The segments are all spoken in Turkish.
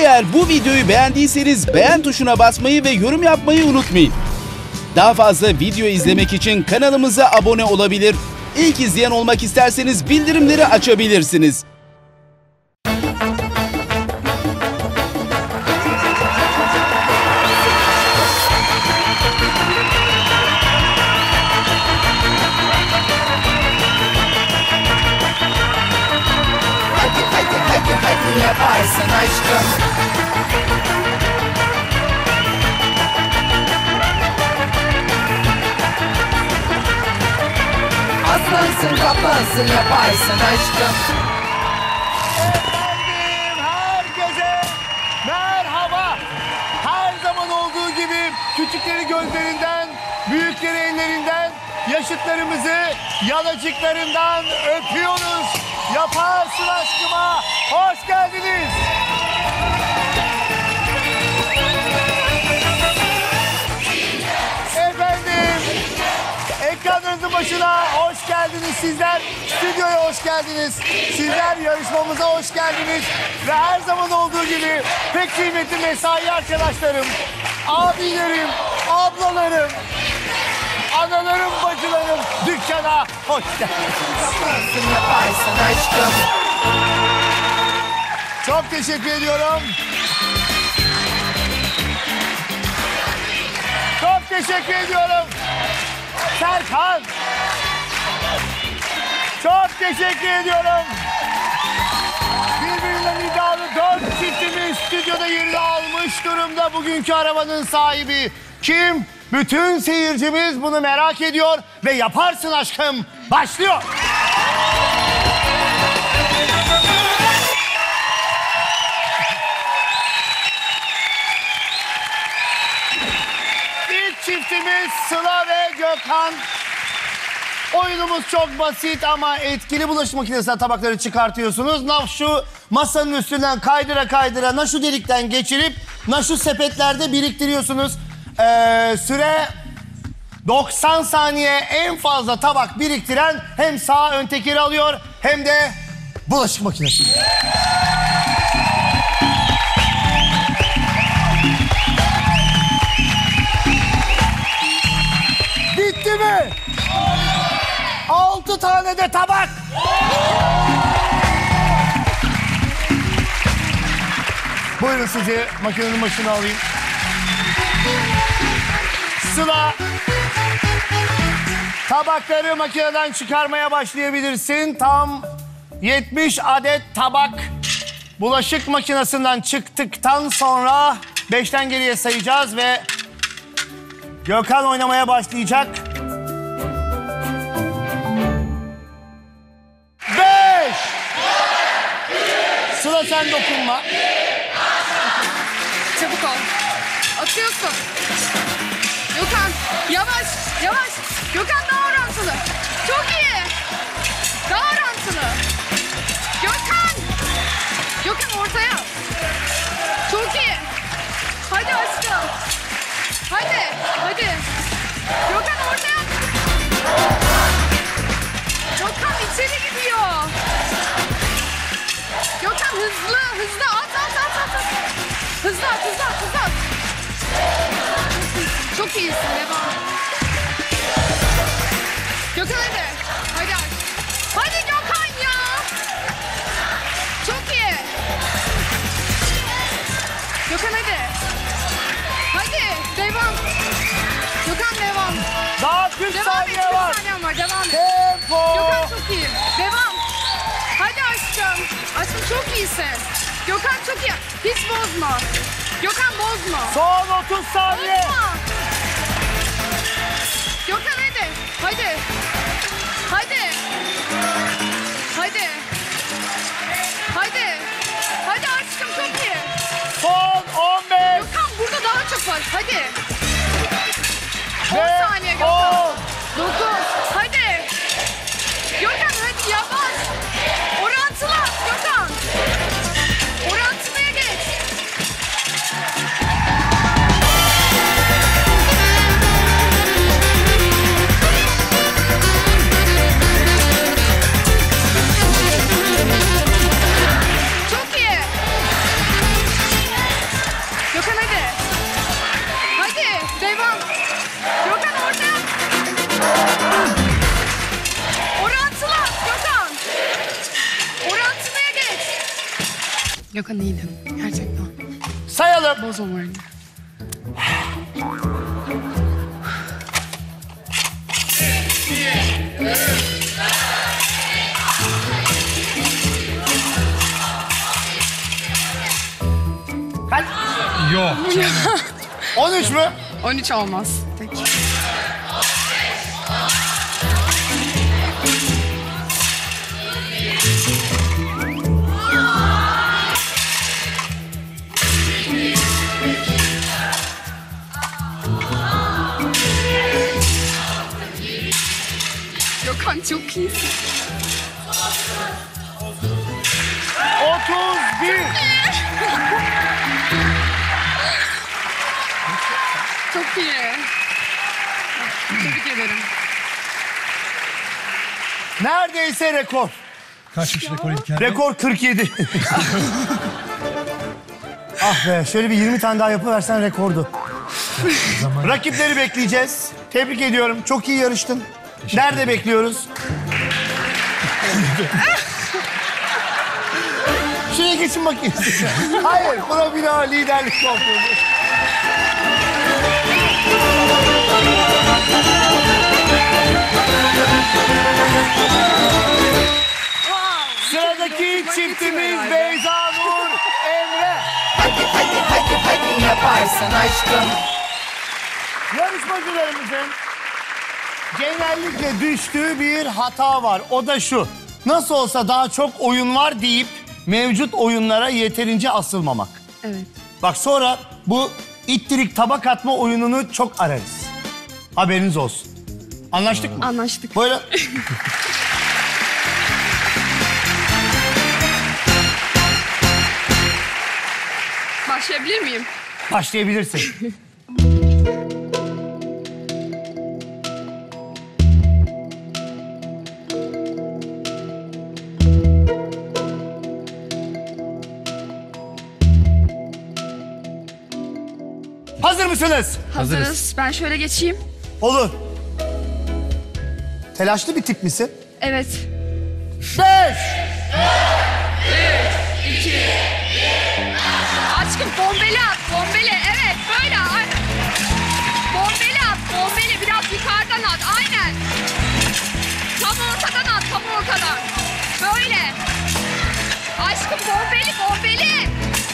Eğer bu videoyu beğendiyseniz beğen tuşuna basmayı ve yorum yapmayı unutmayın. Daha fazla video izlemek için kanalımıza abone olabilir. İlk izleyen olmak isterseniz bildirimleri açabilirsiniz. Hadi yaparsın aşkım. Aslansın kaplansın yaparsın aşkım. Efendim herkese merhaba. Her zaman olduğu gibi küçükleri gözlerinden, büyükleri ellerinden, yaşıtlarımızı yanacıklarından öpüyoruz. Yaparsın aşkıma hoş geldiniz. Efendim ekranlarınızın başına hoş geldiniz sizler. Stüdyoya hoş geldiniz. Sizler yarışmamıza hoş geldiniz. Ve her zaman olduğu gibi pek kıymetli mesai arkadaşlarım, abilerim, ablalarım, analarım, bacılarım dükkana hoş geldiniz. Yaparsın yaparsın aşkım. Çok teşekkür ediyorum. Çok teşekkür ediyorum. Serkan. Çok teşekkür ediyorum. Birbirinden iddialı 4 çiftimiz stüdyoda yerini almış durumda. Bugünkü arabanın sahibi kim? Bütün seyircimiz bunu merak ediyor ve yaparsın aşkım başlıyor. İlk çiftimiz Sıla ve Gökhan. Oyunumuz çok basit ama etkili. Bulaşık makinesine tabakları çıkartıyorsunuz. Şu masanın üstünden kaydıra kaydıra şu delikten geçirip şu sepetlerde biriktiriyorsunuz. Süre 90 saniye. En fazla tabak biriktiren hem sağ ön tekeri alıyor hem de bulaşık makinesi. Bitti mi? 6 tane de tabak. Buyurun sizi makinenin başına alayım. Sıla, tabakları makineden çıkarmaya başlayabilirsin. Tam 70 adet tabak bulaşık makinesinden çıktıktan sonra 5'ten geriye sayacağız ve Gökhan oynamaya başlayacak. 5. Sıla sen dokunma. Çabuk ol. Atıyorsun. Gökhan yavaş yavaş. Gökhan daha orantılı. Çok iyi. Daha orantılı. Gökhan. Gökhan ortaya. Çok iyi. Hadi aşkım. Hadi. Hadi. Gökhan ortaya. Gökhan içeri gidiyor. Gökhan hızlı hızlı at. Hızlı at. Çok iyisin, devam. Gökhan hadi. Hadi aç. Hadi Gökhan ya. Çok iyi. Gökhan hadi. Hadi devam. Gökhan devam. Daha 40 saniye var. 40 saniyen var. Devam et. Tempo. Gökhan çok iyi. Devam. Hadi aşkım. Aşkım çok iyisin. Gökhan çok iyi. Hiç bozma. Gökhan bozma. Son 30 saniye. Bozma. Gökhan hadi. Hadi. Hadi. Hadi. Hadi. Hadi aşkım çok iyi. Son 15. Gökhan burada daha çok var. Hadi. 10 Ve saniye Gökhan. 10. 9. Hadi. Gökhan hadi yavaş. Orantıla Gökhan. Orantılıya geç. Gökhan iyiydin. Gerçekten. Sayalım. Bozma moralini. Kaç? Yok. 13 mü? 13 olmaz. Tek. Gökhan çok iyisin. 31. Çok iyi. Tebrik ederim. Neredeyse rekor. Kaçmış rekor İlker? Rekor 47. Ah be, şöyle bir 20 tane daha yapıversen rekordu. Rakipleri bekleyeceğiz. Tebrik ediyorum. Çok iyi yarıştın. Nerede bekliyoruz? Şuraya geçin bakayım. Hayır, buna bir daha liderlik koltuğu. Sıradaki çiftimiz Beyza Nur Emre. Hadi yaparsın aşkım. Yarışmacılarımızın genellikle düştüğü bir hata var. O da şu. Nasıl olsa daha çok oyun var deyip mevcut oyunlara yeterince asılmamak. Evet. Bak sonra bu ittirik tabak atma oyununu çok ararız. Haberiniz olsun. Anlaştık mı? Anlaştık. Böyle... Başlayabilir miyim? Başlayabilirsin. Hazır mısınız? Hazırız. Ben şöyle geçeyim. Olur. Telaşlı bir tip misin? Evet. 5. Aşkım bombeli at, bombeli. Evet, böyle. Bombeli at, bombeli. Biraz yukarıdan at, aynen. Tam ortadan at, tam ortadan. Böyle. Aşkım bombeli, bombeli.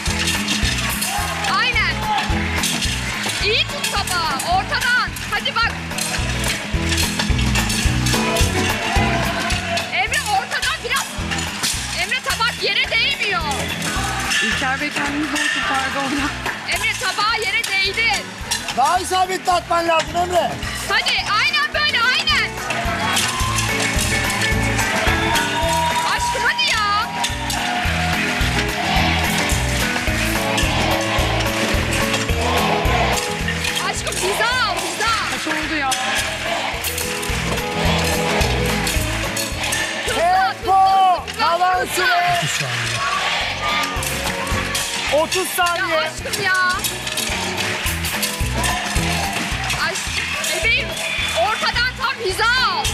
Aynen. İyi tut tabağı, ortadan. Hadi bak. Emre ortadan biraz. Emre tabak yere değmiyor. İlker Bey kendini zor kurtardı orada. Emre tabağı yere değdi. Daha isabetli atman lazım Emre. Hadi aynen böyle aynen. Aşkım hadi ya. Aşkım hiza al hiza. Kaç oldu ya? Tempo! Kalan süre 30 Ya saniye. aşkım ya. Aşkım bebeğim ortadan tam hiza al.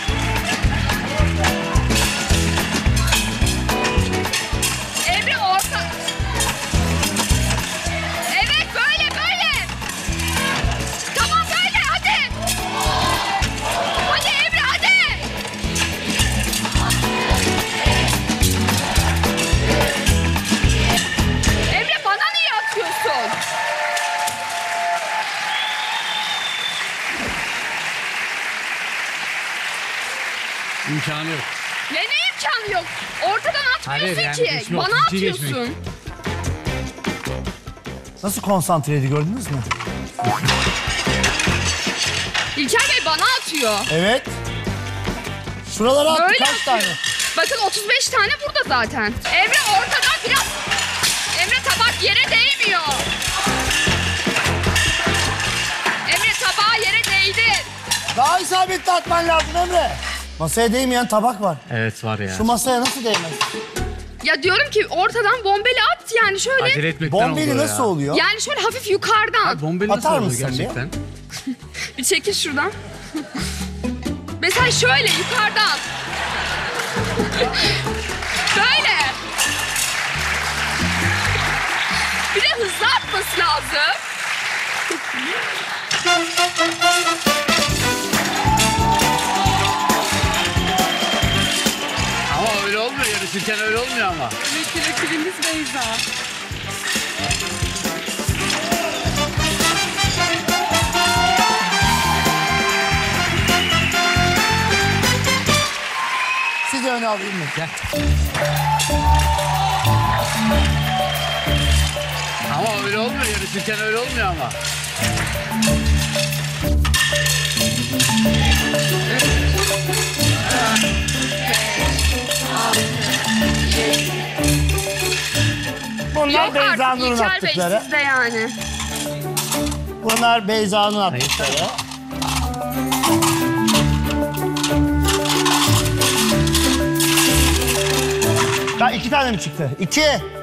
Emre orta. Evet böyle böyle. Tamam böyle hadi. Hadi Emre hadi. Emre bana niye atıyorsun? İmkanı yok. Ne imkanı yok? Ortadan atmıyorsun Hayır, yani ki. geçmek, Bana ikinciyi atıyorsun. geçmek. Nasıl konsantreydi gördünüz mü? İlker Bey bana atıyor. Evet. Şuralara attı Böyle kaç atıyor. tane? Bakın 35 tane burada zaten. Emre ortadan biraz. Emre tabak yere değmiyor. Emre tabağı yere değdi. Daha isabetli atman lazım Emre. Masaya değmeyen tabak var. Evet var ya. Şu masaya nasıl değmez? Ya diyorum ki ortadan bombeli at yani şöyle. Acele etmekten Bombeli oluyor nasıl ya. oluyor? Yani şöyle hafif yukarıdan. Abi bombeli nasıl Atar oluyor mısın bir? gerçekten? Bir çekil şuradan. Mesela şöyle yukarıdan. Böyle. atması lazım. Ama öyle olmuyor. Yarışırken öyle olmuyor ama. Rakibimiz Beyza. Sizi öne alayım mı? Gel. Ama öyle olmuyor. Yarışırken öyle olmuyor ama. Bunlar Yok artık Beyza'nın İlker Bey attıkları. sizde yani. Bunlar Beyza'nın attıkları. Ya 2 tane mi çıktı? 2.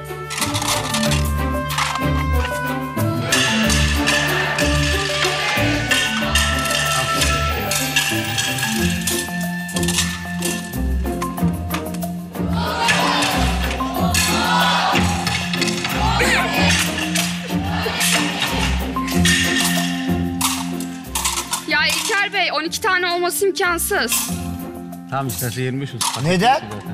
Ya İlker Bey 12 tane olması imkansız. Tamam isterse 23 olsun. Neden? Zaten.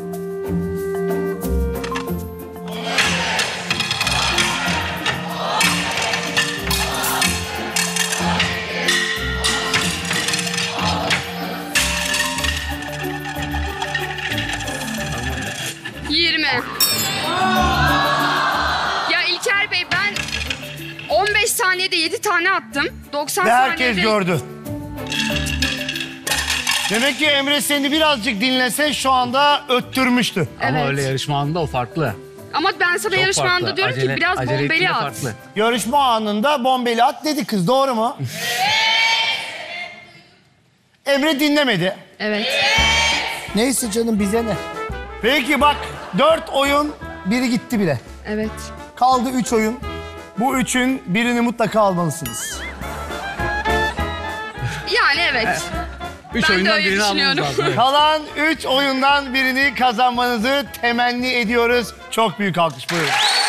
Ya İlker Bey ben 15 saniyede 7 tane attım. 90 Ve herkes saniyede... gördü. Demek ki Emre seni birazcık dinlese şu anda öttürmüştü. Ama Evet. öyle yarışma anında o farklı. Ama ben sana Çok yarışma farklı. anında diyorum ki biraz acele bombeli ettiğinde at. farklı. Yarışma anında bombeli at dedi kız, doğru mu? Emre dinlemedi. Evet. Neyse canım, bize ne? Peki bak, 4 oyun, biri gitti bile. Evet. Kaldı 3 oyun. Bu 3'ün birini mutlaka almalısınız. Yani evet. 3 Ben de oyundan öyle birini almamız düşünüyorum. lazım. Evet. Kalan 3 oyundan birini kazanmanızı temenni ediyoruz. Çok büyük alkış, buyurun.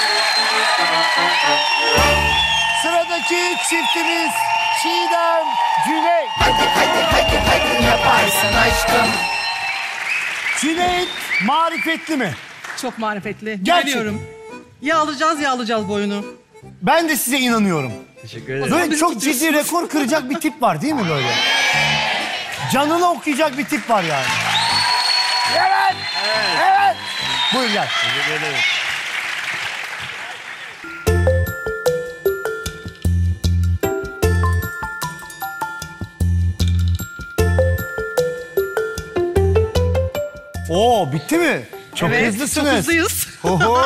Sıradaki çiftimiz Çiğdem, Cüneyt. Hadi yaparsın aşkım. Cüneyt marifetli mi? Çok marifetli. Gerçek. Güveniyorum. Ya alacağız bu oyunu. Ben de size inanıyorum. Teşekkür ederim. Böyle çok ciddi rekor kıracak bir tip var değil mi böyle? Canını okuyacak bir tip var yani. Evet. Evet. Buyur gel. Teşekkür ederim. Oo, bitti mi? Çok Evet, hızlısınız. Çok hızlıyız. Oho.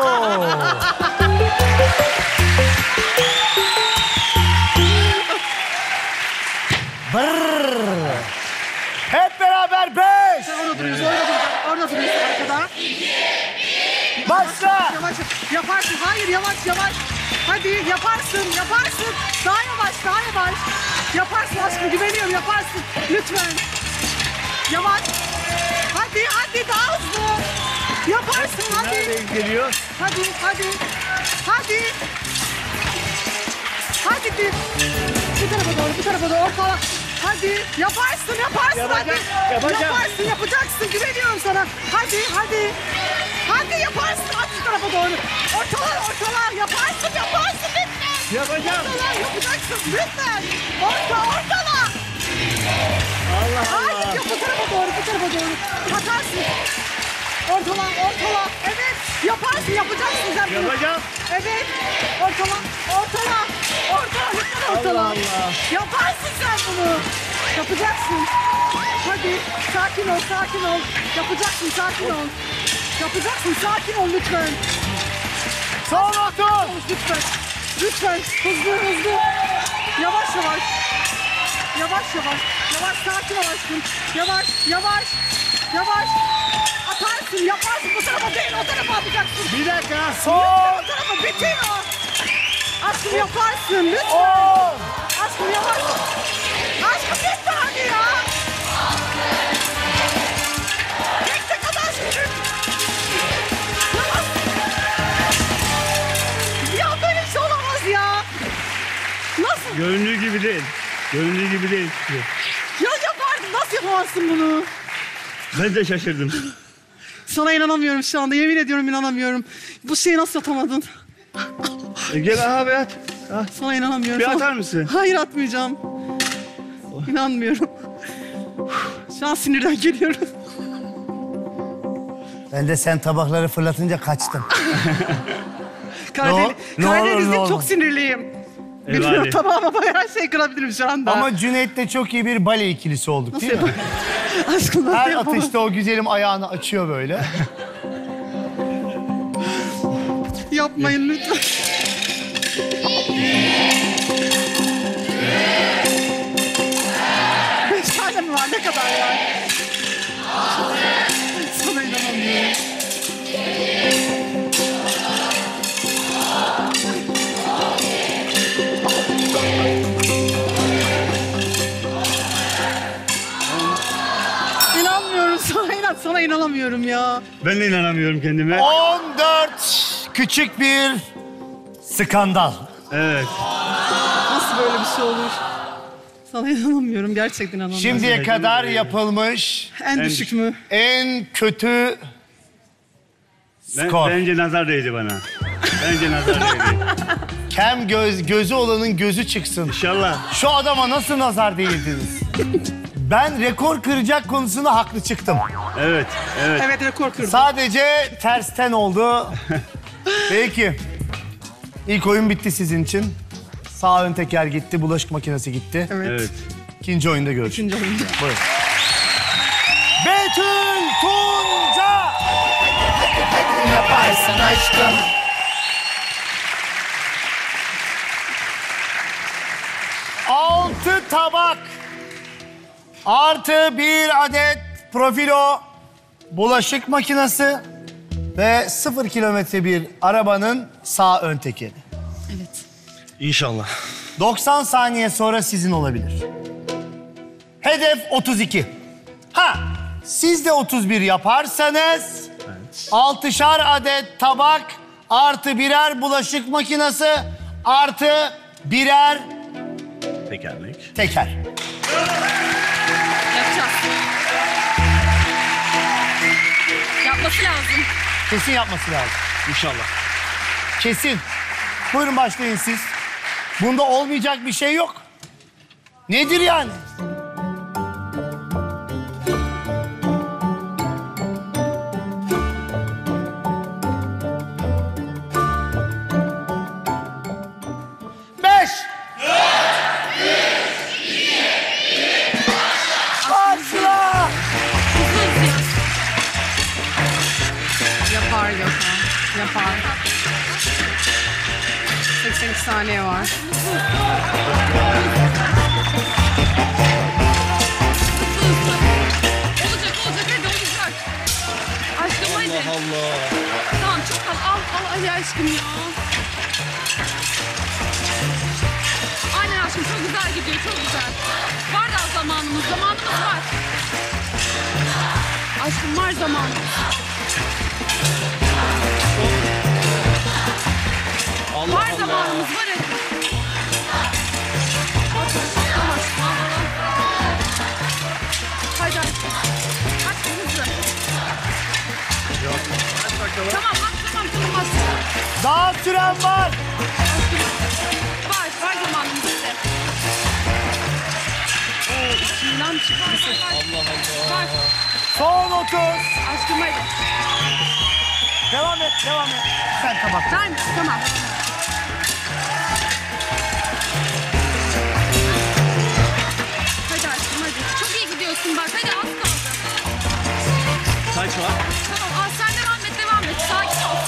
Brrr. Hep beraber 5. Orada duruyoruz. Orada duruyoruz arkada. Başla. Yavaş. Yaparsın. Hayır, yavaş. Hadi yaparsın. Daha yavaş. Yaparsın aşkım, güveniyorum, yaparsın. Lütfen. Yavaş. Hadi daha hızlı. Yaparsın, hadi. Nereden geliyor? Hadi. Hadi bir. Bu tarafa doğru, ortala. Hadi, yaparsın, hadi. Yaparsın, yapacaksın, güveniyorum sana. Hadi. Hadi yaparsın, at şu tarafa doğru. Ortala, yaparsın lütfen. Yapacağım. Ortala, yapacaksın, lütfen. Ortala. Hayır, yok, bu tarafa doğru. Atarsın. Ortala. Evet, yaparsın, yapacaksın sen bunu. Yapacağım. Evet. Ortala. Lütfen ortala. Allah Allah. Yaparsın sen bunu. Yapacaksın. Hadi. Sakin ol. Yapacaksın, sakin ol. Sakin ol lütfen. Son otur. Lütfen. Hızlı. Yavaş. Sakin ol aşkım. Yavaş. Atarsın, yaparsın. Bu tarafa değil, o tarafa atacaksın. Bir dakika. Lütfen Son. o tarafa bitiyor. Aşkım yaparsın, lütfen. 10. Aşkım yavaş. Aşkım lütfen hadi ya. Bekle kadar şimdi. Yavaş. Ya böyle şey olamaz. Göründüğü gibi değil. Göründüğü gibi değil. Ya yapardın. Nasıl yapamazsın bunu? Ben de şaşırdım. Sana inanamıyorum şu anda. Yemin ediyorum inanamıyorum. Bu şeyi nasıl atamadın? Gel abi at. Sana inanamıyorum. Bir Sana- atar mısın? Hayır atmayacağım. İnanmıyorum. Şu an sinirden geliyorum. Ben de sen tabakları fırlatınca kaçtım. Ne Karadeniz'de olur. çok sinirliyim. Eyvallah. Bilmiyorum tamam ama her şey kırabilirim şu anda. Ama Cüneyt'le çok iyi bir bale ikilisi olduk Nasıl değil mi? Aşkım nasıl Her yapamam? atışta o güzelim ayağını açıyor böyle. Yapmayın lütfen. Beş tane mi var? Ne kadar var? Sana inanamıyorum. İnanmıyorum sana inanamıyorum ya. Ben de inanamıyorum kendime. 14 küçük bir skandal. Evet. Nasıl böyle bir şey olur? Sana inanamıyorum. Gerçekten inanamıyorum. Şimdiye kadar yapılmış En düşük mü? en kötü skor. Bence nazar değdi bana. Bence nazar değdi. Kem gözü olanın gözü çıksın. İnşallah. Şu adama nasıl nazar değdiniz? Ben rekor kıracak konusunda haklı çıktım. Evet. Evet. Evet rekor kırdı. Sadece tersten oldu. Peki. İlk oyun bitti sizin için. Sağ ön teker gitti, bulaşık makinesi gitti. Evet. Evet. İkinci oyunda görüşürüz. Üçüncü oyunda. Buyurun. Betül Tunca. Hadi yaparsın aşkım. Altı tabak artı bir adet profilo bulaşık makinesi ve 0 kilometre bir arabanın sağ ön tekeri. Evet. İnşallah. 90 saniye sonra sizin olabilir. Hedef 32. Ha, siz de 31 yaparsanız 6'şar adet tabak artı birer bulaşık makinesi artı birer Tekerlek. teker. Yapacağız. Yapması lazım. Kesin yapması lazım. İnşallah. Kesin. Buyurun başlayın siz. Bunda olmayacak bir şey yok. Nedir yani? Beş. Başla. Yapar Gökhan. Yapar. 82 saniye var. Olacak hadi olacak. Aşkım hadi. Allah Allah. Tamam çok al hadi aşkım ya. Aynen aşkım çok güzel gidiyor çok güzel. Var daha zamanımız var. Aşkım var zamanımız. Var zamanımız var hadi. Hadi aşkım. Aşkım hızlı. Tamam tamam. Daha süren var. Var zamanımız hadi. İçinden çıkar. Allah Allah. Var. Son 30. Aşkım hadi. Devam et. Sen tabak. Verme tamam. Hadi aşkım hadi. Çok iyi gidiyorsun bak. Hadi az kaldı. Kaç var? Tamam sen devam et. Sakin ol.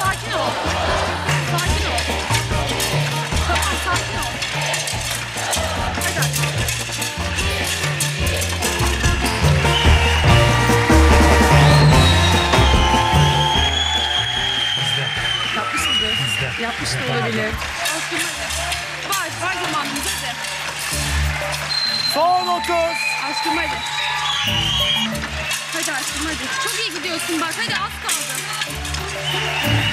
Tamam sakin ol. Hadi aşkım. Yapmış da olabilir. Aşkım hadi. Var zamanımız hadi. Son 30. Aşkım hadi. Hadi aşkım hadi. Çok iyi gidiyorsun bak. Hadi az kaldı.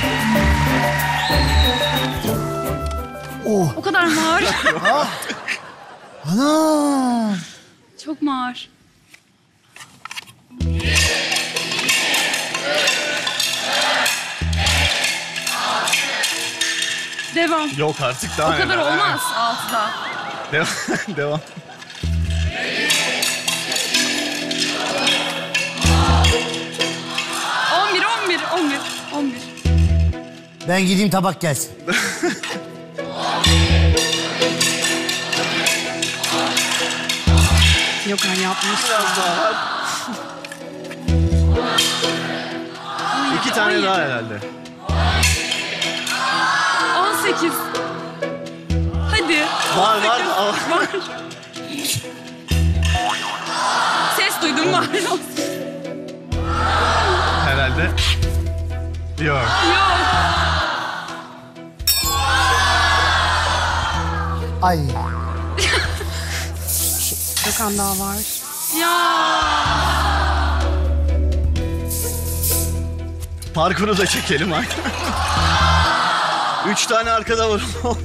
O kadar mı ağır? Ana! Çok mu ağır? Devam. Yok artık daha O kadar neler. olmaz altıda. Devam. Devam. On bir. Ben gideyim tabak gelsin. Gökhan yapmış. İki tane daha herhalde. 18. Hadi. Var. Var. Ses duydum var. Herhalde. Yok. Yok. Ay. Gökhan daha var. Ya. Parkuru da çekelim ay. 3 tane arkada var.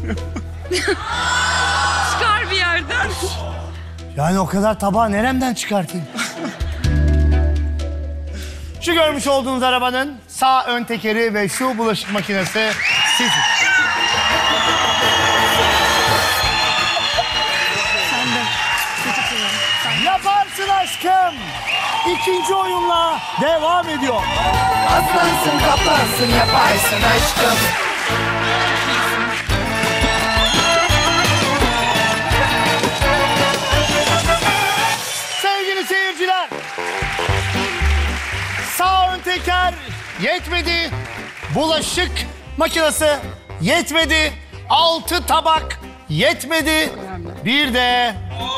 Çıkar bir yerden. Yani o kadar tabağı neremden çıkartayım? Şu görmüş olduğunuz arabanın sağ ön tekeri ve şu bulaşık makinesi sizin. Yaparsın aşkım. İkinci oyunla devam ediyor. Aslansın kaplansın yaparsın aşkım. Sevgili seyirciler. Sağ ön teker yetmedi. Bulaşık makinesi yetmedi. 6 tabak yetmedi. Bir de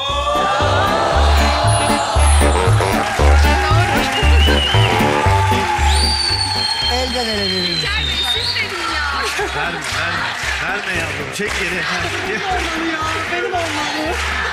elden ele verilmiş. Siz dedin ya. Verme yavrum. Çek geri. Benim olmalı.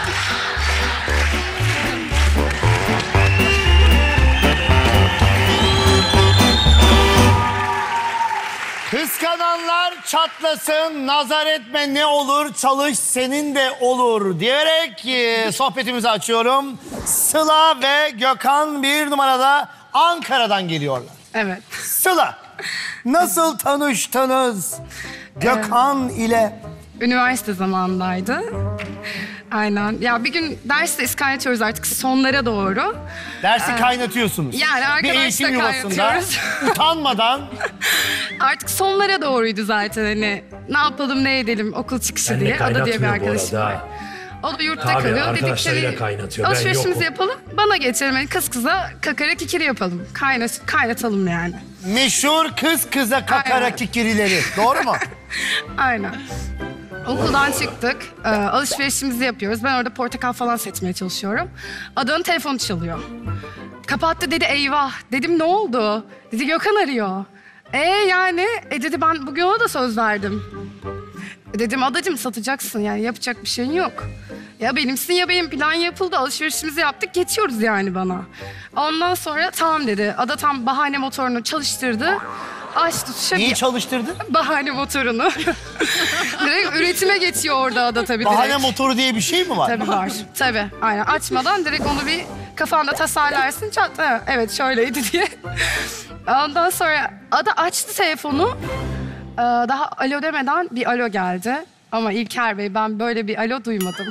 Kıskananlar çatlasın, nazar etme ne olur, çalış senin de olur diyerek sohbetimizi açıyorum. Sıla ve Gökhan bir numarada Ankara'dan geliyorlar. Evet. Sıla, nasıl tanıştınız Gökhan ile? Üniversite zamanındaydı. Aynen. Ya bir gün derste kaynatıyoruz artık sonlara doğru. Dersi kaynatıyorsunuz. Yani bir arkadaşla eğitim yuvasında kaynatıyoruz. utanmadan Artık sonlara doğruydu zaten hani. Ne yapalım ne edelim okul çıkışı Ben de diye. Ada diye bir kaynatmıyor bu arkadaşım arada. var. O da yurtta Tabii, kalıyor. arkadaşlarıyla Dedik kaynatıyor. Ben alışverişimizi yokum. yapalım. Bana geçelim. Yani kız kıza kakara kikiri yapalım. Kaynatalım yani. meşhur kız kıza kakara Aynen. kikirileri. Doğru mu? Aynen. Okuldan çıktık. Alışverişimizi yapıyoruz. Ben orada portakal falan seçmeye çalışıyorum. Adanın telefonu çalıyor. Kapattı dedi eyvah. Dedim ne oldu? Dedi Gökhan arıyor. Yani? Dedi ben bugün ona da söz verdim. Dedim adacığım satacaksın yani yapacak bir şeyin yok. Ya benimsin ya benim plan yapıldı alışverişimizi yaptık geçiyoruz yani bana. Ondan sonra tamam dedi. Ada tam bahane motorunu çalıştırdı. Açtı tuşa Neyi bir çalıştırdı? bahane motorunu. Direkt üretime geçiyor orada Ada tabii Bahane direkt. motoru diye bir şey mi var? Tabii var. Tabii aynen açmadan direkt onu bir kafanda tasarlarsın. Çat, ha, evet şöyleydi diye. Ondan sonra Ada açtı telefonu. Daha alo demeden bir alo geldi. Ama İlker Bey ben böyle bir alo duymadım.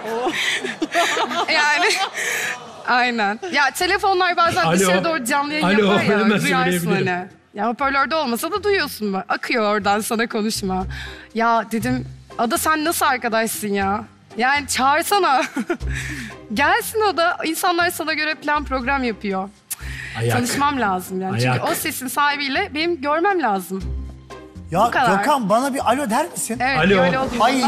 Yani aynen. Ya telefonlar bazen Alo. dışarı doğru canlı yayın Alo, yapar ya. hemen Duyarsın söyleyebilirim. hani. Ya hoparlörde olmasa da duyuyorsun mu? Akıyor oradan sana konuşma. Ya dedim Ada sen nasıl arkadaşsın ya? Yani çağırsana. Gelsin o da. İnsanlar sana göre plan program yapıyor. Ayak. Tanışmam lazım yani. Ayak. Çünkü o sesin sahibiyle benim görmem lazım. Ya Bu kadar. Gökhan bana bir alo der misin? Evet Alo. öyle oluyor. Ay.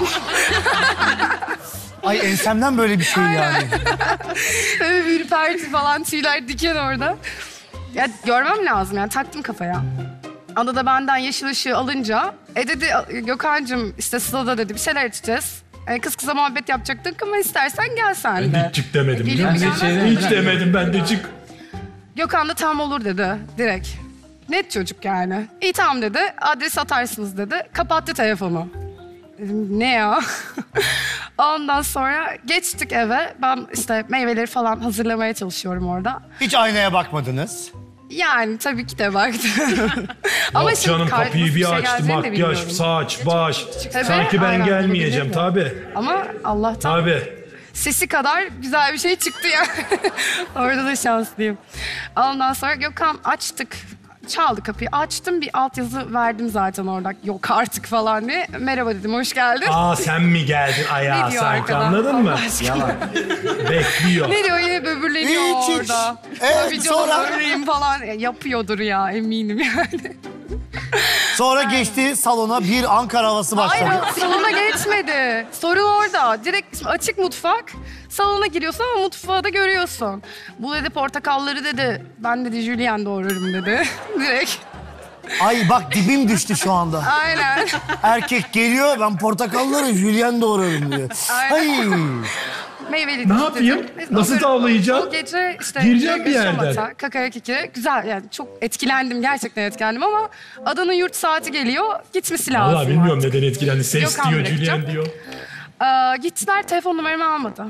Ay ensemden böyle bir şey yani. Böyle bir ürperti falan tüyler diken orada. Ya görmem lazım yani taktım kafaya. Ada da benden yeşil ışığı alınca dedi Gökhan'cığım işte Sıla'da dedi bir şeyler içeceğiz. Kız kıza muhabbet yapacaktık ama istersen gel sen Ben de. de çık demedim. Geliyor mu, gelmez mi? Hiç demedim ben de çık. Gökhan da tam olur dedi direkt. Net çocuk yani. İyi tamam dedi. Adres atarsınız dedi. Kapattı telefonu. Dedim ne ya? Ondan sonra geçtik eve. Ben işte meyveleri falan hazırlamaya çalışıyorum orada. Hiç aynaya bakmadınız. Yani tabii ki de baktım. Yok canım, kapıyı nasıl bir şey açtı, geleceğini de makyaj, bilmiyorum. saç, baş. Tabii, Sanki ben aynen, gelmeyeceğim öyle tabii. Ama Allah'tan Tabii. sesi kadar güzel bir şey çıktı ya. Orada da şanslıyım. Ondan sonra Gökhan açtık. Çaldı kapıyı. Açtım, bir altyazı verdim zaten orada. Yok artık falan diye. Merhaba dedim, hoş geldin. Aa, sen mi geldin ayağa Ne diyor sanki, arkadan? anladın mı? Allah aşkına. Bekliyor. Ne diyor, yine böbürleniyor Hiç. orada. Evet, Tabii canım, sonra? öreyim falan. Yapıyordur ya, eminim yani. Sonra geçti salona, bir Ankara havası başladı. Hayır, salona geçmedi. Sorun orada. Direkt açık mutfak. Salona giriyorsun ama mutfağı da görüyorsun. Bu dedi portakalları dedi, ben dedi Julien doğrarım dedi. Direkt. Ay bak, dibim düştü şu anda. Aynen. Erkek geliyor, ben portakalları Julien doğrarım diyor. Aynen. Ay. Meyveli Ne yapayım? Nasıl tavlayacağım? O gece işte Gireceğim bir yerden. şamata, kakaya kiki. Güzel yani, çok etkilendim, gerçekten etkilendim ama adanın yurt saati geliyor, gitmesi lazım. Vallahi bilmiyorum artık. neden etkilendi. Ses Gökhan diyor, bırakacağım. Julien diyor. Gittiler, telefon numaramı almadı.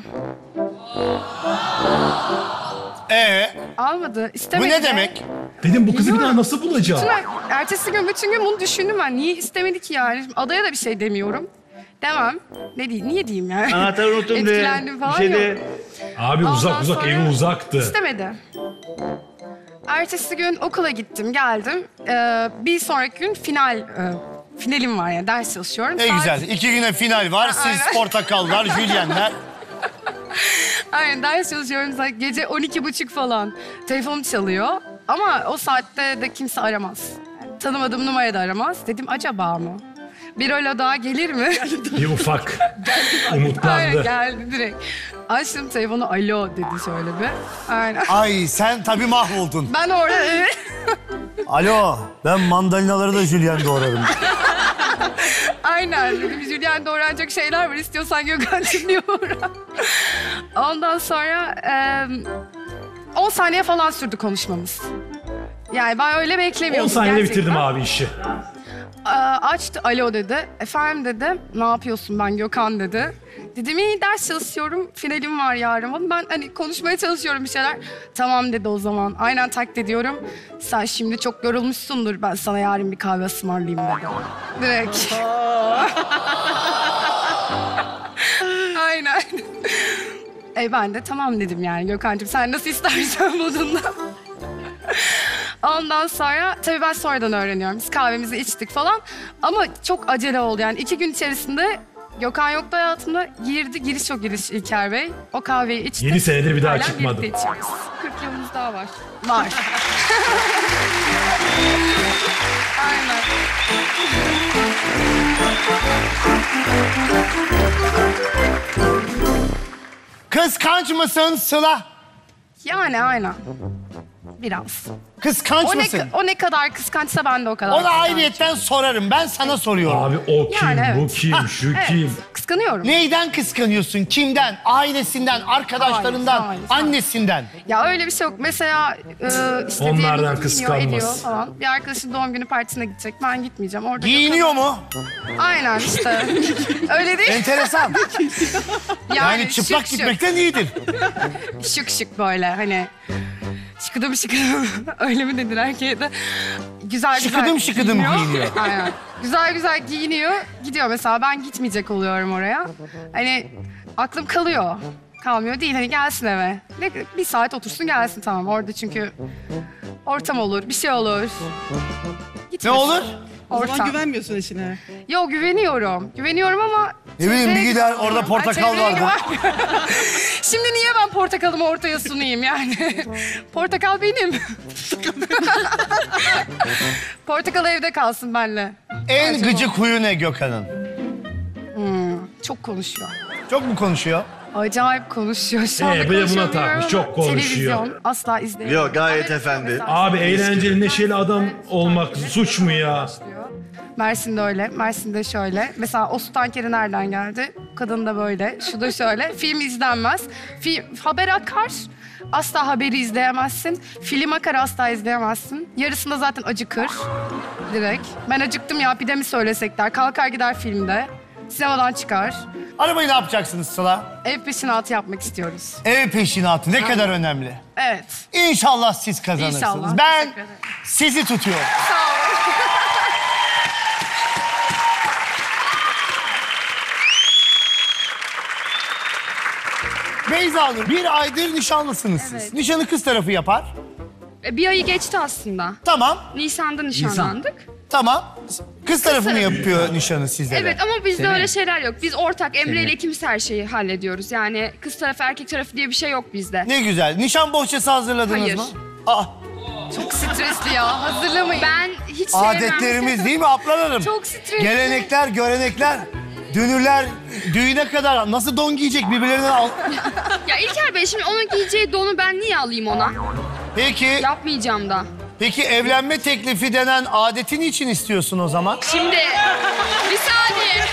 Almadı, Bu istemedi ne de. demek? Dedim bu kızı bir daha nasıl bulacağım? Ertesi gün bütün gün bunu düşündüm ben. Niye istemedi ki yani? Adaya da bir şey demiyorum. Demem. Ne diyeyim? Niye diyeyim yani? Anahtarı unuttum de. Etkilendim falan Bir şey yok. de. Abi Ondan uzak sonra evi uzaktı. İstemedi. Ertesi gün okula gittim, geldim. Bir sonraki gün finalim var yani, ders çalışıyorum. Ne Saat- güzel. 2 güne final var. Siz Aynen. portakallar, Julien'ler. Aynen, ders çalışıyorum. Saat gece 12.30 falan. Telefonum çalıyor. Ama o saatte de kimse aramaz. Yani tanımadığım numarayı da aramaz. Dedim, acaba mı? Bir öyle daha gelir mi? Bir ufak Aynen, umutlandı. geldi direkt. Açtım telefonu, alo dedi şöyle bir. Aynen. Ay sen tabii mahvoldun. Ben orada evet. Alo, ben mandalinaları da Julien doğrarım. Aynen dedim, Julien doğranacak şeyler var, istiyorsan Gökhan'cığım diye uğra. Ondan sonra 10 saniye falan sürdü konuşmamız. Yani ben öyle 10 beklemiyordum saniyede gerçekten. bitirdim abi işi. Açtı, alo dedi. Efendim dedim, ne yapıyorsun, ben Gökhan dedi. Dedim, iyi, ders çalışıyorum, finalim var yarın. Ama ben hani konuşmaya çalışıyorum bir şeyler. Tamam dedi o zaman. Aynen, taklit ediyorum. Sen şimdi çok yorulmuşsundur, ben sana yarın bir kahve ısmarlayayım dedi. Direkt. Aynen. Ben de tamam dedim yani, Gökhan'cığım sen nasıl istersen modunda. Ondan sonra tabii ben sonradan öğreniyorum. Biz kahvemizi içtik falan. Ama çok acele oldu yani. 2 gün içerisinde Gökhan yoktu hayatımda. Giriş o giriş İlker Bey. O kahveyi içtik. 7 senedir bir daha Hala çıkmadım. birlikte içiyoruz. 40 yılımız daha var. Var. Aynen. Kıskanç mısın Sıla? Yani aynen. Biraz. Kıskanç mısın? O ne kadar kıskançsa ben de o kadar Ona kıskançım. ayrıyetten sorarım. Ben sana soruyorum. Abi o kim, Yani evet. bu kim, şu Evet, kim? kıskanıyorum. Neyden kıskanıyorsun? Kimden? Ailesinden, arkadaşlarından, Hayır. annesinden. Ya öyle bir şey yok. Mesela işte Onlardan diyelim giyiniyor, kıskanmaz. ediyor falan. Bir arkadaşın doğum günü partisine gidecek. Ben gitmeyeceğim. Orada Giyiniyor mu? Aynen işte. Öyle değil. Enteresan. Yani çıplak şık gitmekten iyidir. Şık şık böyle hani. Şıkıdım şıkıdım. Öyle mi denir erkeğe de? Güzel Şıkıdım şıkıdım giyiniyor. Aynen. Güzel güzel giyiniyor. Gidiyor mesela, ben gitmeyecek oluyorum oraya. Hani aklım kalıyor. Kalmıyor değil, hani gelsin eve. Bir saat otursun gelsin, tamam orada, çünkü ortam olur, bir şey olur. Ne Gitmesin. olur? O zaman Ortam. güvenmiyorsun eşine. Yok, güveniyorum. Güveniyorum ama... Ne bileyim, bir çevreye gider güvenmiyorum. orada portakal Çevreye vardı. güvenmiyorum. Şimdi niye ben portakalımı ortaya sunayım yani? Portakal benim. Portakal evde kalsın benimle. En gıcık huyu ne Gökhan'ın? Çok konuşuyor. Çok mu konuşuyor? Acayip konuşuyor. Şu anda bir de buna konuşuyor takmış, bilmiyorum çok ama konuşuyor. Televizyon asla izleyemiyorum. Yok, gayet Ama efendi. mesela Abi eğlenceli, neşeli adam olmak suç mu ya? Mersin'de öyle, Mersin'de şöyle. Mesela o su tankeri nereden geldi? Kadın da böyle, şu da şöyle. Film izlenmez. Haber akar, asla haberi izleyemezsin. Film akar, asla izleyemezsin. Yarısında zaten acıkır direkt. Ben acıktım ya, pide mi söylesek der. Kalkar gider filmde. Sinemadan çıkar. Arabayı ne yapacaksınız Sıla? Ev peşinatı yapmak istiyoruz. Ev peşinatı ne kadar önemli. Evet. İnşallah siz kazanırsınız. İnşallah, Ben teşekkür ederim. sizi tutuyorum. Sağ olun. Beyza Nur, bir aydır nişanlısınız siz. Evet. Nişanı kız tarafı yapar. Bir ayı geçti aslında. Tamam, Nisan'da nişanlandık. tamam. Kız tarafı mı tarafı. yapıyor nişanı sizlere? Evet ama bizde öyle şeyler yok. Biz ortak Emre ile ikimiz her şeyi hallediyoruz. Yani kız tarafı erkek tarafı diye bir şey yok bizde. Ne güzel. Nişan bohçası hazırladınız Hayır. mı? Aa, Çok stresli ya. Hazırlamayın. Ben hiç sevmem. adetlerimiz değil mi Ablan Hanım? Çok stresli. Gelenekler, görenekler, dünürler, düğüne kadar nasıl don giyecek birbirlerinden al. Ya İlker Bey şimdi onun giyeceği donu ben niye alayım ona? Peki, Yapmayacağım da. peki evlenme teklifi denen adeti niçin istiyorsun o zaman? Şimdi bir saniye.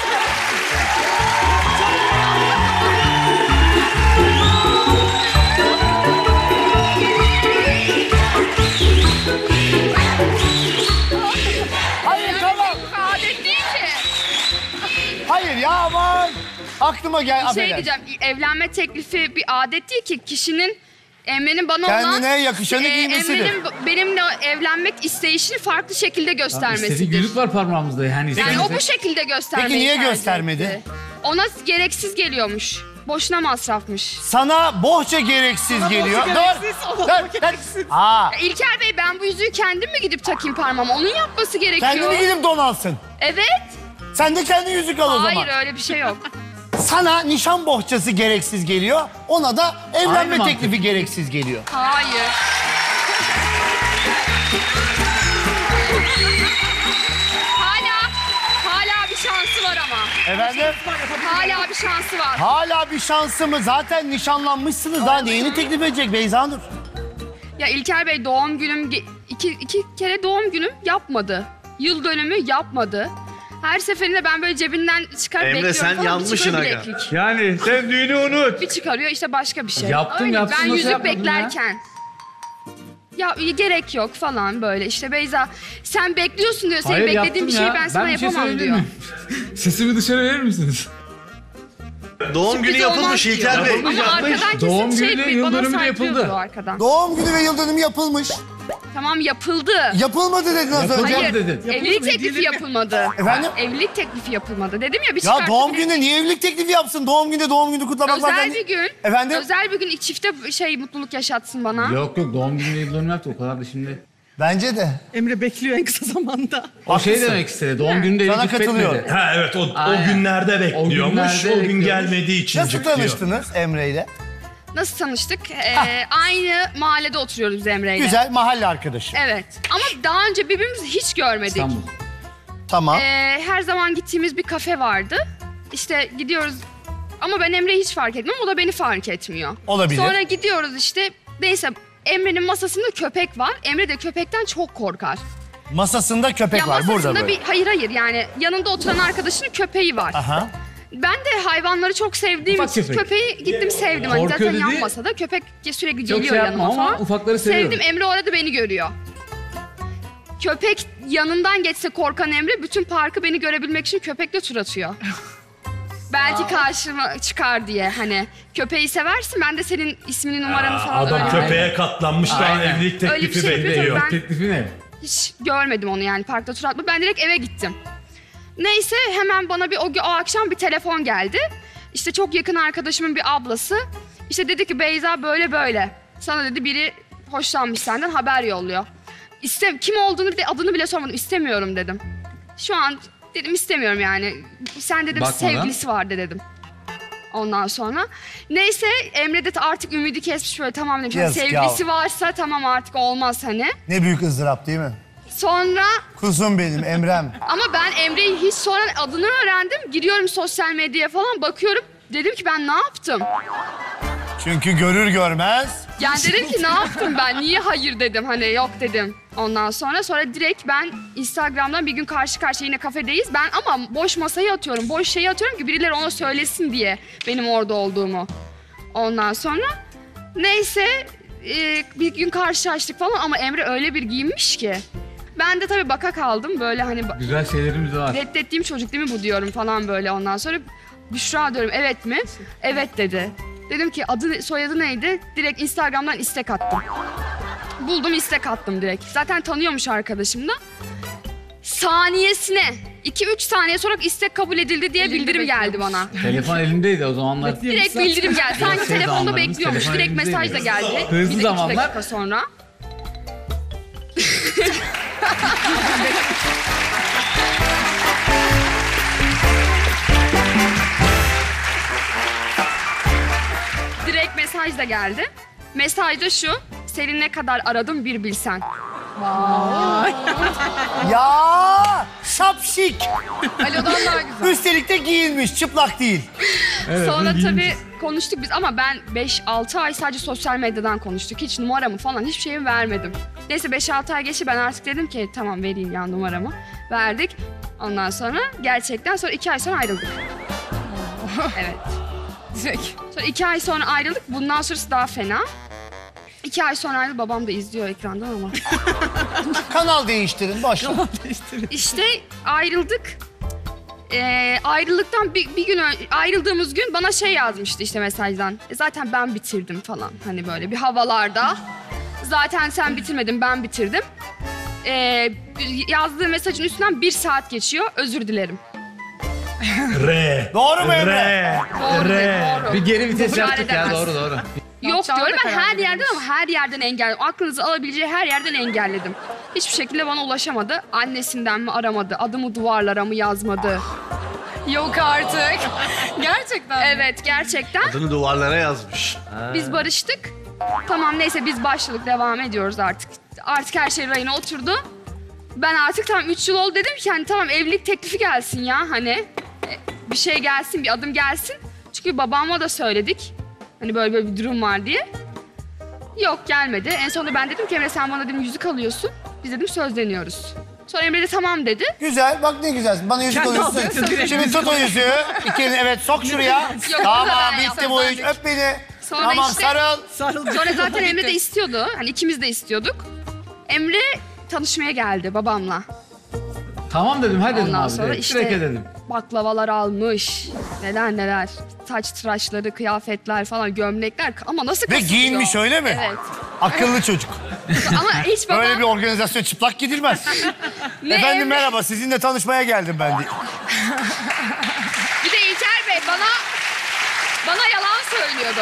Hayır tamam. Adet değil ki. Hayır ya aman. Aklıma gel. Şey affedersin. diyeceğim, evlenme teklifi bir adet değil ki. Kişinin Emre'nin bana Kendine olan... yakışanı giymesidir. Emre'nin benimle evlenmek isteyişini farklı şekilde İstediği göstermesidir. gülük var parmağımızda yani. Yani o bu şekilde göstermeyi Peki niye tercih göstermedi? etti. Ona gereksiz geliyormuş. Boşuna masrafmış. Sana bohça gereksiz geliyor. gereksiz, Dur. ona Dur. Aa, Ya İlker Bey ben bu yüzüğü kendim mi gidip takayım parmağıma? Onun yapması gerekiyor. kendini gidip don alsın. Evet. Sen de kendi yüzük al o zaman. Hayır öyle bir şey yok. Sana nişan bohçası gereksiz geliyor. Ona da evlenme Aynı mantık. teklifi gereksiz geliyor. Hayır. Hala bir şansı var ama. Efendim? Hala bir şansı var. Hala bir şansı mı? Zaten nişanlanmışsınız. Daha neyini teklif edecek Beyza Nur? Ya İlker Bey doğum günüm iki kere doğum günüm yapmadı. Yıl dönümü yapmadı. Her seferinde ben böyle cebinden çıkarıp Emre, bekliyorum sen falan. yanmışsın Bir çıkıyor aga. bileklik. Yani sen düğünü unut. Bir çıkarıyor işte başka bir şey. Yaptım, Öyle, yaptım, ben nasıl yüzük yapmadın ya? beklerken. Ya gerek yok falan böyle işte Beyza sen bekliyorsun diyor. Senin Hayır, beklediğin yaptım bir şeyi ya. ben sana bir şey yapamam söyleyeyim diyor. mi? Sesimi dışarı verir misiniz? Doğum günü Sürpriz olmaz yapılmış diyor. İlker Bey. Ama arkadan kesin Doğum şey günü de yıl bana dönümü de saygılıyordu yapıldı. arkadan. Doğum günü ve yıl dönümü yapılmış. Tamam yapıldı. Yapılmadı dedin az Yapıldı. önce. Hayır, dedin. evlilik teklifi yapılmadı. Efendim? Evlilik teklifi yapılmadı. Dedim ya bir Ya çıkartıp- doğum günü niye evlilik teklifi yapsın? Doğum günü kutlamak varken... Özel bir gün. Efendim? Özel bir gün çifte mutluluk yaşatsın bana. Yok doğum günü yıl dönümü yaptı o kadar da şimdi. Bence de. Emre bekliyor en kısa zamanda. O şey demek istedi doğum gününde Sana evlilik katılıyorum. bitmedi. Ha evet o Aynen. günlerde bekliyormuş. günlerde O gün bekliyormuş. gelmediği için Nasıl cıklıyor. tanıştınız Emre ile? Nasıl tanıştık? Aynı mahallede oturuyoruz Emre'yle. Güzel mahalle arkadaşı. Evet. Ama daha önce birbirimizi hiç görmedik. İstanbul. Tamam. Her zaman gittiğimiz bir kafe vardı. İşte gidiyoruz ama ben Emre'yi hiç fark etmiyorum. O da beni fark etmiyor. Olabilir. Sonra gidiyoruz işte. Neyse Emre'nin masasında köpek var. Emre de köpekten çok korkar. Masasında köpek Ya var burada masasında böyle. hayır yani yanında oturan arkadaşının köpeği var. Aha. Ben de hayvanları çok sevdiğim Ufak için köpek. köpeği gittim sevdim. Hani Korkuyor zaten yan dedi. masada köpek sürekli Çok geliyor şey yapma yanıma ama falan. ufakları seviyorum. Sevdim Emre orada beni görüyor. Köpek yanından geçse korkan Emre bütün parkı beni görebilmek için köpekle tur atıyor. Belki karşıma çıkar diye hani. Köpeği seversin ben de senin ismini numaranı falan Adam öyle- köpeğe katlanmış daha Aynen. evlilik Öyle bir teklifi şey yapıyor, bekliyor. ben- Teklifi ne? Hiç görmedim onu yani parkta tur atma. Ben direkt eve gittim. Neyse hemen bana o akşam bir telefon geldi. İşte çok yakın arkadaşımın bir ablası. İşte dedi ki Beyza böyle böyle. Sana dedi biri hoşlanmış senden haber yolluyor. Kim olduğunu adını bile sormadım. İstemiyorum dedim. Şu an dedim istemiyorum yani. Sen dedim Bakmadan. sevgilisi vardı dedim. Ondan sonra. Neyse Emre de artık ümidi kesmiş böyle tamam demiş. Yazık Sevgilisi ya. varsa tamam artık olmaz hani. Ne büyük ızdırap değil mi? Sonra Kuzum benim Emrem. ama ben Emre'yi hiç sonra adını öğrendim. Giriyorum sosyal medyaya falan bakıyorum. Dedim ki ben ne yaptım? Çünkü görür görmez. Yani dedim ki ne yaptım ben? Niye hayır dedim hani yok dedim. Ondan sonra direkt ben Instagram'dan bir gün karşı karşıya yine kafedeyiz. Ben ama boş masayı atıyorum. Boş şeyi atıyorum ki birileri ona söylesin diye benim orada olduğumu. Ondan sonra neyse bir gün karşılaştık falan ama Emre öyle bir giyinmiş ki. Ben de tabii baka kaldım böyle hani Güzel şeylerimiz var. reddettiğim çocuk değil mi bu diyorum falan böyle ondan sonra. Büşra diyorum evet mi? Evet dedi. Dedim ki adı soyadı neydi? Direkt Instagram'dan istek attım. Buldum istek attım direkt. Zaten tanıyormuş arkadaşım da. Saniyesine 2-3 saniye sonra istek kabul edildi diye bildirim geldi bana. Telefon elimdeydi o zamanlar. Direkt bildirim geldi. Sanki Şey telefonda zamanlarımız, bekliyormuş. telefon Direkt elimizdeydi. mesaj da geldi. Hızlı Bir de 2 zamanlar. dakika sonra. Direkt mesaj da geldi. Mesaj da şu. Seni ne kadar aradım bir bilsen. Ya şapşik. Alo'dan daha güzel. Üstelik de giyinmiş, çıplak değil. Sonra tabii konuştuk biz ama ben 5-6 ay sadece sosyal medyadan konuştuk. Hiç numaramı falan hiçbir şeyimi vermedim. Neyse 5-6 ay geçti ben artık dedim ki tamam vereyim ya numaramı. Verdik. Ondan sonra gerçekten sonra 2 ay sonra ayrıldık. Evet. Direkt. Sonra 2 ay sonra ayrıldık. Bundan sonrası daha fena. 2 ay sonra ayrıldık. Babam da izliyor ekrandan ama. Kanal değiştirin, boş ver. İşte ayrıldık. Ayrılıktan bir gün ayrıldığımız gün bana şey yazmıştı işte mesajdan. Zaten ben bitirdim falan hani böyle bir havalarda. Zaten sen bitirmedin ben bitirdim. Yazdığı mesajın üstünden 1 saat geçiyor. Özür dilerim. Doğru mu Emre? Doğru dedi, doğru. Bir geri vites Müdahale yaptık ya, edemez. doğru. Yok Yapacağını diyorum da ben karar her yerden verilmiş. ama her yerden engelledim. Aklınızı alabileceği her yerden engelledim. Hiçbir şekilde bana ulaşamadı. Annesinden mi aramadı, adımı duvarlara mı yazmadı. Yok artık. Gerçekten. Evet gerçekten. Adını duvarlara yazmış. Biz barıştık. Tamam neyse biz başladık devam ediyoruz artık. Artık her şey rayına oturdu. Ben artık tam 3 yıl oldu dedim ki hani tamam evlilik teklifi gelsin ya hani. Bir şey gelsin bir adım gelsin. Çünkü babama da söyledik. Hani böyle bir durum var diye. Yok gelmedi. En sonunda ben dedim ki Emre sen bana dedim yüzük alıyorsun. Biz dedim sözleniyoruz. Sonra Emre de tamam dedi. Güzel, bak ne güzelsin. Bana yüzük alıyorsun. alıyorsun direkt. Şimdi tut o yüzüğü. İkini evet sok şuraya. Yok, Tamam ben bitti yaptım, bu ben iş. de. Öp beni. Sonra Tamam işte- sarıl. Sonra zaten Emre de istiyordu. Hani ikimiz de istiyorduk. Emre tanışmaya geldi babamla. Tamam dedim, hadi dedim Ondan abi. sonra direkt. işte Direkt dedim. baklavalar almış. Neler neler. Saç tıraşları, kıyafetler falan, gömlekler. Ama nasıl Ve kasılıyor? giyinmiş öyle mi? Evet. Akıllı çocuk. Ama hiç babam... Böyle bir organizasyon çıplak gidilmez. ne Efendim Emre- merhaba, sizinle tanışmaya geldim ben de. Bir de İlker Bey bana yalan söylüyordu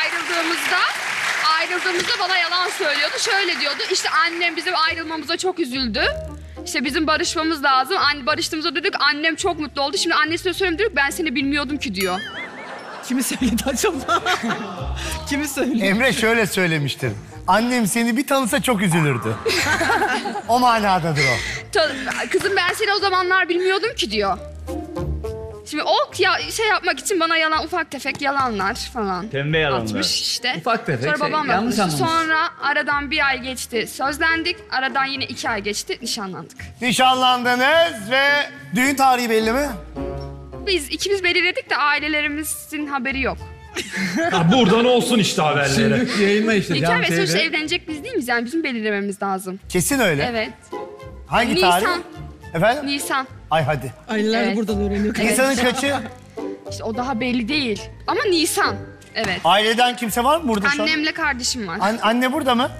ayrıldığımızda bana yalan söylüyordu. Şöyle diyordu. İşte annem bizim ayrılmamıza çok üzüldü. İşte bizim barışmamız lazım. Barıştığımızda dedik annem çok mutlu oldu. Şimdi annesine söyleyeyim dedik ben seni bilmiyordum ki diyor. Kimi söyledi acaba? Kimi söyledi? Emre şöyle söylemiştir. Annem seni bir tanısa çok üzülürdü. O manadadır o. Kızım ben seni o zamanlar bilmiyordum ki diyor. Şimdi o şey yapmak için bana yalan ufak tefek yalanlar falan Pembe yalanlar. atmış işte. Ufak tefek Sonra şey, babam yanlış yapmıştı. anlamış. Sonra aradan 1 ay geçti sözlendik. Aradan yine 2 ay geçti nişanlandık. Nişanlandınız ve düğün tarihi belli mi? Biz ikimiz belirledik de ailelerimizin haberi yok. Ha, buradan olsun işte haberleri. Şimdi yayınla işte. İlker canlı Bey sonuçta şeyde. evlenecek biz değil miyiz? Yani bizim belirlememiz lazım. Kesin öyle. Evet. Hangi Nisan. tarih? Efendim? Nisan. Ay hadi. Aileler Evet. buradan öğreniyor. Evet. Nisan'ın kaçı? İşte o daha belli değil. Ama Nisan. Evet. Aileden kimse var mı burada şu an? Annemle kardeşim var. Anne burada mı?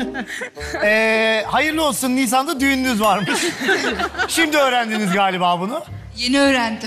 Hayırlı olsun, Nisan'da düğününüz varmış. Şimdi öğrendiniz galiba bunu. Yeni öğrendim.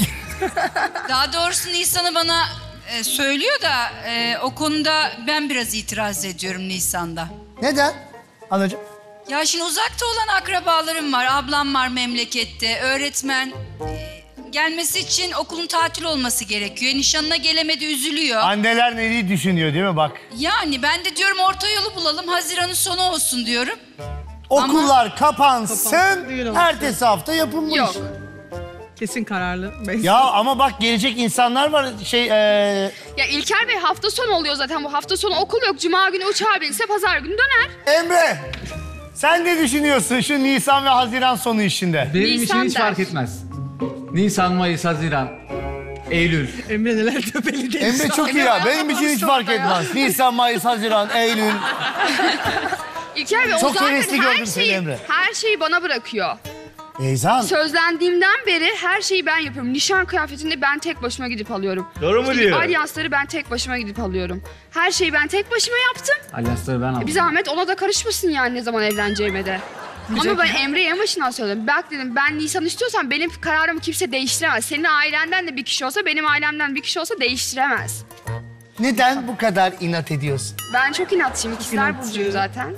Daha doğrusu Nisan'ı bana söylüyor da o konuda ben biraz itiraz ediyorum Nisan'da. Neden? Anacığım. Ya şimdi uzakta olan akrabalarım var, ablam var memlekette, öğretmen. Gelmesi için okulun tatil olması gerekiyor. Nişanına gelemedi, üzülüyor. Anneler neyi düşünüyor değil mi bak? Yani ben de diyorum orta yolu bulalım, Haziran'ın sonu olsun diyorum. Okullar kapansın, düğün olsun. ertesi hafta yapılmış. Yok. Kesin kararlı. Ya ama bak gelecek insanlar var Ya İlker Bey hafta sonu oluyor zaten. Bu hafta sonu okul yok. Cuma günü uçağa binse pazar günü döner. Emre, sen ne düşünüyorsun şu Nisan ve Haziran sonu işinde? Benim için Nisan hiç der. fark etmez. Nisan, Mayıs, Haziran, Eylül. Emre neler diyor belli değil. Emre çok iyi ya, benim için hiç fark etmez. Nisan, Mayıs, Haziran, Eylül. İlker Bey o Çok zaten hevesli gördüm seni Emre. her şeyi bana bırakıyor. Beyza. Sözlendiğimden beri her şeyi ben yapıyorum. Nişan kıyafetini ben tek başıma gidip alıyorum. Doğru mu diyor? Alyansları ben tek başıma gidip alıyorum. Her şeyi ben tek başıma yaptım. Alyansları ben aldım. Bir zahmet ona da karışmasın yani ne zaman evleneceğime de. Ama ben Emre'ye en başından söyledim. Bak dedim ben Nisan istiyorsam benim kararımı kimse değiştiremez. Senin ailenden de bir kişi olsa benim ailemden bir kişi olsa değiştiremez. Neden bu kadar inat ediyorsun? Ben çok inatçıyım. İkizler burcuyum zaten.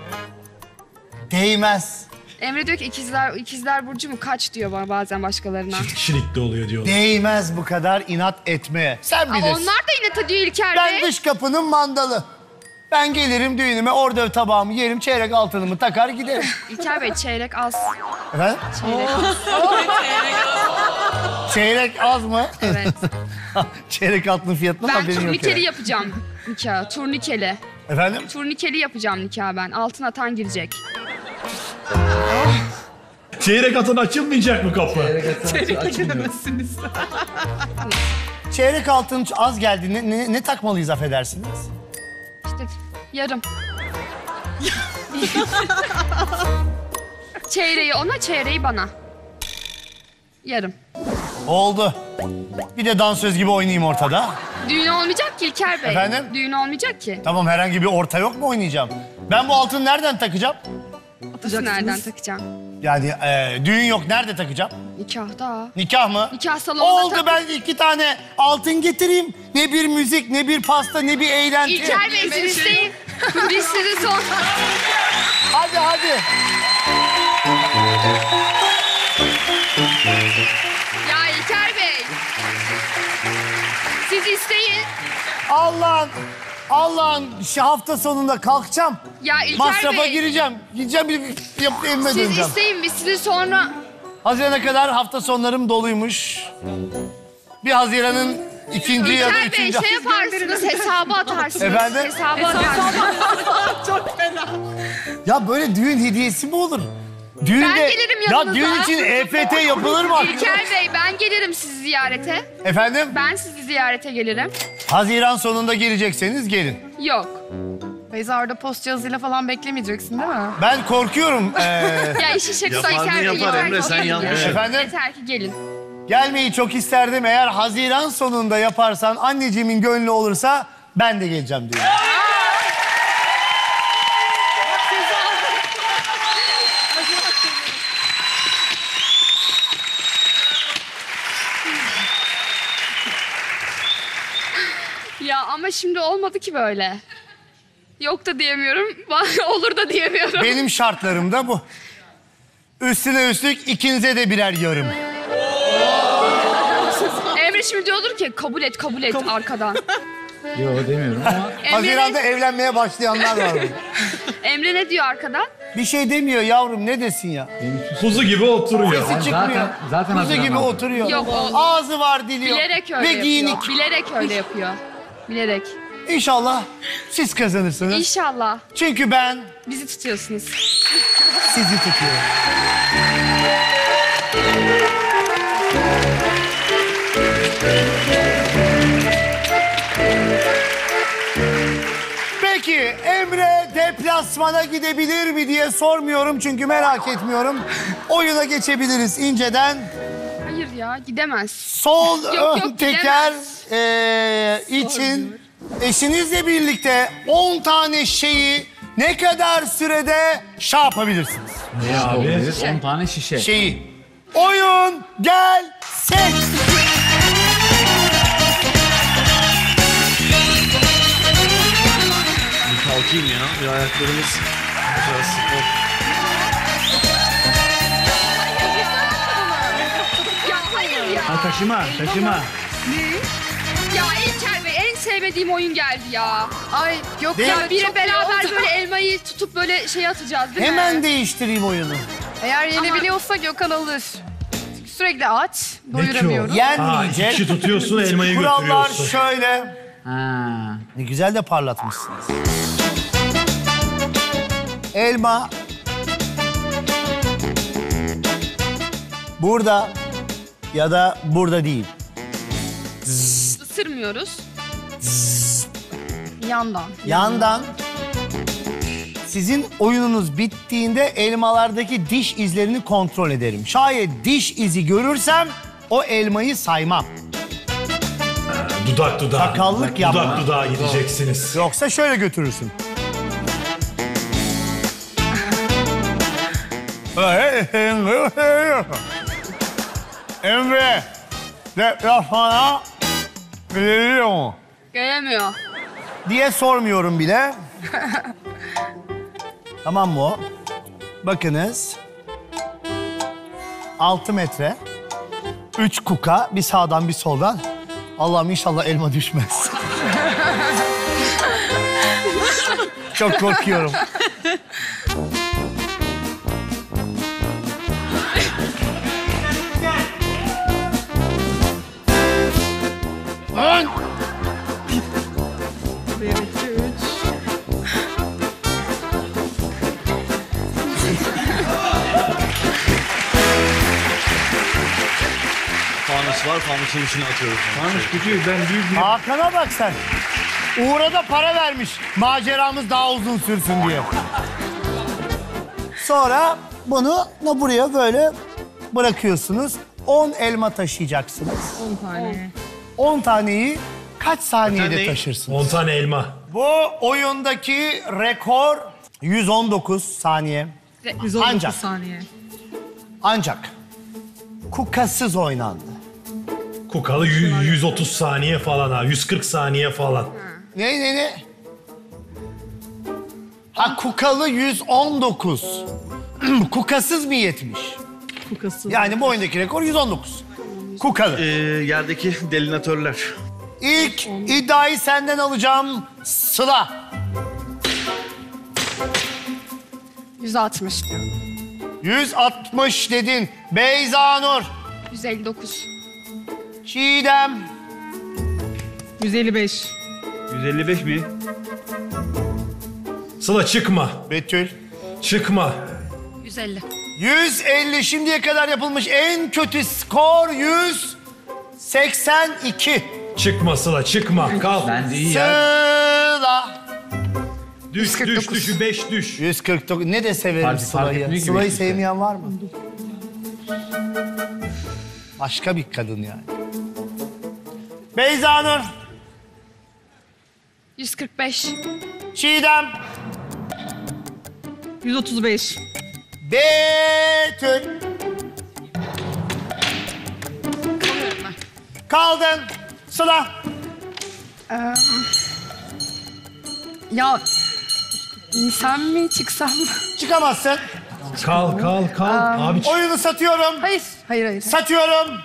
Değmez. Emre diyor ki ikizler burcu mu kaç diyor bana bazen başkalarına. Çift kişilik de oluyor diyorlar. Değmez bu kadar inat etmeye. Sen Aa, bilirsin. onlar da inat ediyor İlker Ben Bey. dış kapının mandalı. Ben gelirim düğünüme, orada tabağımı yerim, çeyrek altınımı takar giderim. İlker Bey çeyrek az. Efendim? Çeyrek az. Çeyrek az mı? Evet. Çeyrek altın fiyatına Ben haberin yok turnikeli yani. yapacağım nikah. Turnikeli. Efendim? Turnikeli yapacağım nikah ben. Altın atan girecek. Çeyrek atın açılmayacak mı kapı? Çeyrek altın az geldi. Ne takmalıyız affedersiniz? İşte yarım. Çeyreği ona, çeyreği bana. Yarım. Oldu. Bir de dansöz gibi oynayayım ortada. Düğün olmayacak ki İlker Bey. Efendim? Düğün olmayacak ki. Tamam, herhangi bir orta yok mu oynayacağım? Ben bu altını nereden takacağım? Nasıl nereden takacağım? Yani düğün yok, nerede takacağım? Nikahda. Nikah mı? Nikah salonunda Oldu, tak- ben 2 tane altın getireyim. Ne bir müzik, ne bir pasta, ne bir eğlence. İlker Bey siz isteyin. Biz sizi son... Hadi hadi. Ya İlker Bey. Siz isteyin. Allah'ın hafta sonunda kalkacağım. Ya İlker Masrafa Bey. gireceğim. Gideceğim evime Siz döneceğim. isteyin biz sizi sonra... Haziran'a kadar hafta sonlarım doluymuş. Bir Haziran'ın ikinci ya da İlker Bey üçüncü... şey yaparsınız, hesabı atarsınız. Efendim? Hesabı atarsınız. Çok fena. Ya böyle düğün hediyesi mi olur? Düğünde... Ben gelirim Ya yanınıza. düğün için EFT yapılır mı? İlker Bey ben gelirim sizi ziyarete. Efendim? Ben sizi ziyarete gelirim. Haziran sonunda gelecekseniz gelin. Yok. Beyza orada post yazıyla falan beklemeyeceksin değil mi? Ben korkuyorum. Ya işi şakası Yapar mı İlker Bey. yapar yeter Emre, ki sen gelin yanlış ya. Efendim? Yeter ki gelin. Gelmeyi çok isterdim. Eğer Haziran sonunda yaparsan, anneciğimin gönlü olursa ben de geleceğim diyor. Ya ama şimdi olmadı ki böyle. Yok da diyemiyorum, olur da diyemiyorum. Benim şartlarım da bu. Üstüne üstlük ikinize de birer yarım. Emre şimdi diyordur ki kabul et arkadan. Yok demiyorum ama Haziran'da evlenmeye başlayanlar var. Emre ne diyor arkadan? Bir şey demiyor yavrum, ne desin ya? Kuzu gibi oturuyor. Sesi çıkmıyor. zaten Kuzu gibi Haziran'da. oturuyor. Yok, o- Ağzı var, dili yok. Bilerek öyle Ve yapıyor. giyinik. Bilerek öyle yapıyor. Bilerek. İnşallah siz kazanırsınız. İnşallah. Çünkü ben Bizi tutuyorsunuz. sizi tutuyorum. Peki Emre deplasmana gidebilir mi diye sormuyorum çünkü merak etmiyorum. Oyuna geçebiliriz inceden. Hayır ya gidemez. Sol Yok, ön teker için eşinizle birlikte 10 tane şeyi ne kadar sürede şey yapabilirsiniz? Ne abi? yapabiliriz? 10 tane şişe. Şeyi. Oyun gelsin. Bir kalkayım ya. Bir ayaklarımız biraz Ya hayır ya. Ha, taşıma. Ya İlker Bey en sevmediğim oyun geldi ya. Ay yok Değil ya mi? Biri çok iyi beraber oldu. böyle elmayı tutup böyle şey atacağız değil Hemen mi? değiştireyim oyunu. Eğer yenebiliyorsa Gökhan alır. Çünkü sürekli aç, doyuramıyoruz. Ha, Yenmeyecek. iki tutuyorsun, elmayı Kurallar götürüyorsun. şöyle. Ha. Ne güzel de parlatmışsınız. Elma burada ya da burada değil. Isırmıyoruz. Yandan. Yandan Sizin oyununuz bittiğinde elmalardaki diş izlerini kontrol ederim. Şayet diş izi görürsem o elmayı saymam. Dudak dudağa. Sakallık yapma. Dudak dudağa gideceksiniz. Yoksa şöyle götürürsün. Emre, deplasmana geliyor mu? Gelemiyor. Diye sormuyorum bile. Tamam mı o? Bakınız. 6 metre. 3 kuka. Bir sağdan bir soldan. Allah'ım inşallah elma düşmez. Çok korkuyorum. Ön! Fanus var, fanusun içine atıyoruz. Tanış gidiyor, ben büyük bir... Hakan'a bak sen. Uğur'a da para vermiş. Maceramız daha uzun sürsün diye. Sonra bunu buraya böyle bırakıyorsunuz. 10 elma taşıyacaksınız. 10 tane. 10 taneyi kaç saniyede taşırsınız? 10 tane elma. Bu oyundaki rekor 119 saniye. 119 saniye. Ancak kukasız oynandı. Kukalı 130 saniye falan ha. 140 saniye falan. Ne? Ha kukalı 119. Kukasız mı 70? Kukası. Yani bu oyundaki rekor 119. Kukalı. Yerdeki delinatörler. İlk iddiayı senden alacağım Sıla. 160. 160 dedin. Beyza Nur. 159. Çiğdem. 155. 155 mi? Sıla çıkma. Betül. Çıkma. 150. 150 şimdiye kadar yapılmış en kötü skor 182. Çıkma Sıla, çıkma. Kal. Bence iyi ya. Sıla. Düş, 149. düş, 5 düş. 149. Ne de severim Fark Sıla'yı. etmiyor ki Sıla'yı beşlikte. sevmeyen var mı? Başka bir kadın yani. Beyza Nur. 145. Çiğdem. 135. Betül. Kaldın. Sıla. Ya insan mı çıksam mı? Çıkamazsın. Kal. Abi çık. Oyunu satıyorum. Hayır. Satıyorum.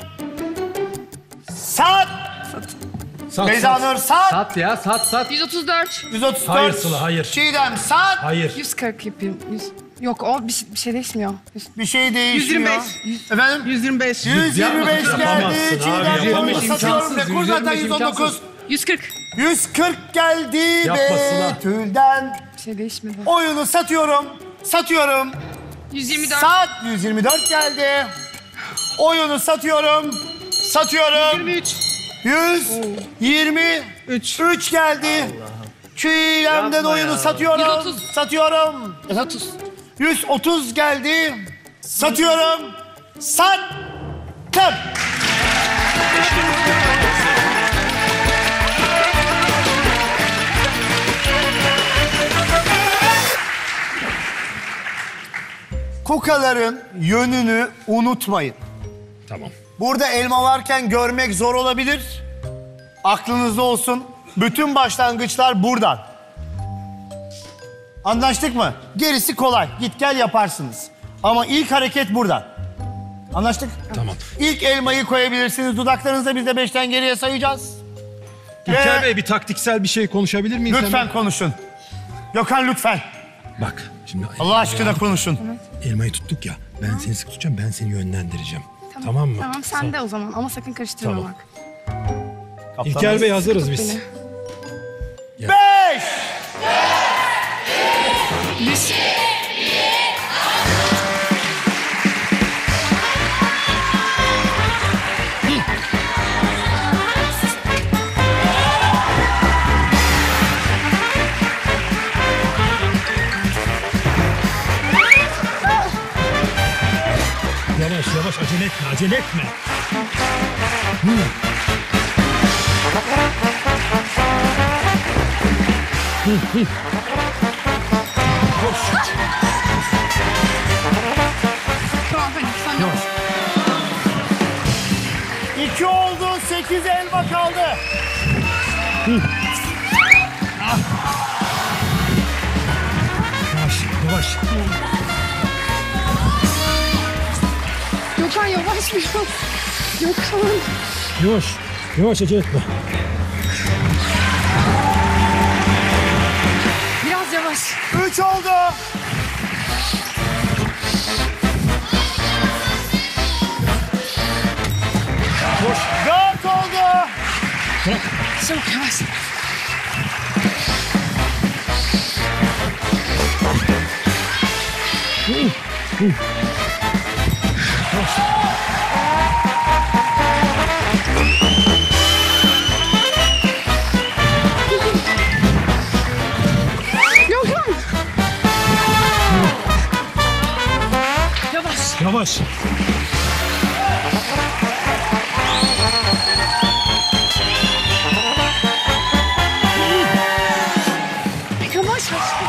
Sat. Sat, Beyza sat. Nur sat. Sat ya, sat. 134. 134. Hayır Sıla, hayır. Çiğdem sat. Hayır. 140 yapayım. Yok o bir şey değişmiyor. Bir şey değişmiyor. 125. Efendim? 125. 125 geldi. Yapamazsın abi, Çiğdem oyunu yapamazsın. satıyorum. Rekor zaten 125 119. 140. 140 geldi Yapma Sıla. Betül'den. Bir şey değişmedi. Oyunu satıyorum. 124. Sat 124 geldi. Oyunu satıyorum. 23. 123 geldi. Çiğdem'den oyunu satıyorum. 130. Satıyorum. 130. 130 geldi. Satıyorum. Sattım. Kukaların yönünü unutmayın. Tamam. Burada elma varken görmek zor olabilir. Aklınızda olsun. Bütün başlangıçlar buradan. Anlaştık mı? Gerisi kolay. Git gel yaparsınız. Ama ilk hareket buradan. Anlaştık? Tamam. İlk elmayı koyabilirsiniz dudaklarınıza. Biz de 5'ten geriye sayacağız. İlker Bey bir taktiksel bir şey konuşabilir miyiz? Lütfen konuşun. Gökhan lütfen. Bak şimdi Allah aşkına konuşun. elmayı tuttuk ya. Ben seni sık tutacağım, ben seni yönlendireceğim. Tamam mı? Tamam sen de o zaman ama sakın karıştırma Tamam. bak. İlker Bey hazırız biz. Beni. 5. etme, acele etme. Tamam hadi sen yavaş. 2 oldu, 8 elma kaldı. Yavaş, yavaş. Gökhan yavaş biraz. Gökhan. Yavaş, yavaş acele etme. Biraz yavaş. 3 oldu. Koş. 4 oldu. Çabuk yavaş. Gökhan. Yavaş. Yavaş. Yavaş.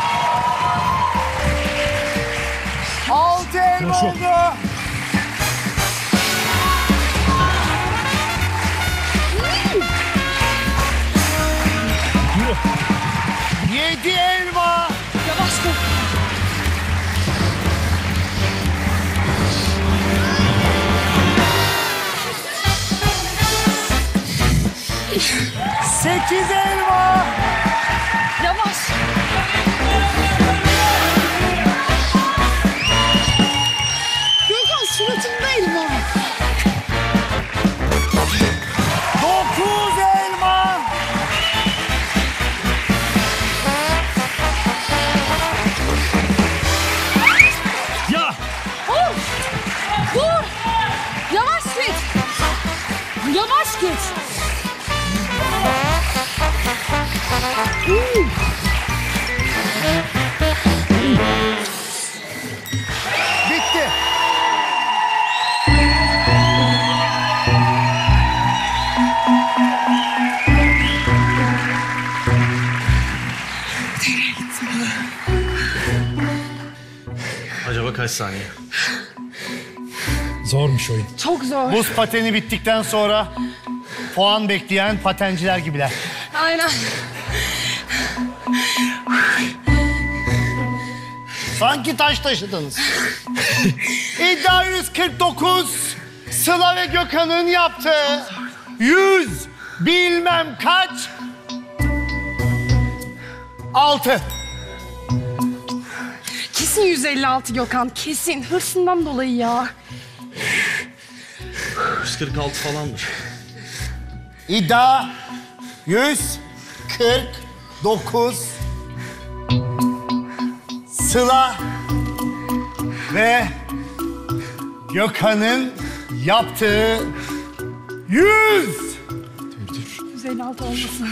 6 elma Koş. oldu. Yürü. 7 elma. Yavaş dur. Sekiz elma. Yavaş. Gökhan suratımda elma. 9 elma. Ya. Dur. Yavaş git. Yavaş git. Bitti. Acaba kaç saniye? Zormuş oyun. Çok zor. Buz pateni bittikten sonra puan bekleyen patenciler gibiler. Aynen. Sanki taş taşıdınız. İddia 149. Sıla ve Gökhan'ın yaptığı 100 bilmem kaç 6. Kesin 156 Gökhan. Kesin. Hırsından dolayı ya. 146 falandır. İddia 149. Sıla ve Gökhan'ın yaptığı 156 olmasın.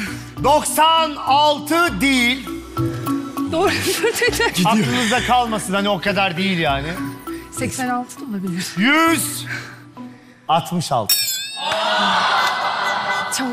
196 değil. Doğru. Aklınızda kalmasın, hani o kadar değil yani. 86 da olabilir. 166. Çok.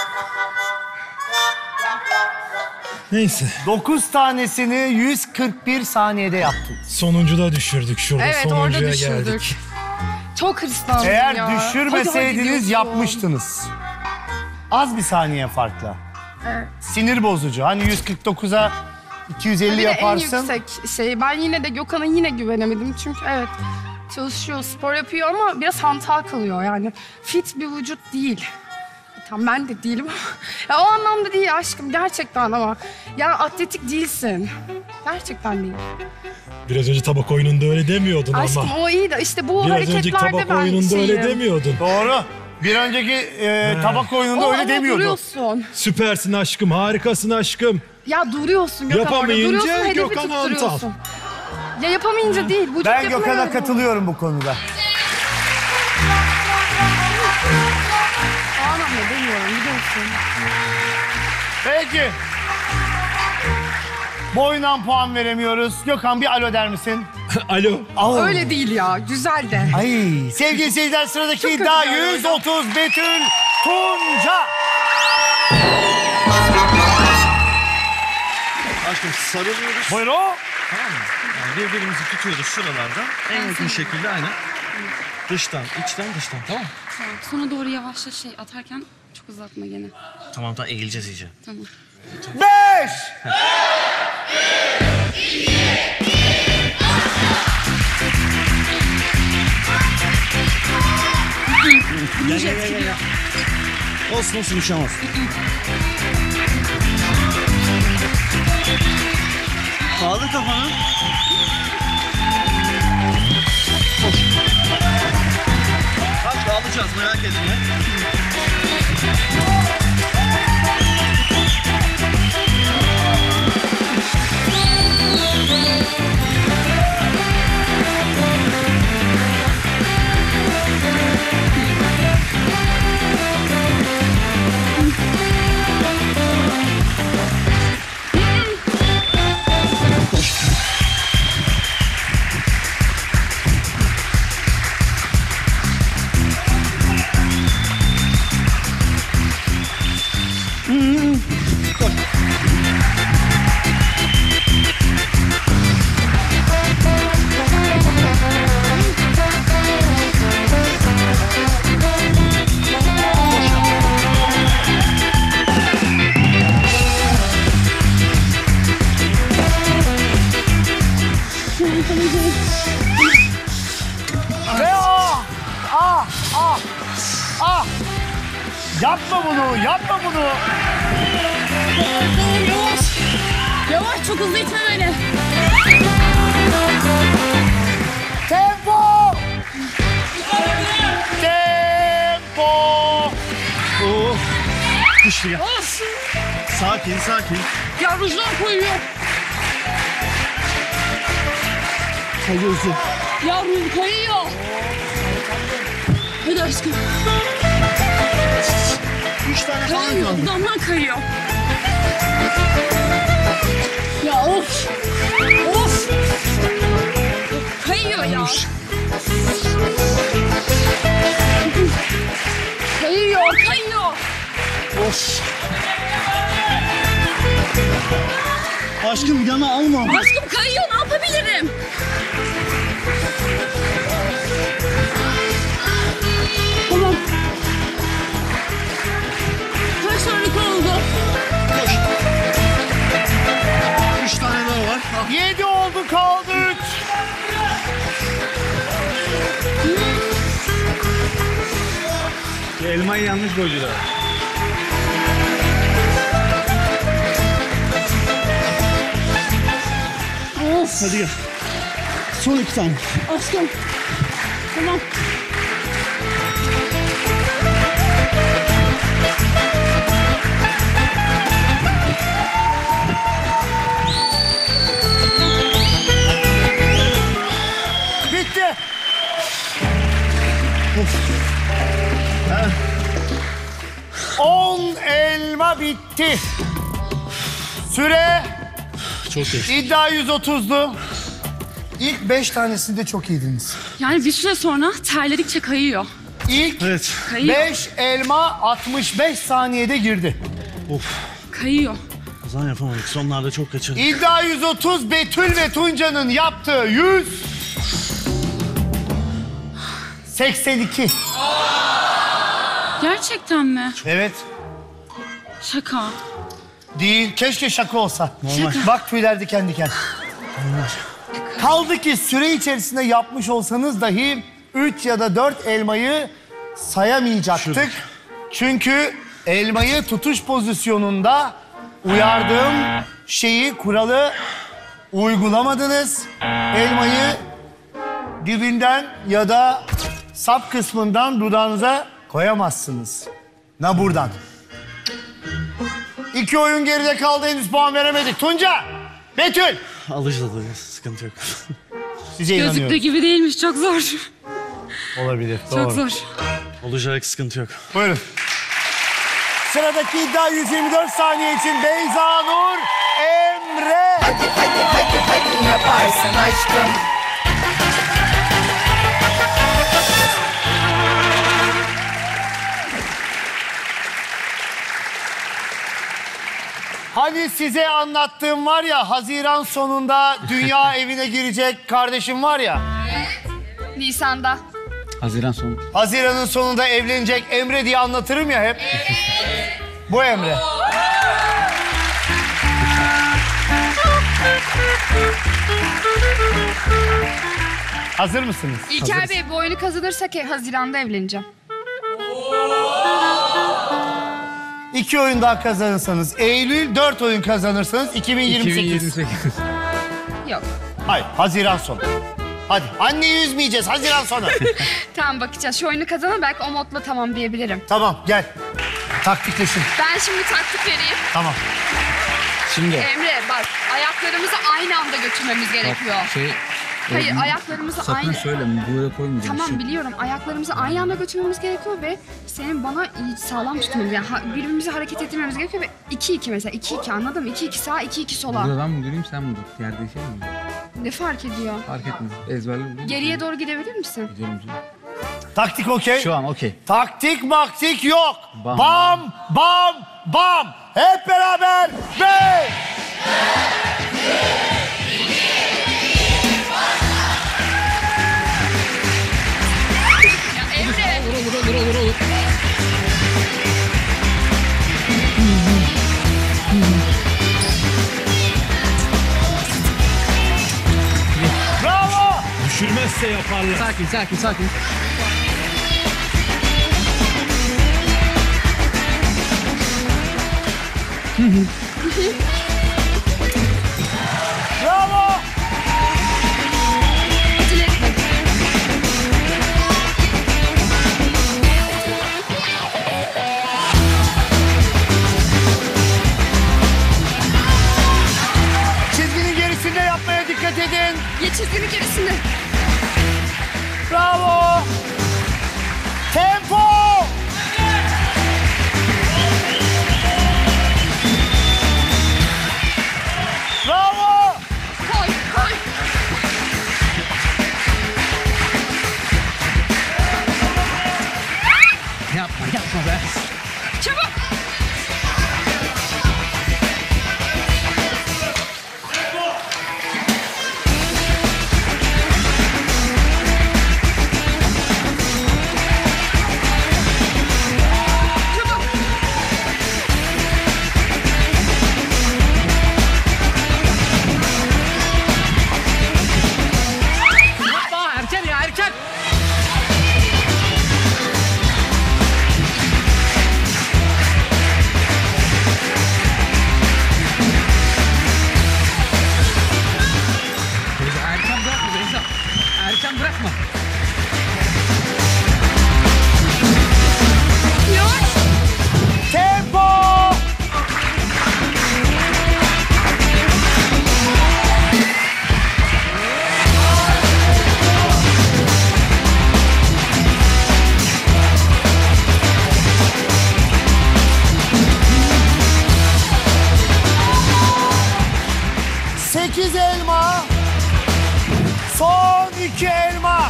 Neyse. 9 tanesini 141 saniyede yaptın. Sonuncuda düşürdük şurada. Evet orada Sonuncuya düşürdük. geldik. Çok hırslandım Eğer ya. Hadi, düşürmeseydiniz diyorsun. yapmıştınız. Az bir saniye farkla. Evet. Sinir bozucu. Hani 149'a 250 Bir de yaparsın. en yüksek şey. Ben yine de Gökhan'a yine güvenemedim. Çünkü evet çalışıyor, spor yapıyor ama biraz hantal kalıyor. Yani fit bir vücut değil. Tamam ben de değilim ama. Ya, o anlamda değil aşkım gerçekten ama. Yani atletik değilsin. Gerçekten değil. Biraz önce tabak oyununda öyle demiyordun Aşkım ama. o iyi de işte bu Biraz önceki hareketlerde tabak ben oyununda öyle şeyim. demiyordun. Doğru. Bir önceki tabak oyununda O öyle ama demiyordu. duruyorsun. Süpersin aşkım, harikasın aşkım. Ya duruyorsun Gökhan orada. Yapamayınca Duruyorsun, hedefi Gökhan hantal. tutturuyorsun. Ya yapamayınca değil. Vücut Ben yapına Gökhan'a göre. katılıyorum bu konuda. O anlamda demiyorum biliyorsun. Peki. Boyundan puan veremiyoruz. Gökhan bir alo der misin? Alo. Öyle değil ya. Güzel de. Ay, sevgili seyirciler sıradaki iddia 130 Betül Tunca. Aşkım sarılıyoruz. Buyurun. Tamam mı? Yani birbirimizi tutuyoruz şuralardan. En yakın şekilde aynen. Dıştan, içten, dıştan. Tamam mı? Tamam. Sonra doğru yavaşça atarken çok uzatma gene. Tamam eğileceğiz iyice. Tamam. 5. Gel. Olsun bir şey olmaz. Kaldır kafanı. Koş. Bak alacağız merak etme. Ve yapma bunu, yapma bunu. Yavaş çok hızlı itme beni. Tempo! Tempo! Düştü ya. Sakin. Ya rujlar koyuyor. Kayıyorsun. Ya ruj kayıyor. Hadi aşkım. 3 tane falan Kayıyor, kaldı. damdan kayıyor. Ya of. Of. Kayıyor ya. Kayıyor. Of. Aşkım yana alma. Aşkım kayıyor, ne yapabilirim? Tamam. Kaç dakika oldu? 3 tane daha var. 7 oldu, kaldı 3. Elmayı yanlış koydular. Hadi gel. Son 2 tane. Aşkım. Tamam. Bitti. Ha. 10 elma bitti. Süre Çok geçti. iddia 130'du. İlk 5 tanesinde çok iyiydiniz. Yani bir süre sonra terledikçe kayıyor. İlk Evet. Kayıyor. 5 elma 65 saniyede girdi. Kayıyor. O zaman yapamadık. Sonlarda çok kaçırdık. İddia 130 Betül ve Tunca'nın yaptığı 182. Gerçekten mi? Evet. Şaka. Değil. Keşke şaka olsa. Normal. Bak tüyler diken diken. Kaldı ki süre içerisinde yapmış olsanız dahi 3 ya da 4 elmayı sayamayacaktık. Çünkü elmayı tutuş pozisyonunda uyardığım kuralı uygulamadınız. Elmayı dibinden ya da sap kısmından dudağınıza koyamazsınız. Na buradan. 2 oyun geride kaldı, henüz puan veremedik. Tunca, Betül. Alışıldı. Sıkıntı yok. Size Gözüktüğü inanıyorum. gibi değilmiş, çok zor. Olabilir, Çok zor. Olacak sıkıntı yok. Buyurun. Sıradaki iddia 124 saniye için Beyza Nur Emre. Hadi yaparsın aşkım. Hani size anlattığım var ya, Haziran sonunda dünya evine girecek kardeşim var ya. Nisan'da. Haziran sonu. Haziran'ın sonunda evlenecek Emre diye anlatırım ya hep. Bu Emre. Hazır mısınız? İlker Bey bu oyunu kazanırsak Haziran'da evleneceğim. 2 oyun daha kazanırsanız Eylül, 4 oyun kazanırsanız 2028. Yok. Hayır, Haziran sonu. Hadi, anneyi üzmeyeceğiz, Haziran sonu. Tamam bakacağız. Şu oyunu kazanır belki o modla tamam diyebilirim. Tamam, gel. Taktikleşin. Ben şimdi taktik vereyim. Tamam. Şimdi. Emre bak ayaklarımızı aynı anda götürmemiz gerekiyor. Hayır ayaklarımızı sakın aynı... söyleme buraya koymayacağım. Tamam biliyorum ayaklarımızı aynı anda götürmemiz gerekiyor ve senin bana iyi sağlam tutmamız yani birbirimizi hareket ettirmemiz gerekiyor ve 2-2 mesela 2-2 anladın mı? 2-2 sağa 2-2 sola. Burada ben mi durayım sen mi dur? Yer değişelim mi? Ne fark ediyor? Fark etmez. Ezberle. Geriye doğru gidebilir misin? Gidiyorum canım. Taktik okey. Şu an okey. Taktik maktik yok. Bam. Bam, bam, bam. Hep beraber. 5. Ya Emre. Olur. Bravo. Düşürmezse yaparlar. Sakin. Bravo. Acele etme. Çizginin gerisinde yapmaya dikkat edin. Geç çizginin gerisinde. Bravo. Tempo. Bravo. Koy. Yapma be. Çabuk. Erken. Erken bırakma. Yavaş. Tempo. Sekiz elma. Son 2 elma.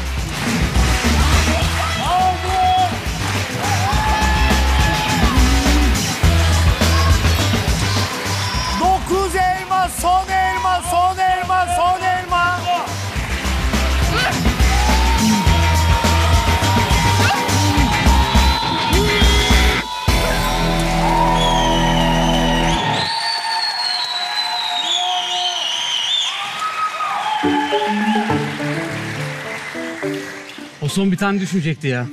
Oldu. Dokuz elma, son elma, son elma, son elma. O son bir tane düşmeyecekti ya.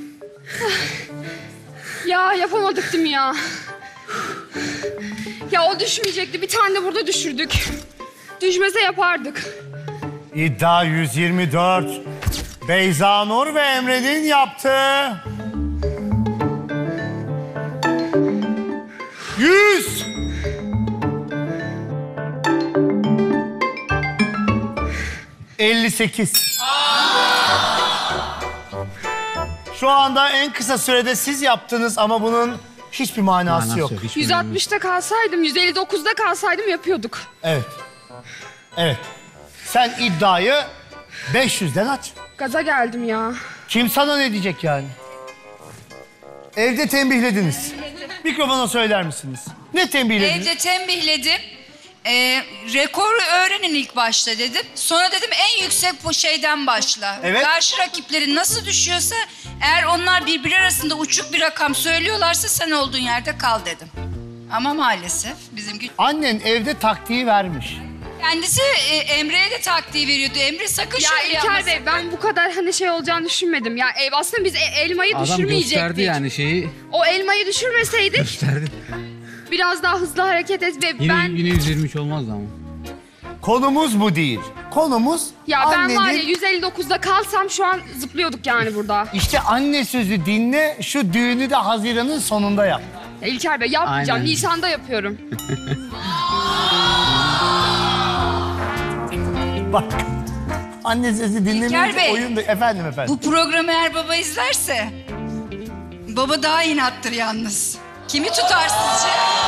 Ya yapamadık değil mi ya? Ya o düşmeyecekti. Bir tane de burada düşürdük. Düşmese yapardık. İddia 124. Beyza Nur ve Emre'nin yaptığı 100. ...58. Şu anda en kısa sürede siz yaptınız ama bunun hiçbir manası yok. 160'ta kalsaydım, 159'da kalsaydım yapıyorduk. Evet. Evet. Sen iddiayı 500'den aç. Gaza geldim ya. Kim sana ne diyecek yani? Evde tembihlediniz. Mikrofona söyler misiniz? Ne tembihlediniz? Evde tembihledim. Rekoru öğrenin ilk başta dedim. Sonra dedim en yüksek bu şeyden başla. Evet. Karşı rakiplerin nasıl düşüyorsa eğer onlar birbiri arasında uçuk bir rakam söylüyorlarsa sen olduğun yerde kal dedim. Ama maalesef bizimki... Annen evde taktiği vermiş. Kendisi Emre'ye de taktiği veriyordu. Emre sakın Ya şöyle İlker yapmasın. Bey ben bu kadar hani şey olacağını düşünmedim. Ya aslında biz elmayı Adam düşürmeyecektik. gösterdi yani şeyi. O elmayı düşürmeseydik Gösterdi. biraz daha hızlı hareket et ve Yine, ben... yine 123 olmazdı ama. Konumuz bu değil. Konumuz Ya ben annenin... var ya 159'da kalsam şu an zıplıyorduk yani burada. İşte anne sözü dinle, şu düğünü de Haziran'ın sonunda yap. Ya İlker Bey yapmayacağım. Aynen. Nisan'da yapıyorum. Bak. Anne sözü İlker dinlemeyince Bey. oyun da... Efendim. Bu programı eğer baba izlerse... Baba daha inattır yalnız. Kimi tutar sizce?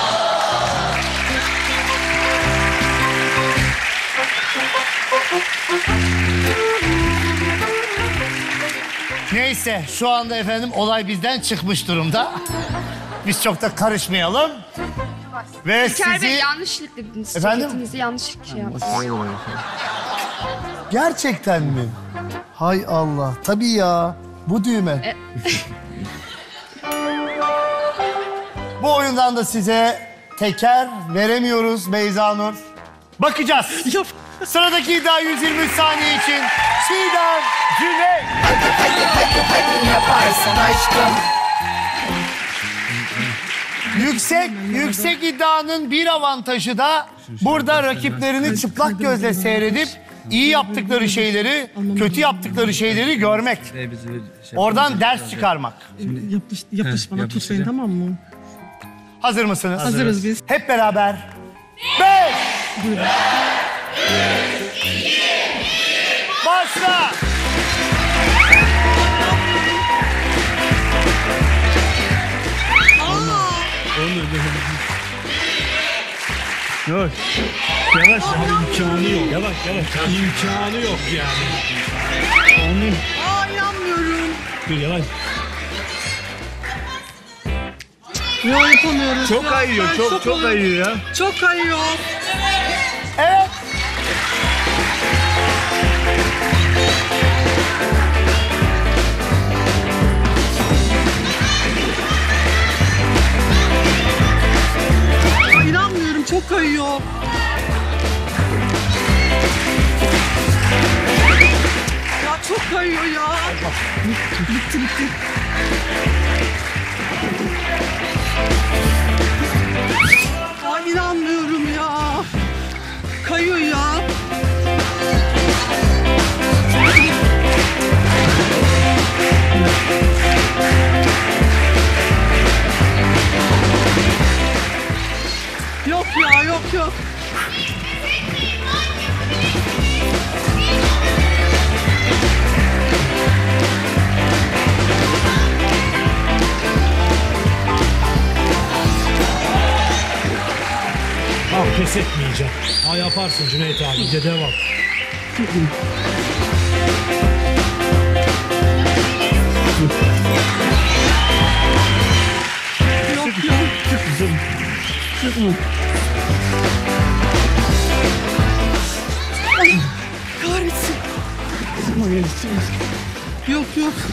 Neyse şu anda efendim olay bizden çıkmış durumda. Biz çok da karışmayalım. Ve İlker Bey sizi... yanlış dediniz. Efendim? Ceketinizi yanlış şey yaptınız. Gerçekten mi? Hay Allah. Tabii ya. Bu düğme. Bu oyundan da size teker veremiyoruz Beyza Nur. Bakacağız. Sıradaki iddia 123 saniye için Çiğdem Cüneyt. Hadi yaparsın aşkım. Yüksek iddianın bir avantajı da burada rakiplerini çıplak gözle seyredip iyi yaptıkları şeyleri, kötü yaptıkları şeyleri görmek. Oradan ders çıkarmak. Yapış bana tut beni, tamam mı? Hazır mısınız? Hazırız biz. Hep beraber. 5. Başla. Yok. Yavaş. İmkanı yok. Yavaş. İmkanı yok yani. Aa inanmıyorum. Dur yavaş. Ya yapamıyoruz. Çok ya. kayıyor. Ben Çok oluyorum. kayıyor ya. Çok kayıyor. Evet. Aa, inanmıyorum, çok kayıyor. Ya çok kayıyor ya. Bitti. Aa, inanmıyorum ya. Kayıyor ya. Yok ya, yok. Pes etmeyeceğim. Yaparsın Cüneyt abi. De devam. Kahretsin. Yok.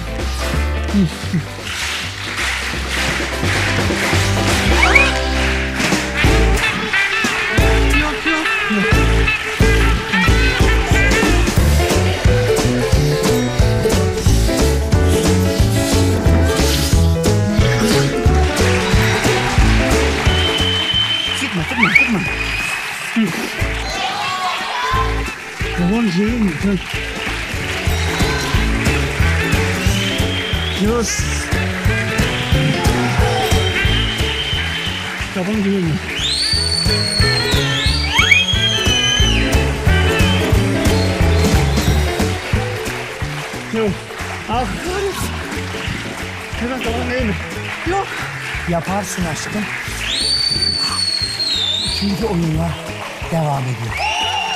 Sıkma. Tamam canım. Yok. Tamam canım. Yok. Ah. Tamam değil mi? Yok. Yaparsın aşkım. Çünkü oyunlar devam ediyor.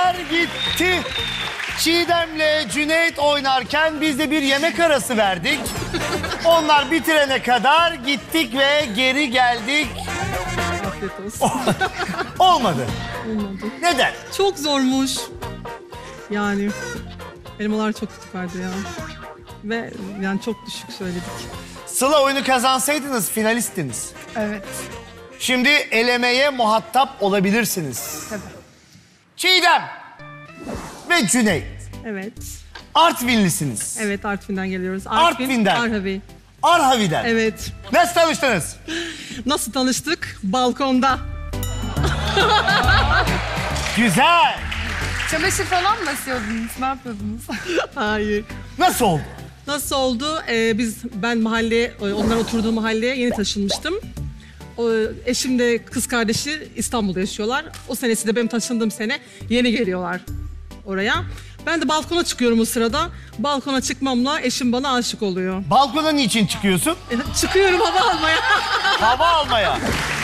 kadar gitti. Çiğdem'le Cüneyt oynarken biz de bir yemek arası verdik. Onlar bitirene kadar gittik ve geri geldik. Afiyet olsun. Olmadı. Olmadı. Neden? Çok zormuş. Yani elmalar çok süperdi ya. Ve yani çok düşük söyledik. Sıla oyunu kazansaydınız finalisttiniz. Evet. Şimdi elemeye muhatap olabilirsiniz. Tabii. Çiğdem ve Cüneyt. Evet. Artvinlisiniz. Evet, Artvin'den geliyoruz. Artvin'den. Arhavi. Arhavi'den. Evet. Nasıl tanıştınız? Nasıl tanıştık? Balkonda. Güzel. Çamaşır falan mı asıyordunuz? Ne yapıyordunuz? Hayır. Nasıl oldu? Nasıl oldu? Ben mahalleye, onlar oturduğu mahalleye yeni taşınmıştım. Eşim de kız kardeşi İstanbul'da yaşıyorlar. O senesi de benim taşındığım sene yeni geliyorlar oraya. Ben de balkona çıkıyorum o sırada. Balkona çıkmamla eşim bana aşık oluyor. Balkona niçin çıkıyorsun? Çıkıyorum hava almaya. Hava almaya.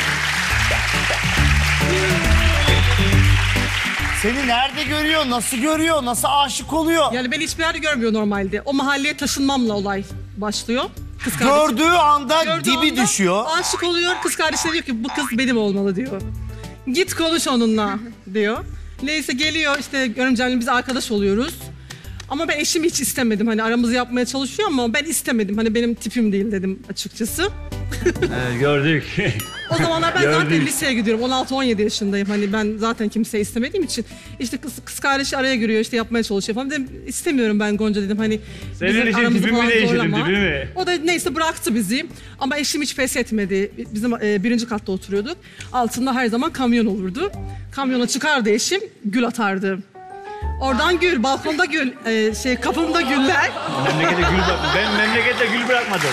Seni nerede görüyor, nasıl görüyor, nasıl aşık oluyor? Yani beni hiçbir yerde görmüyor normalde. O mahalleye taşınmamla olay başlıyor. Kız kardeşim, Gördüğü anda dibi düşüyor. Aşık oluyor. Kız kardeşine diyor ki bu kız benim olmalı diyor. Git konuş onunla diyor. Neyse geliyor işte görümcemle biz arkadaş oluyoruz. Ama ben eşimi hiç istemedim. Hani aramızı yapmaya çalışıyor ama ben istemedim. Hani benim tipim değil dedim açıkçası. Gördük. O zamanlar ben Gördük. zaten liseye gidiyorum. 16-17 yaşındayım. Hani ben zaten kimseyi istemediğim için. İşte kız kardeşi araya giriyor işte yapmaya çalışıyor falan. Dedim istemiyorum ben Gonca dedim. Hani Senin bizim için aramızı tipimi falan değiştirdim, zorlama. tipimi. O da neyse bıraktı bizi. Ama eşim hiç pes etmedi. Bizim birinci katta oturuyorduk. Altında her zaman kamyon olurdu. Kamyona çıkardı eşim, gül atardı. Oradan gül, balkonda gül, kapımda güller. Memlekete gül bırakmadım. Ben memlekette gül bırakmadım.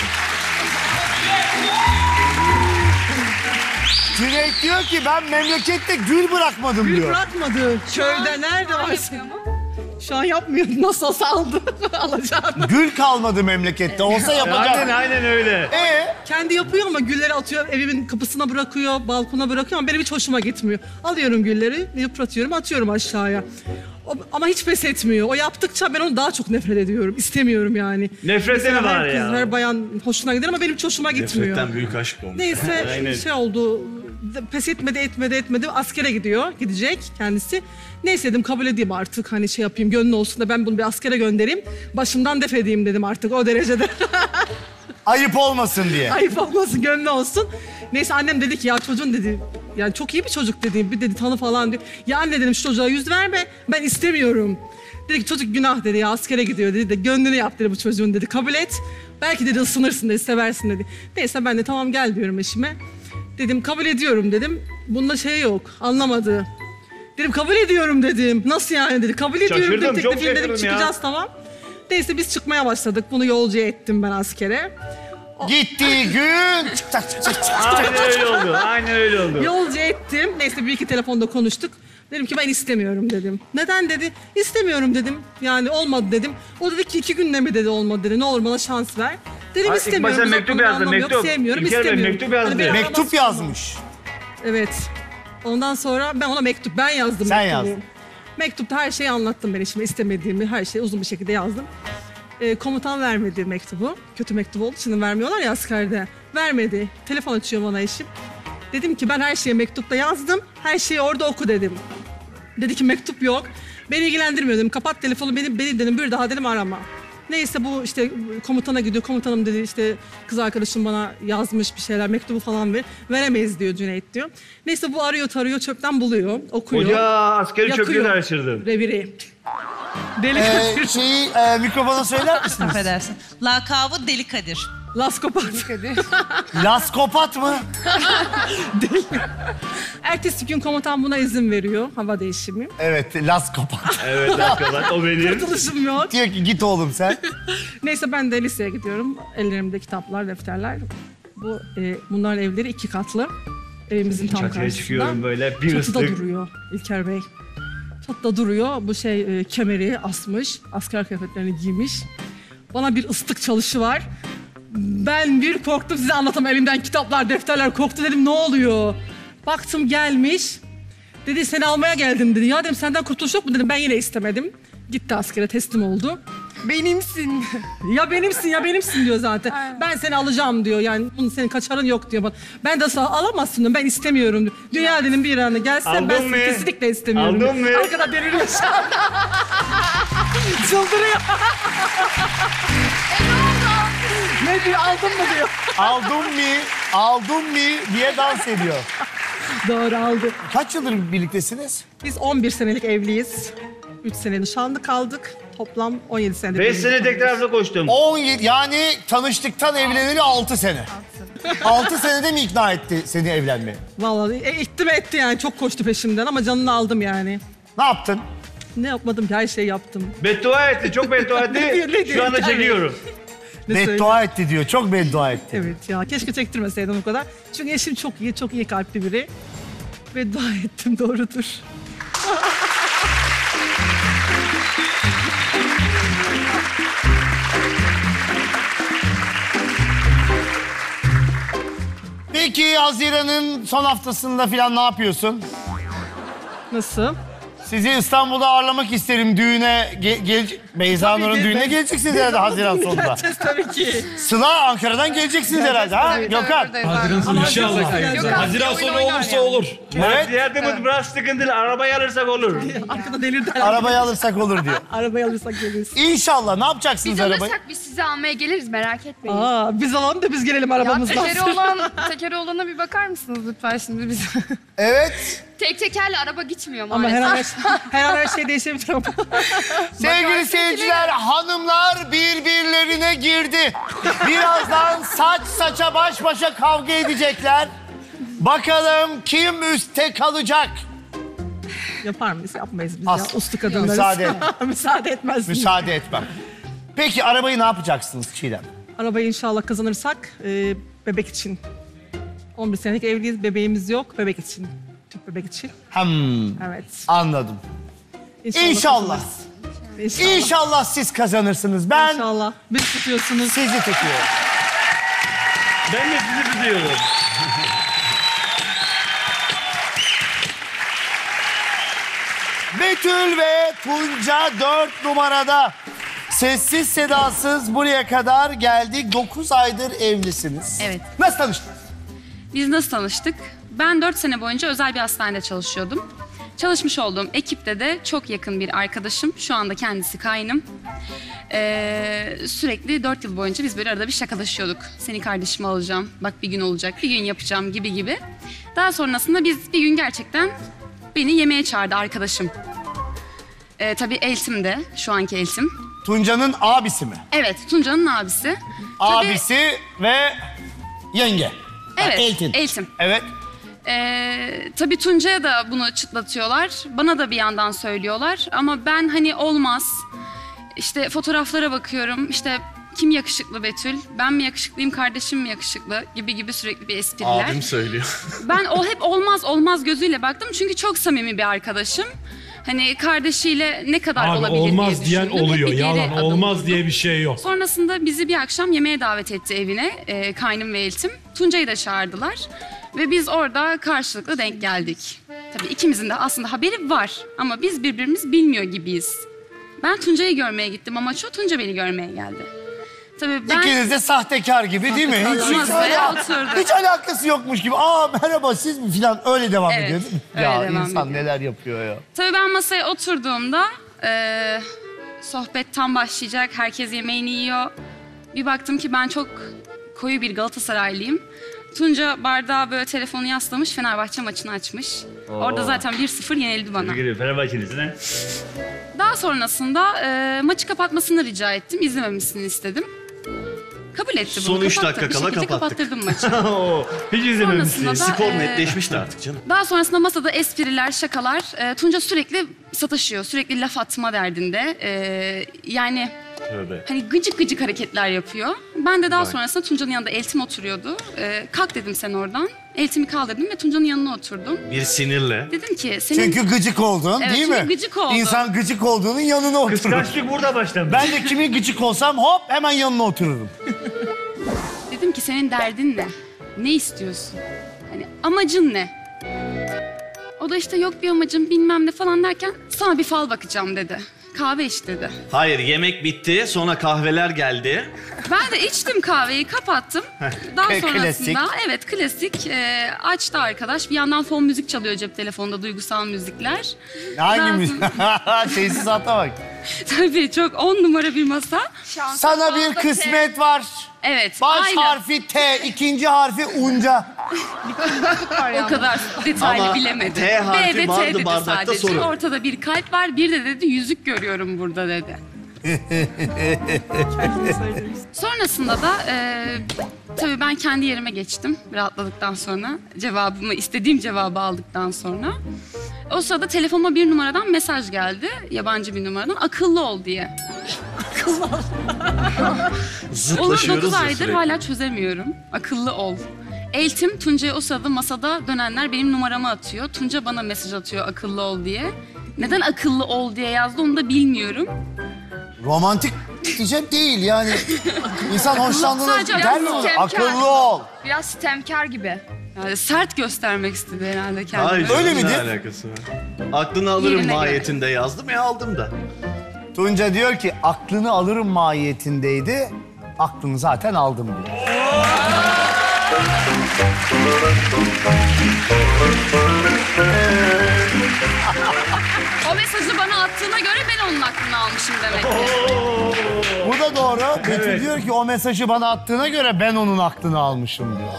Cüneyt diyor ki ben memlekette gül bırakmadım Gül diyor. bırakmadı. Köyde nerede varsa. Şu an yapmıyor. Nasıl olsa aldı. Alacağını. Gül kalmadı memlekette. Olsa yapacak. Aynen öyle. Kendi yapıyor ama gülleri atıyor. Evimin kapısına bırakıyor, balkona bırakıyor ama benim hiç hoşuma gitmiyor. Alıyorum gülleri, yıpratıyorum, atıyorum aşağıya. Ama hiç pes etmiyor. O yaptıkça ben onu daha çok nefret ediyorum. İstemiyorum yani. Nefrete mi Mesela var her ya? kız, her bayan hoşuna gider ama benim hiç hoşuma gitmiyor. Nefretten büyük aşk olmuş. Neyse Aynen. şey oldu. Pes etmedi. Askere gidecek kendisi. Neyse dedim kabul edeyim artık. Hani şey yapayım gönlü olsun da ben bunu bir askere göndereyim. Başımdan def edeyim dedim artık o derecede. Ayıp olmasın diye. Ayıp olmasın, gönlü olsun. Neyse annem dedi ki ya çocuğun dedi, yani çok iyi bir çocuk dedi, bir dedi tanı falan diyor. Ya anne dedim şu çocuğa yüz verme, ben istemiyorum. Dedi ki çocuk günah dedi ya askere gidiyor dedi de gönlünü yap dedi bu çocuğun dedi, kabul et. Belki dedi ısınırsın dedi, seversin dedi. Neyse ben de tamam gel diyorum eşime. Dedim kabul ediyorum dedim, bunda şey yok, anlamadı. Dedim kabul ediyorum dedim, nasıl yani dedi, kabul ediyorum Şaşırdım, dedim, çok teklifini dedik şaşırdım ya. çıkacağız tamam. Neyse biz çıkmaya başladık, bunu yolcu ettim ben askere. Gittiği gün çık tak çık çık çık. Aynen öyle oldu. Aynen öyle oldu. Yolcu ettim. Neyse bir iki telefonda konuştuk. Dedim ki ben istemiyorum dedim. Neden dedi? İstemiyorum dedim. Yani olmadı dedim. O dedi ki 2 günde mi dedi olmadı dedi. Ne olur bana şans ver. Dedim Ay, ilk istemiyorum. başta Uzatmanın mektup bir yazdı, anlamı yok. mektup. Sevmiyorum, İlker Bey istemiyorum. mektup yazdı. beni Mektup araması- yazmış. Evet. Ondan sonra ben ona ben yazdım Sen mektubu. yazdın. Mektupta her şeyi anlattım ben eşime. İstemediğimi her şeyi uzun bir şekilde yazdım. Komutan vermedi mektubu. Kötü mektup olduğu için vermiyorlar ya askerde. Vermedi. Telefon açıyor bana eşim. Dedim ki ben her şeyi mektupta yazdım. Her şeyi orada oku dedim. Dedi ki mektup yok. Beni ilgilendirmiyor dedim. Kapat telefonu beni dedim bir daha dedim arama. Neyse bu işte komutana gidiyor. Komutanım dedi işte kız arkadaşım bana yazmış bir şeyler mektubu falan veremeyiz diyor Cüneyt diyor. Neyse bu arıyor tarıyor çöpten buluyor okuyor. Hoca askeri yakıyor. çöplüğü araştırdım. Reviri. Deli Kadir. Mikrofona söyler misiniz? Affedersin. Lakabı Deli Kadir. Laskopat. Laskopat mı? Ertesi gün komutan buna izin veriyor hava değişimi. Evet laskopat. Evet laskopat o benim. Kurtuluşum yok. Diyor ki git oğlum sen. Neyse ben de liseye gidiyorum. Ellerimde kitaplar, defterler. Bunların evleri 2 katlı. Evimizin tam Çatıya karşısında. çıkıyorum böyle bir Çatıda ıslık. duruyor İlker Bey. Çatıda duruyor. Bu kemeri asmış. Asker kıyafetlerini giymiş. Bana bir ıslık çalışı var. Ben bir korktum size anlatamam. Elimden kitaplar, defterler koktu dedim ne oluyor? Baktım gelmiş. Dedi seni almaya geldim dedi. Ya dedim senden kurtuluş yok mu dedim. Ben yine istemedim. Gitti askere teslim oldu. Benimsin. Ya benimsin diyor zaten. Ben seni alacağım diyor. Yani bunun senin kaçarın yok diyor bana. Ben de alamazsın diyorum. Ben istemiyorum diyor. Dünya dedim bir anı gelsen ben mı? kesinlikle istemiyorum. Aldın mı? Arkada deliriyor şu anda. Çıldırıyor. Ne diyor aldın mı diyor. Aldın mı diye dans ediyor. Doğru aldı. Kaç yıldır birliktesiniz? Biz 11 senelik evliyiz. 3 sene nişanlı kaldık. Toplam 17 senedir. 5 sene tek taraflı koştum. 17 yani tanıştıktan evleneli 6 sene. 6 senede mi ikna etti seni evlenmeye? Vallahi itti mi etti yani. Çok koştu peşimden ama canını aldım yani. Ne yaptın? Ne yapmadım ki her şeyi yaptım. Beddua etti, çok beddua etti. Ne diyor? Şu anda Tabii. çekiyorum. Beddua etti diyor. Çok beddua etti. Evet ya keşke çektirmeseydim o kadar. Çünkü eşim çok iyi kalpli biri. Beddua ettim doğrudur. Peki Haziran'ın son haftasında falan ne yapıyorsun? Nasıl? Sizi İstanbul'da ağırlamak isterim düğüne. Beyza Nur'un düğününe geleceksiniz herhalde Haziran sonunda. Geleceğiz tabii ki. Sıla Ankara'dan geleceksiniz herhalde ha Gökhan? Haziran sonu inşallah. Haziran sonu olursa olur. Evet. Yardımımız biraz sıkıntılı. Arabayı alırsak olur. Arkada delirdi. Arabayı alırsak olur diyor. Arabayı alırsak geliriz. İnşallah ne yapacaksınız Biz arabayı? alırsak biz sizi almaya geliriz merak etmeyin. Biz alalım da biz gelelim arabamızla. Tekeri olana bir bakar mısınız lütfen şimdi biz? Evet. Tek tekerle araba gitmiyor Ama maalesef. her an her şey değişebilir ama. Sevgili seyirciler, hanımlar birbirlerine girdi. Birazdan saç saça baş başa kavga edecekler. Bakalım kim üstte kalacak? Yapar mıyız? Yapmayız biz As- ya. Uslu kadınlarız. Müsaade et. Müsaade etmez. Müsaade etmem. Peki arabayı ne yapacaksınız Çiğdem? Arabayı inşallah kazanırsak bebek için. 11 senelik evliyiz, bebeğimiz yok. Bebek için. Tüp bebek için. Evet. Anladım. İnşallah. İnşallah siz kazanırsınız. Ben İnşallah. Biz tutuyorsunuz. sizi tutuyorum. Ben de sizi tutuyorum. Betül ve Tunca 4 numarada. Sessiz sedasız buraya kadar geldik. 9 aydır evlisiniz. Evet. Nasıl tanıştınız? Biz nasıl tanıştık? Ben 4 sene boyunca özel bir hastanede çalışıyordum. Çalışmış olduğum ekipte de çok yakın bir arkadaşım. Şu anda kendisi kaynım. Sürekli 4 yıl boyunca biz böyle arada bir şakalaşıyorduk. Seni kardeşime alacağım, bak bir gün olacak, bir gün yapacağım gibi. Daha sonrasında biz bir gün gerçekten beni yemeğe çağırdı arkadaşım. Tabii eltim de, şu anki eltim. Tunca'nın abisi mi? Evet, Tunca'nın abisi. Abisi ve yenge. Evet, Eltin. eltim. Evet. Tabii Tunca'ya da bunu çıtlatıyorlar. Bana da bir yandan söylüyorlar. Ama ben hani olmaz. İşte fotoğraflara bakıyorum. İşte kim yakışıklı Betül? Ben mi yakışıklıyım, kardeşim mi yakışıklı? Gibi sürekli bir espriler. Abim söylüyor. Ben o hep olmaz gözüyle baktım. Çünkü çok samimi bir arkadaşım. Hani kardeşiyle ne kadar Abi olabilir olmaz diye diyen düşündüm. Hep oluyor. bir geri Yalan adım olmaz vurdum. diye bir şey yok. Sonrasında bizi bir akşam yemeğe davet etti evine. Kaynım ve eltim. Tunca'yı da çağırdılar. Ve biz orada karşılıklı denk geldik. Tabii ikimizin de aslında haberi var. Ama biz birbirimizi bilmiyor gibiyiz. Ben Tunca'yı görmeye gittim ama Tunca beni görmeye geldi. Tabii ben... İkiniz de sahtekar gibi değil mi? Masaya oturduk. Hiç alakası yokmuş gibi. Aa merhaba siz mi falan öyle devam Evet, ediyor değil mi? öyle Ya devam insan ediyor. neler yapıyor ya. Tabii ben masaya oturduğumda sohbet tam başlayacak. Herkes yemeğini yiyor. Bir baktım ki ben çok koyu bir Galatasaraylıyım. Tunca bardağa böyle telefonu yaslamış, Fenerbahçe maçını açmış. Orada zaten 1-0 yenildi bana. Tebrik ederim Fenerbahçe'lisine. Daha sonrasında maçı kapatmasını rica ettim. İzlememesini istedim. Kabul etti bunu. Son 3 Kapattı. dakika kala Bir şekilde kapattık. kapattırdım maçı. Hiç izlememişsin. Sonrasında da, Skor netleşmişti artık canım. Daha sonrasında masada espriler, şakalar. Tunca sürekli sataşıyor, sürekli laf atma derdinde. Yani Tövbe. hani gıcık hareketler yapıyor. Ben de daha Vay. sonrasında Tunca'nın yanında eltim oturuyordu. Kalk dedim sen oradan. Eltimi kaldırdım ve Tunca'nın yanına oturdum. Bir sinirle. Dedim ki senin... Çünkü gıcık oldun Evet, değil çünkü mi? gıcık oldum. İnsan gıcık olduğunun yanına oturur. Kıskançlık burada başlamış. Ben de kimin gıcık olsam hop hemen yanına otururum. Dedim ki senin derdin ne? Ne istiyorsun? Hani amacın ne? O da işte yok bir amacım bilmem ne falan derken sana bir fal bakacağım dedi. Kahve iç dedi. Hayır, yemek bitti. Sonra kahveler geldi. Ben de içtim kahveyi, kapattım. Daha sonrasında Klasik. evet klasik açtı arkadaş. Bir yandan fon müzik çalıyor cep telefonunda, duygusal müzikler. Hangi müzik? Tesisata bak. Tabii çok 10 numara bir masa. Sana bir kısmet var. Evet. Baş aynen. harfi T, ikinci harfi unca. O kadar detaylı Ama bilemedim. T harfi B ve T vardı dedi bardakta, sadece. sorun. Ortada bir kalp var. Bir de dedi yüzük görüyorum burada dedi. Sonrasında da tabii ben kendi yerime geçtim rahatladıktan sonra. İstediğim cevabı aldıktan sonra. O sırada telefonuma bir numaradan mesaj geldi. Yabancı bir numaradan. Akıllı ol diye. Akıllı ol. Onu Zıtlaşıyoruz 9 ya aydır sürekli. hala çözemiyorum. Akıllı ol. Eltim Tunca'ya o sırada masada dönenler benim numaramı atıyor. Tunca bana mesaj atıyor akıllı ol diye. Neden akıllı ol diye yazdı onu da bilmiyorum. Romantik diyeceğim değil yani. İnsan hoşlandığında Sadece der mi? sitemkar. Akıllı ol. Biraz sitemkar gibi. Yani sert göstermek istedi herhalde kendini. Hayır, Öyle canım, midir? Ne alakası var? Aklını alırım Yerine göre. mahiyetinde yazdım ya, aldım da. Tunca diyor ki aklını alırım mahiyetindeydi. Aklını zaten aldım diyor. O mesajı bana attığına göre ben onun aklını almışım demek ki. Bu da doğru. Betül diyor ki o mesajı bana attığına göre ben onun aklını almışım diyor.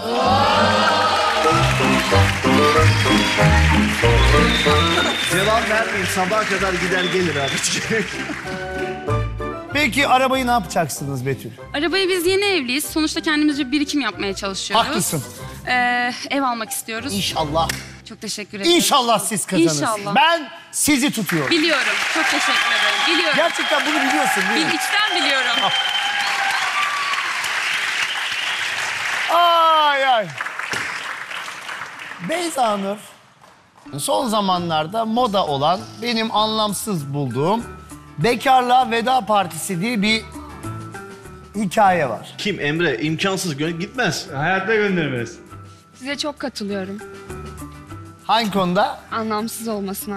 Cevap vermeyin, sabaha kadar gider gelir abi. Peki arabayı ne yapacaksınız Betül? Arabayı biz yeni evliyiz. Sonuçta kendimizce birikim yapmaya çalışıyoruz. Haklısın. Ev almak istiyoruz. İnşallah. Çok teşekkür ederim. İnşallah siz kazanırsınız. İnşallah. Ben sizi tutuyorum. Biliyorum. Çok teşekkür ederim. Biliyorum. Gerçekten bunu biliyorsun değil mi? İçten biliyorum. Ay ay. Beyza Nur, son zamanlarda moda olan, benim anlamsız bulduğum bekarlığa veda partisi diye bir hikaye var. Kim? Emre, imkansız gitmez. Hayatta göndermez. Size çok katılıyorum. Hangi konuda? Anlamsız olmasına.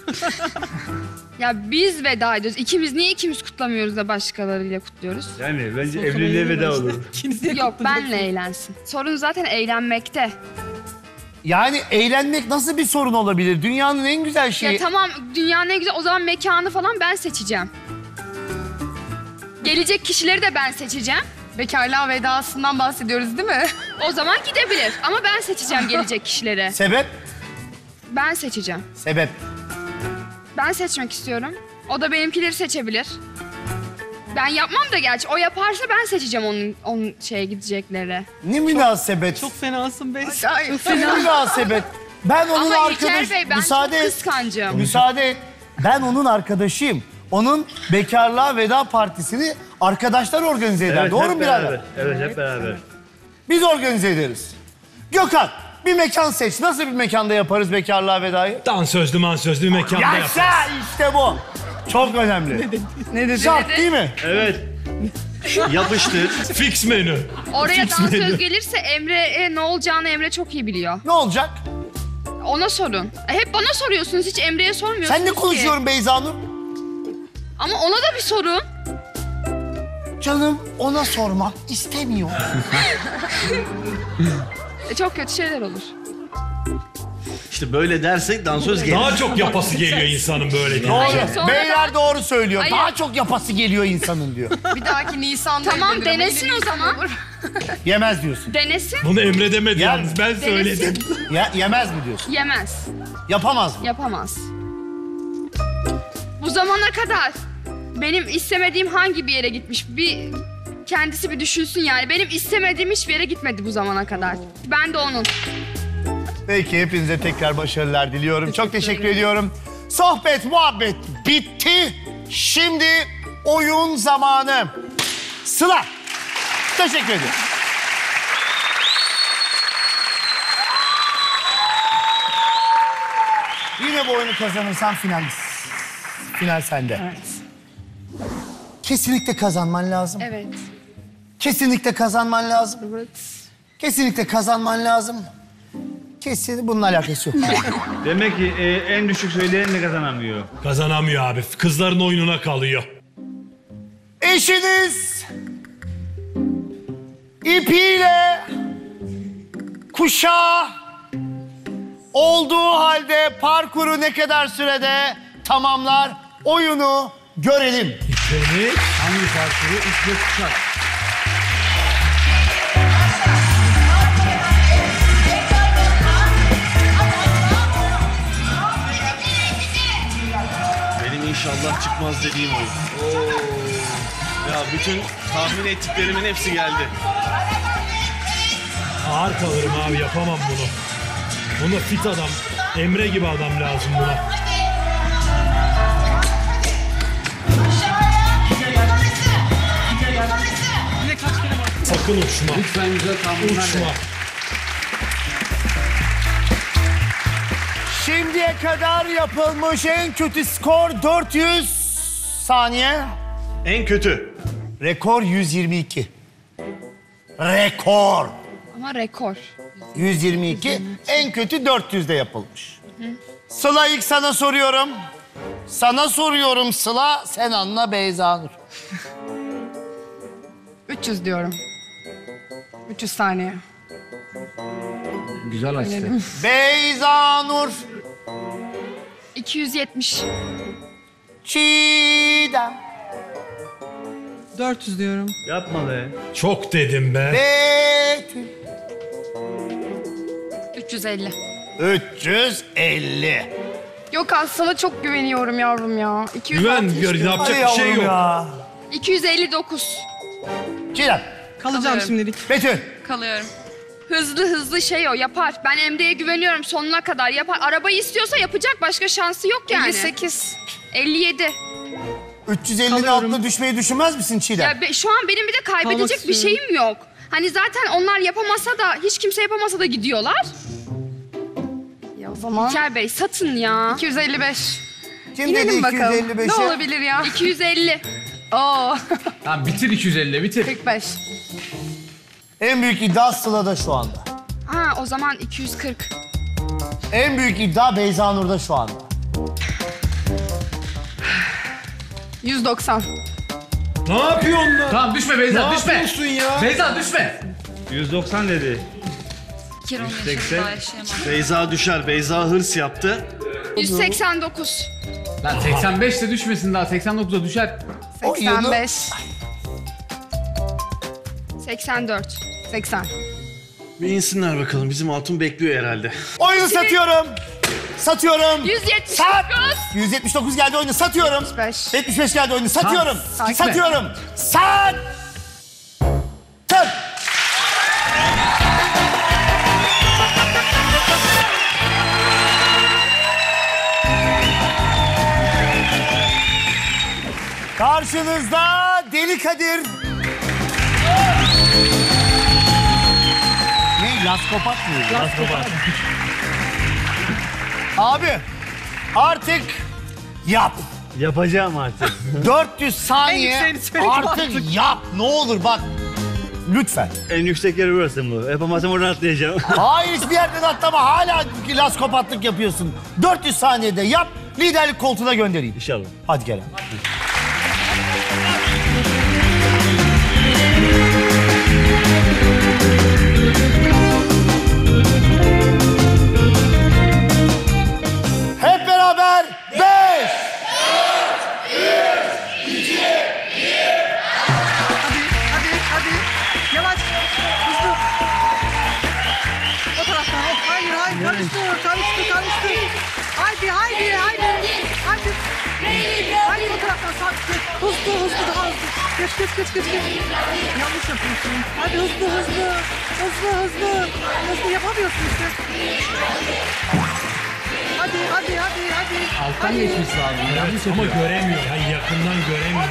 Ya biz veda ediyoruz. Niye ikimiz kutlamıyoruz da başkalarıyla kutluyoruz? Yani bence evliliğe veda olur. Yok, benle eğlensin. Sorun zaten eğlenmekte. Yani eğlenmek nasıl bir sorun olabilir? Dünyanın en güzel şeyi. Ya tamam, dünyanın en güzel, o zaman mekanı falan ben seçeceğim. Gelecek kişileri de ben seçeceğim. Bekarlığa vedasından bahsediyoruz değil mi? O zaman gidebilir ama ben seçeceğim gelecek kişileri. Sebep? Ben seçeceğim. Sebep. Ben seçmek istiyorum. O da benimkileri seçebilir. Ben yapmam da gerçi. O yaparsa ben seçeceğim onun şeye gidecekleri. Ne münasebet. Çok fenasın be. Ne münasebet. Ben onun Ama İlker arkadaş... Bey, ben müsaade çok et. kıskancım. Müsaade et. Ben onun arkadaşıyım. Onun bekarlığa veda partisini arkadaşlar organize eder. Doğru mu birader? Evet, hep beraber. Biz organize ederiz. Gökhan, bir mekan seç. Nasıl bir mekanda yaparız bekarlığa vedayı? Dansözlü mansözlü bir mekanda yaparız. Yaşa! İşte bu. Çok önemli. Ne dedi? Şart değil mi? Evet. Yapıştır. Fix menü. Oraya Fix menü. dansöz gelirse Emre'ye ne olacağını Emre çok iyi biliyor. Ne olacak? Ona sorun. Hep bana soruyorsunuz, hiç Emre'ye sormuyorsunuz Sen ne ki. konuşuyorum Beyza Nur? Ama ona da bir sorun. Canım ona sormak istemiyor. Çok kötü şeyler olur. İşte böyle dersek dansöz gelir. Daha çok yapası geliyor insanın böyle değil. Doğru. Sonradan- Beyler doğru söylüyor. Hayır. Daha çok yapası geliyor insanın diyor. Bir dahaki Nisan'da Tamam, evlenirim. denesin Yine o Nisan zaman. olur. Yemez diyorsun. Denesin, Bunu Emre demedi Yer yalnız ben söyledim. Yemez mi diyorsun? yemez. Yapamaz mı? Yapamaz. Bu zamana kadar benim istemediğim hangi bir yere gitmiş? Kendisi bir düşünsün yani. Benim istemediğim hiçbir yere gitmedi bu zamana kadar. Ben de onun. Peki hepinize tekrar başarılar diliyorum. Çok teşekkür ediyorum. Sohbet, muhabbet bitti. Şimdi oyun zamanı. Sıla. Teşekkür ederim. Yine bu oyunu kazanırsan final sende. Evet. Kesinlikle kazanman lazım. Evet. Kesinlikle kazanman lazım. Evet. Kesinlikle kazanman lazım. Kesin bununla alakası yok. Demek ki en düşük söyleyen de kazanamıyor. Kazanamıyor abi. Kızların oyununa kalıyor. Eşiniz ipiyle kuşağı olduğu halde parkuru ne kadar sürede tamamlar? Oyunu görelim. İpleri hangi parkuru? İple kuşak. Benim inşallah çıkmaz dediğim oyun. Ya bütün tahmin ettiklerimin hepsi geldi. Ağır kalırım abi, yapamam bunu. Buna fit adam, Emre gibi adam lazım buna. Sakın uçma. Lütfen güzel tahminler de. Uçma. Şimdiye kadar yapılmış en kötü skor 400 saniye. En kötü. Rekor 122. Rekor. Ama rekor. 122. En kötü 400'de yapılmış. Sıla, ilk sana soruyorum. Sana soruyorum Sıla, sen anla Beyza Nur. 300 diyorum. 300 saniye. Güzel açtı. Beyza Nur. 270. Çiğdem. 400 diyorum. Yapma be. Çok dedim be. Betül. 350. 350. Yok sana çok güveniyorum yavrum ya. 260 Güven, diyorum. yapacak bir şey yok. Ya. 259. Çiğdem. Kalacağım Kalıyorum. şimdilik. Betül. Kalıyorum. Hızlı şey o yapar. Ben Emre'ye güveniyorum, sonuna kadar yapar. Arabayı istiyorsa yapacak, başka şansı yok yani. 58. 57. 350'nin Kalıyorum. altına düşmeyi düşünmez misin Çiğdem? Ya şu an benim bir de kaybedecek Kalmak bir istiyorum. şeyim yok. Hani zaten onlar yapamasa da, hiç kimse yapamasa da gidiyorlar. Ya o zaman İlker Bey satın ya. 255. Kim İnelim dedi bakalım. 255'e? Ne olabilir ya? 250. Oo. Tamam bitir 250 bitir. 45. En büyük iddia Sıla'da şu anda. Ha o zaman 240. En büyük iddia Beyza Nur'da şu anda. 190. Ne yapıyorsun lan? Tamam düşme Beyza Ne düşme. yapıyorsun ya? Beyza düşme. 190 dedi. Kere onun 180. yaşında yaşayamam. Beyza düşer. Beyza hırs yaptı. 189. Lan 85 de düşmesin daha 89'a düşer. 85. 84. 80. Bir insinler bakalım. Bizim altın bekliyor herhalde. Oyunu satıyorum. Satıyorum. 179. Sat. 179 geldi, oyunu satıyorum. 75. 75 geldi, oyunu satıyorum. Sakin. Satıyorum. Sat. Tın. Karşınızda Deli Kadir. Ne? Laskopat mı? Laskopat. Abi artık yap. Yapacağım artık. 400 saniye En yükseğini söyle artık yap. Ne olur bak. Lütfen. En yüksek yer burası mı? Yapamazsam oradan atlayacağım. Hayır, hiçbir yerden atlama. Hala laskopatlık yapıyorsun. 400 saniyede yap. Liderlik koltuğuna göndereyim. İnşallah. Hadi gel. Hep beraber 5. Hadi. Yavaş. Hızlı. O taraftan. Hayır. Karıştı. Haydi. Haydi o taraftan. Hızlı. Daha hızlı. Geç. Yanlış yapıyorsun. Hadi hızlı. Hızlı yapamıyorsun işte. Hadi. Alttan geçmiş lazım. Yanlış ama göremiyor. Yani yakından göremiyor.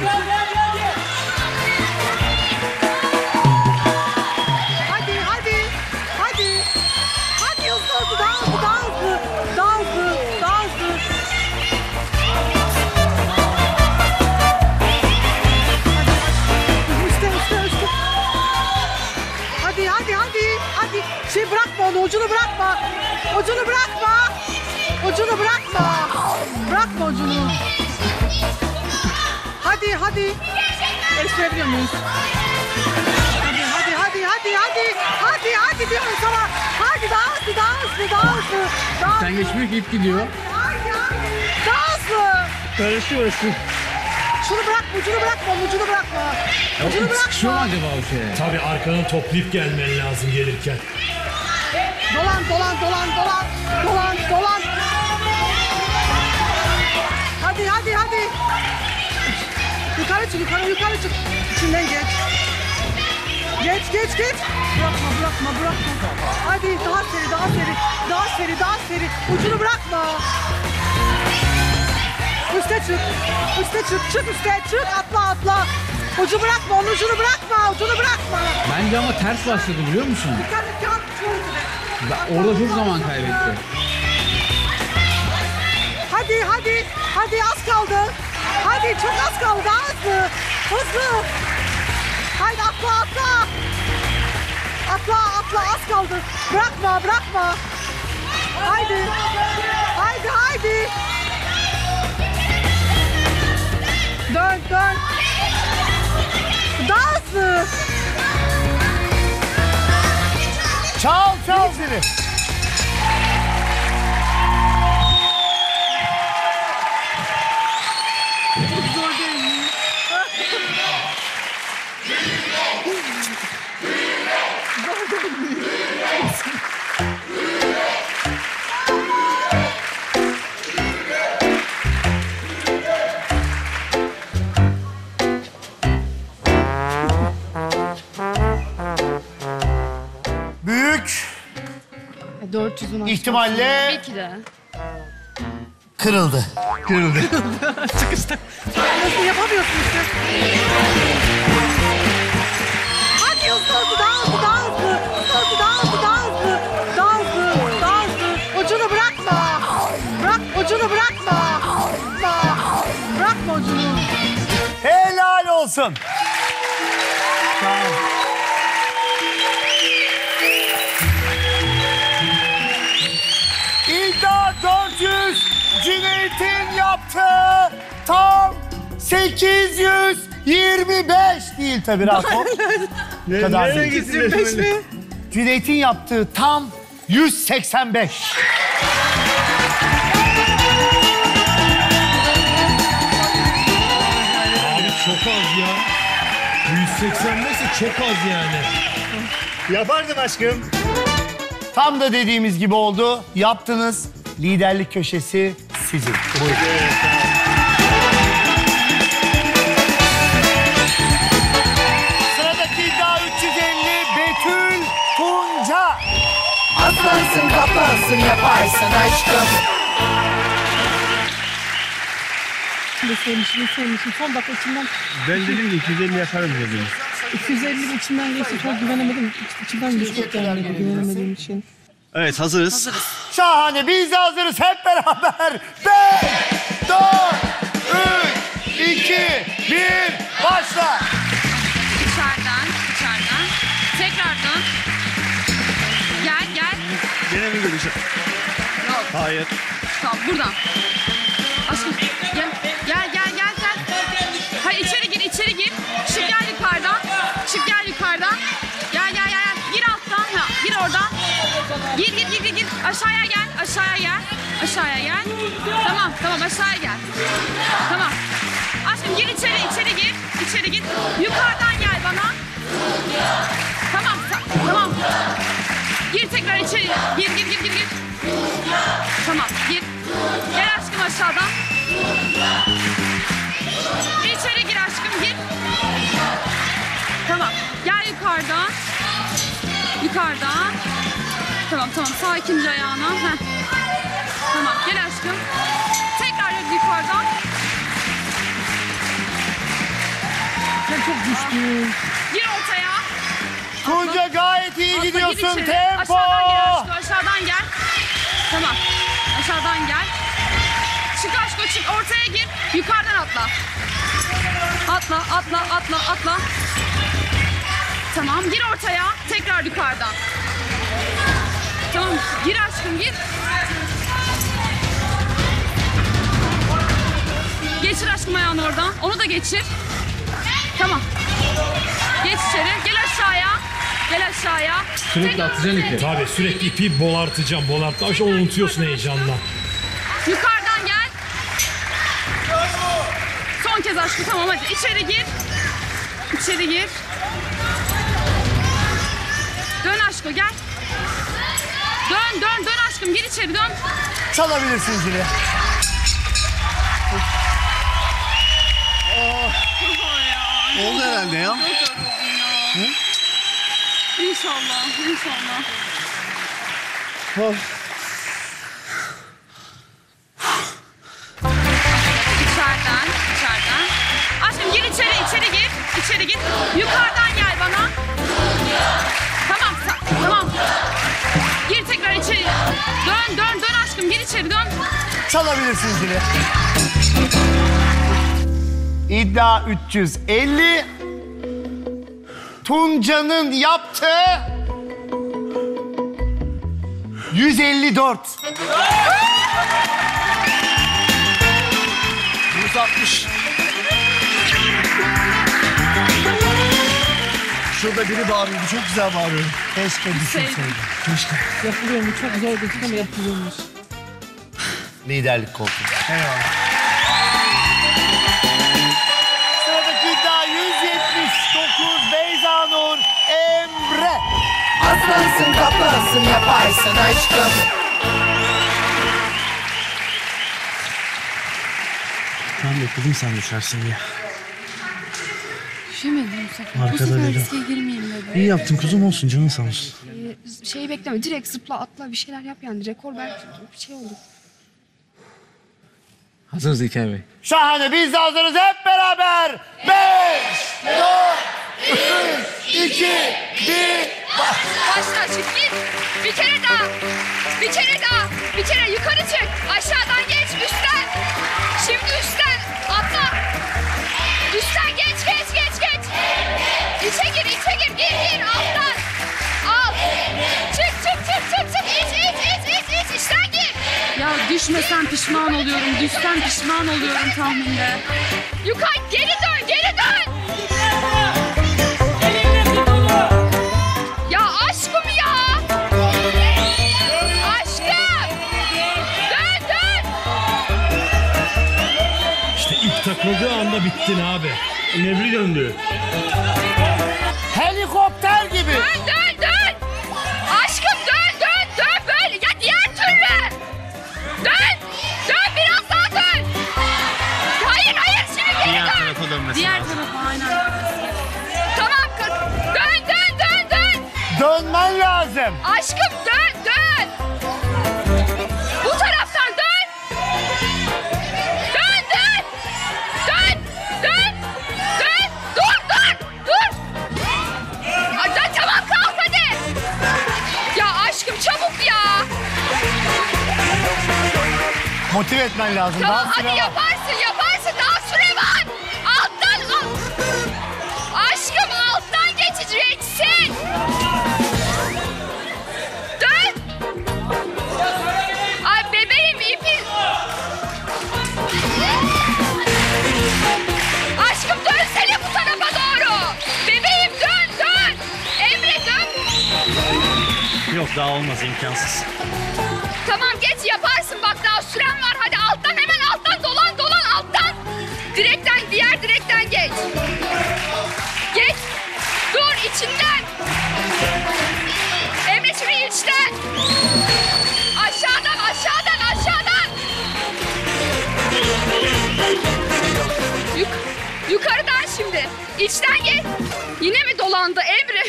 Hadi hızlı. Daha hızlı. Üstte. Hadi. Şey bırakma onu, ucunu bırakma. bırakma. Bırakma ucunu. Hadi, hadi. Eleştirebiliyor muyuz? Hadi, hadi, hadi, hadi, hadi. Hadi, hadi diyorum sana. Hadi daha hızlı, daha hızlı, daha hızlı. Daha Sen geçmiyor ki ip gidiyor. hadi, hadi. Daha hızlı. Karışıyorsun. Şunu bırakma, ucunu bırakma, ucunu bırakma. Ucunu Ya, sıkışıyor mu bırakma. acaba o şeye? Tabii arkadan toplayıp gelmen lazım gelirken. Dolan, dolan, dolan, dolan. Dolan, dolan. Hadi, hadi, hadi. Yukarı çık, yukarı, yukarı çık. İçinden geç. Geç, geç, geç. Bırakma, bırakma, bırakma. Hadi daha seri, daha seri. Daha seri, daha seri. Ucunu bırakma. Üste çık. Üste çık, çık üste, çık. Atla, atla. Ucu bırakma, onun ucunu bırakma. Ucunu bırakma. Bence ama ters başladı biliyor musun? Dikkat et, dikkat et. Orada çok zaman kaybetti. Hadi, hadi. Hadi az kaldı. Hadi çok az kaldı. Daha hızlı. Hızlı. Haydi atla, atla. Atla, atla. Az kaldı. Bırakma, bırakma. Haydi. Haydi, haydi. Dön, dön. Daha hızlı. Çal, çal seni. Zor değil mi? Zor değil mi? Büyük 410 ihtimalle Tabii ki de. kırıldı. Kırıldı. Çıkışta. Nasıl yapamıyorsun işte. Hadi hızlı hızlı, daha hızlı, daha hızlı. Hızlı, daha hızlı, daha hızlı. Daha hızlı, daha hızlı. Ucunu bırakma. Bırak, ucunu bırakma. Bırakma. Bırakma ucunu. Helal olsun. Sağ ol. İddia 400. Cüneyt'in yaptığı tam 825 değil tabii Rafa. Ne kadar değil. 825 mi? Cüneyt'in yaptığı tam 185. Abi çok az ya. 185 ise çok az yani. Yapardım aşkım. Tam da dediğimiz gibi oldu. Yaptınız. Liderlik köşesi sizin. Buyurun. Sıradaki iddia 350 Betül Tunca. Aslansın kaplansın yaparsın aşkım. Ne sevmişim. Son dakika içimden... Ben dedim ki 250 yaparım dedim. 250 içimden geçti. Çok güvenemedim. İçimden geçti yani güvenemediğim için. Evet, hazırız. Şahane. Biz de hazırız hep beraber. 5, 4, 3, 2, 1, başla. İçeriden. Tekrardan. Gel. Gene mi geleceğim? Yok. Hayır. Tamam, buradan. Aşkım, gel sen. Hayır, içeri gir. Çık gel yukarıdan. Gel. Gir alttan. Ha, gir oradan. Gir. Aşağıya gel. Tamam, aşağıya gel. Tamam. Aşkım gir içeri gir. Yukarıdan gel bana. Tamam. Gir tekrar içeri. Gir. Tamam, gir. Gel aşkım aşağıdan. İçeri gir aşkım, gir. Tamam, gel yukarıdan. Tamam, sağ ikinci ayağına. Heh. Tamam, gel aşkım. Tekrar yukarıdan. Sen çok düştün. Gir ortaya. Tunca gayet iyi Atla, gidiyorsun. gir içeri. Tempo. Aşağıdan gel aşkım, aşağıdan gel. Tamam, aşağıdan gel. Çık aşkım, çık ortaya gir. Yukarıdan atla. Atla. Tamam, gir ortaya. Tekrar yukarıdan. Tamam, gir aşkım, gir. oradan. Onu da geçir. Tamam. Geç içeri. Gel aşağıya. Gel aşağıya. Sürekli atacaksın ipi. Tabii sürekli ipi bolartacağım. Bolartma. Onu unutuyorsun heyecanla. Yukarıdan gel. Son kez aşkım, tamam hadi. İçeri gir. İçeri gir. Dön aşkım, gel. Dön aşkım, gir içeri, dön. Çalabilirsin zili. Oldu herhalde ya. İnşallah. İçeriden. Aşkım gir içeri gir. İçeri git. Yukarıdan gel bana. Tamam. Gir tekrar içeri. Dön aşkım, gir içeri, dön. Çalabilirsin zili. İddia 350. Tunca'nın yaptığı 154. 160. Şurada biri bağırıyordu. Çok güzel bağırıyordu. Keşke düşünseydim. Keşke. Yapılıyor mu? Çok zor değil ama yapılıyormuş. Liderlik koltuğu. Eyvallah. Sıradaki iddia 179. Beyza Nur, Emre. Aslansın kaplansın yaparsın aşkım. Ben bekledim sen düşersin diye. Düşemedim bu sefer. Arkada bu sefer dedim. riske girmeyeyim dedim. İyi yaptın kuzum, olsun, canın sağ olsun. Şeyi bekleme. Direkt zıpla, atla, bir şeyler yap yani. Rekor belki bir şey olur. Hazırız İlker Bey. Şahane, biz de hazırız hep beraber. 5, 4, 3, 2, 1. Başla, çık git. Bir kere daha. Bir kere yukarı çık. Aşağıdan geç, üstten. Şimdi üstten. Atla. Üstten geç. İçe gir. Gir. Alttan. Al. Çık. İç. İçten gir. Ya düşmesen pişman oluyorum. Düşsen pişman oluyorum tahminde. Yukarı geri dön. Ya aşkım ya. Aşkım. Dön. İşte ip takıldığı anda bittin abi. İnebri döndü. Helikopter gibi. Dön. Aşkım dön böyle. Ya diğer türlü. Dön biraz daha dön. Hayır şimdi geri Diğer dön. tarafa dönmesi Diğer lazım. tarafa aynen. Tamam kız. Dön. Dönmen lazım. Aşkım dön. Bu taraftan dön. Dön. Dur. Hadi tamam, kalk hadi. Ya aşkım çabuk ya. Motive etmen lazım. Tamam Daha süre hadi var. yaparsın. Daha süre var. Alttan. Aşkım alttan geçeceksin. Dön. Ay bebeğim ipi. Aşkım dönsene bu tarafa doğru. Bebeğim dön. Emre dön. Yok, daha olmaz, imkansız. Tamam geç yaparsın, bak daha süren var. Hadi alttan, hemen alttan dolan alttan. Diğer direkten geç. Geç. Dur içinden. Emre şimdi içten. Aşağıdan. Yukarıdan şimdi. İçten geç. Yine mi dolandı Emre?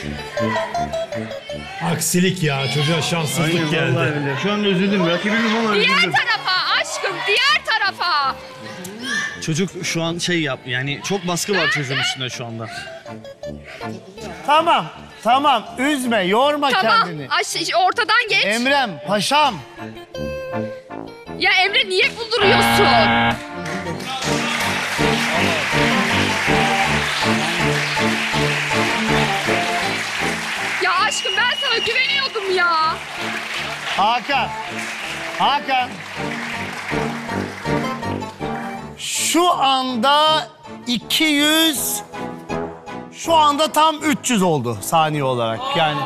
Aksilik ya, çocuğa şanssızlık geldi. Vallahi billahi. Şu an üzüldüm. Rakibim ama Diğer üzüldüm. tarafa aşkım, diğer tarafa. Çocuk şu an yani çok baskı var çocuğun üstünde şu anda. Tamam. Üzme, yorma kendini. Tamam, ortadan geç. Emrem, paşam. Ya Emre niye bulduruyorsun? Ya aşkım ben sana güveniyordum ya. Hakan. Şu anda 200... Şu anda tam 300 oldu saniye olarak. Yani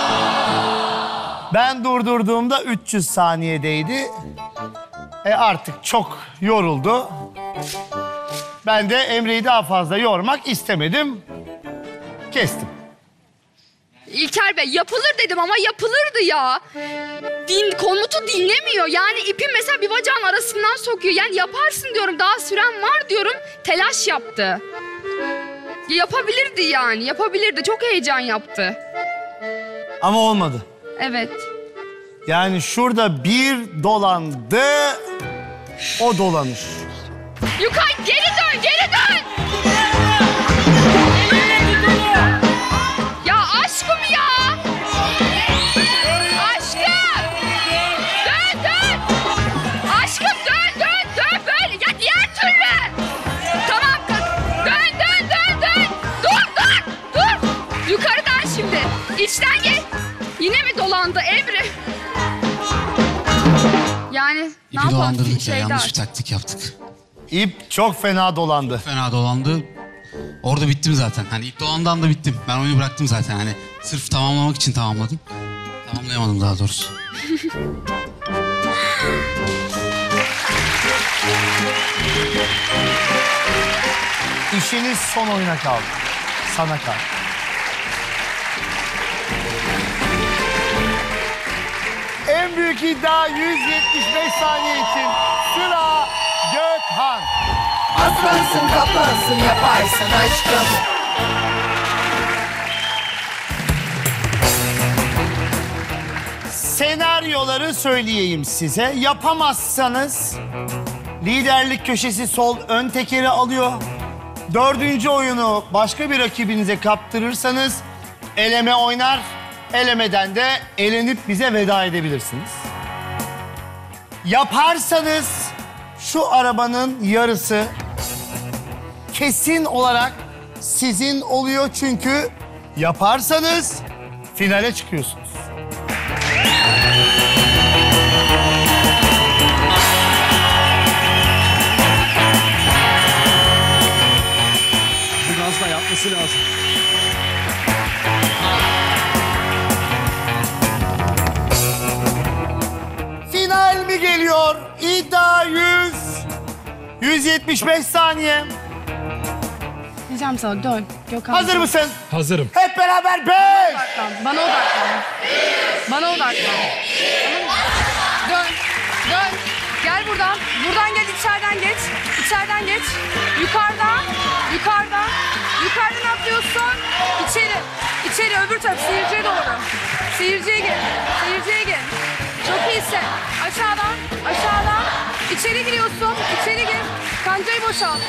ben durdurduğumda 300 saniyedeydi. Artık çok yoruldu. Ben de Emre'yi daha fazla yormak istemedim. Kestim. İlker Bey yapılır dedim ama yapılırdı ya. Komutu dinlemiyor. Yani ipi mesela bir bacağın arasından sokuyor. Yani yaparsın diyorum, daha süren var diyorum. Telaş yaptı. Yapabilirdi yani, yapabilirdi. Çok heyecan yaptı. Ama olmadı. Evet. Yani şurada bir dolandı, o dolanır. Yukay geri dön, geri dön! Ya aşkım ya! Aşkım! Dön, dön! Aşkım dön, dön, dön böyle! Ya diğer türlü! Tamam kız, dön, dön, dön, dön! Dur, dur, dur! Yukarıdan şimdi, içten gel. Yine mi dolandı Emre? Yani ne İpi yapalım? dolandırdık ya, yanlış bir taktik yaptık. İp çok fena dolandı. Çok fena dolandı. Orada bittim zaten. Hani ip dolandığı anda bittim. Ben oyunu bıraktım zaten. Hani sırf tamamlamak için tamamladım. Tamamlayamadım daha doğrusu. İşiniz son oyuna kaldı. Sana kaldı. En büyük iddia 175 saniye için sıra Gökhan. Aslansın kaplansın yaparsın aşkım. Senaryoları söyleyeyim size. Yapamazsanız liderlik köşesi sol ön tekeri alıyor. 4. oyunu başka bir rakibinize kaptırırsanız eleme oynar. Elemeden de elenip bize veda edebilirsiniz. Yaparsanız şu arabanın yarısı kesin olarak sizin oluyor, çünkü yaparsanız finale çıkıyorsunuz. Biraz da yapması lazım. Final mi geliyor? İddia 175 saniye. Diyeceğim sana dön. Gökhan. Hazır mısın? Hazırım. Hep beraber 5. Bana odaklan. Bana odaklan. Dön. Dön. Gel buradan. Buradan gel, içeriden geç. İçeriden geç. Yukarıdan. Yukarıdan. Yukarıdan atlıyorsun. İçeri. İçeri öbür taraf. Seyirciye doğru. Seyirciye gir. Seyirciye gir. Çok iyisin. Aşağıdan. Aşağıdan. İçeri giriyorsun. İçeri gir. Kancayı boşalt.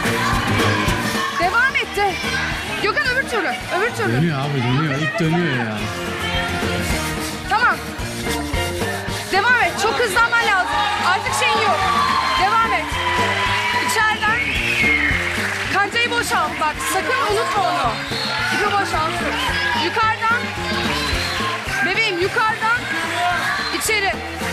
Devam etti. Gökhan öbür türlü. Öbür türlü. Dönüyor abi, dönüyor. İp dönüyor ya. Tamam. Devam et. Çok hızlanman lazım. Artık şeyin yok. Devam et. İçeriden. Kancayı boşalt. Bak sakın unutma onu. İpi boşalt. Yukarıdan. Bebeğim yukarıdan. İçeri.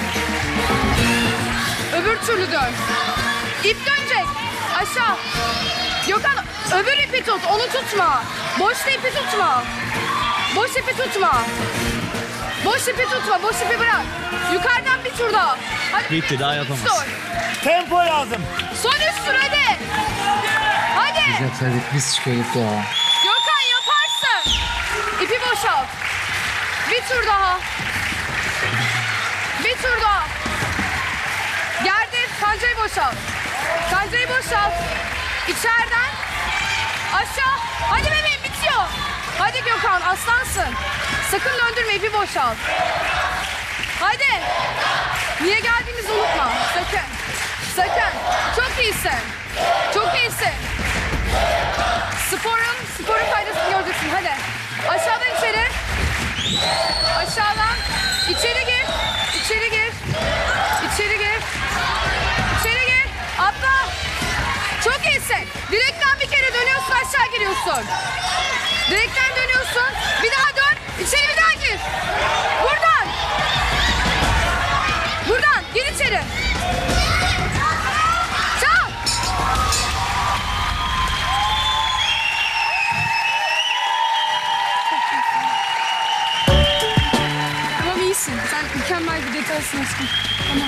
Öbür türlü dön. İp dönecek. Aşağı. Gökhan öbür ipi tut. Onu tutma. Boş ipi tutma. Boş ipi tutma. Boş ipi tutma. Boş ipi bırak. Yukarıdan bir tur daha. Hadi. Bitti, daha yapamaz. Dur. Tempo lazım. Son 3 tur hadi. Hadi. Biz yapsaydık biz çıkıyorduk ya. Gökhan yaparsın. İpi boşalt. Bir tur daha. Bir tur daha. Gerdir. Kancayı boşalt. Kancayı boşalt. İçeriden. Aşağı. Hadi bebeğim bitiyor. Hadi Gökhan aslansın. Sakın döndürme, ipi boşalt. Hadi. Niye geldiğimizi unutma. Sakın. Sakın. Çok iyisin. Çok iyisin. Sporun faydasını göreceksin. Hadi. Aşağıdan içeri. Aşağıdan. İçeri gir. İçeri gir. İçeri gir. İçeri gir. Atla. Çok iyisin. Direkten bir kere dönüyorsun, aşağı giriyorsun. Direkten dönüyorsun. Bir daha dön. İçeri bir daha gir. Buradan. Buradan. Gir içeri. Çal. istersin aşkım. Tamam.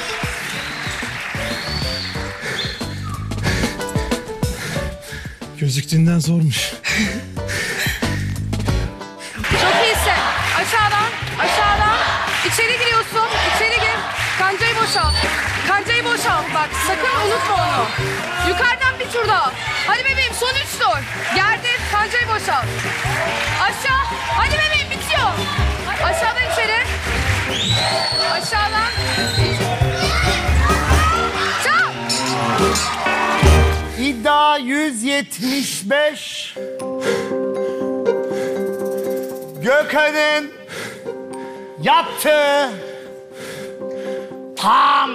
Gözüktüğünden zormuş. Çok iyisin. Aşağıdan, aşağıdan. İçeri giriyorsun, içeri gir. Kancayı boşalt. Kancayı boşalt. Bak sakın unutma onu. Yukarıdan bir tur daha. Hadi bebeğim son 3 tur. Gerdir, kancayı boşalt. Aşağı. Hadi bebeğim bitiyor. Aşağıdan içeri. Aşağıdan. Çal. İddia 175. Gökhan'ın yaptığı tam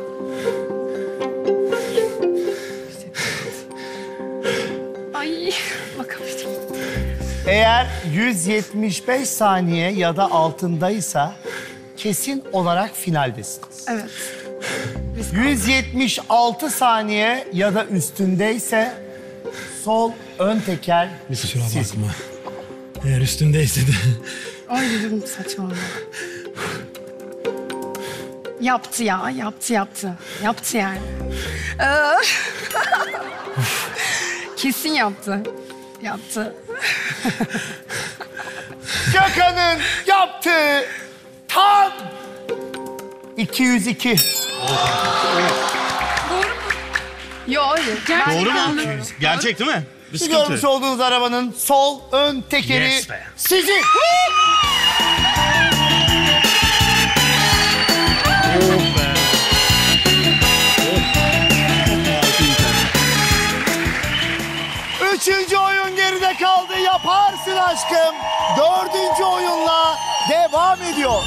Ay bakamayacağım. eğer 175 saniye ya da altındaysa kesin olarak finaldesiniz. Evet. 176 saniye ya da üstündeyse sol ön teker Kusura siz. bakma. Eğer üstündeyse de. Ay dedim saçmalama. Yaptı ya, yaptı. Yaptı yani. Kesin yaptı. Yaptı. Gökhan'ın yaptığı tam 202. Doğru mu? Yok hayır. Doğru mu? Gerçek değil mi? Bir Şu sıkıntı görmüş yok. olduğunuz arabanın sol ön tekeri Yes be. sizin. Üçüncü oyun geride kaldı. Yaparsın aşkım. Dördüncü oyunla devam ediyor.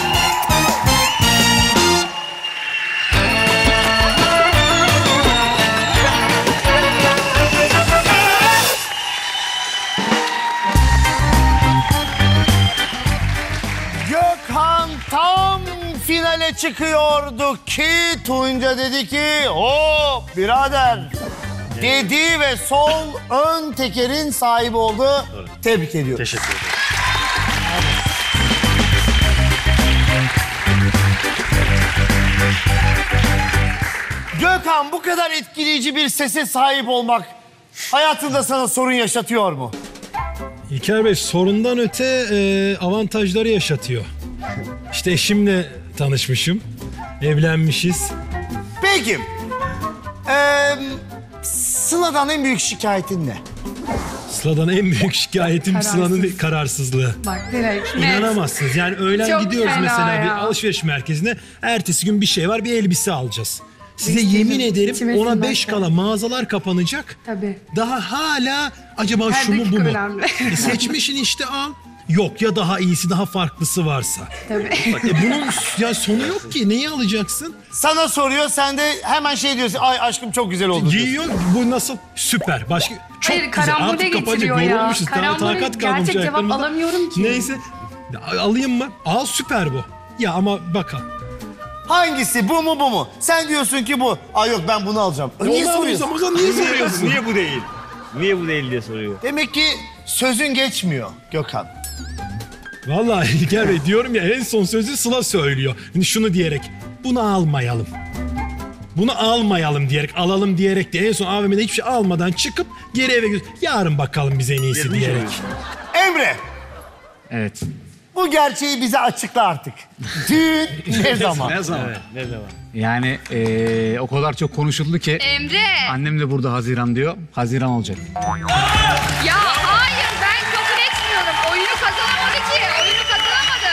Gökhan tam finale çıkıyordu ki Tunca dedi ki hop birader dedi ve sol ön tekerin sahibi oldu. Tebrik ediyorum. Teşekkür ederim. Gökhan bu kadar etkileyici bir sese sahip olmak hayatında sana sorun yaşatıyor mu? İlker Bey sorundan öte avantajları yaşatıyor. İşte eşimle tanışmışım. Evlenmişiz. Peki. Sıla'dan en büyük şikayetin ne? Sıla'dan en büyük şikayetim Kararsız. Sıla'nın kararsızlığı. Bak direkt. İnanamazsınız. Yani öğlen Çok gidiyoruz fena mesela ya. bir alışveriş merkezine. Ertesi gün bir şey var, bir elbise alacağız. Size İşte yemin ederim içime ona sinmez 5 ya. kala mağazalar kapanacak. Tabii. Daha hala acaba Her şu mu bu dakika mu? önemli. Seçmişin işte al. Yok ya daha iyisi, daha farklısı varsa. Tabii. Bunun ya sonu yok ki. Neyi alacaksın? Sana soruyor sen de hemen şey diyorsun. Ay aşkım çok güzel oldu. Giyiyor. Bu nasıl? Süper. Başka çok Hayır, güzel. karambole Artık kapanacak. getiriyor ya. Yorulmuşuz. Karambole Takat kalmamış gerçek cevap ayaklarımızda. alamıyorum ki. Neyse. Alayım mı? Al süper bu. Ya ama bakın. Hangisi bu mu bu mu? Sen diyorsun ki bu. Ay yok ben bunu alacağım. Niye soruyorsun? O zaman niye soruyorsun? Niye bu değil? Niye bu değil diye soruyor. Demek ki sözün geçmiyor Gökhan. Vallahi İlker Bey diyorum ya en son sözü Sıla söylüyor. Hani şunu diyerek bunu almayalım. Bunu almayalım diyerek, alalım diyerek de en son AVM'de hiçbir şey almadan çıkıp geri eve gidiyoruz. Yarın bakalım biz en iyisi diyerek. Emre Evet. bu gerçeği bize açıkla artık. Düğün ne zaman? Ne zaman? Evet, ne zaman? Yani o kadar çok konuşuldu ki Emre. annem de burada Haziran diyor. Haziran olacak. Ya hayır ben kabul etmiyorum. Oyunu kazanamadı ki. Oyunu kazanamadı.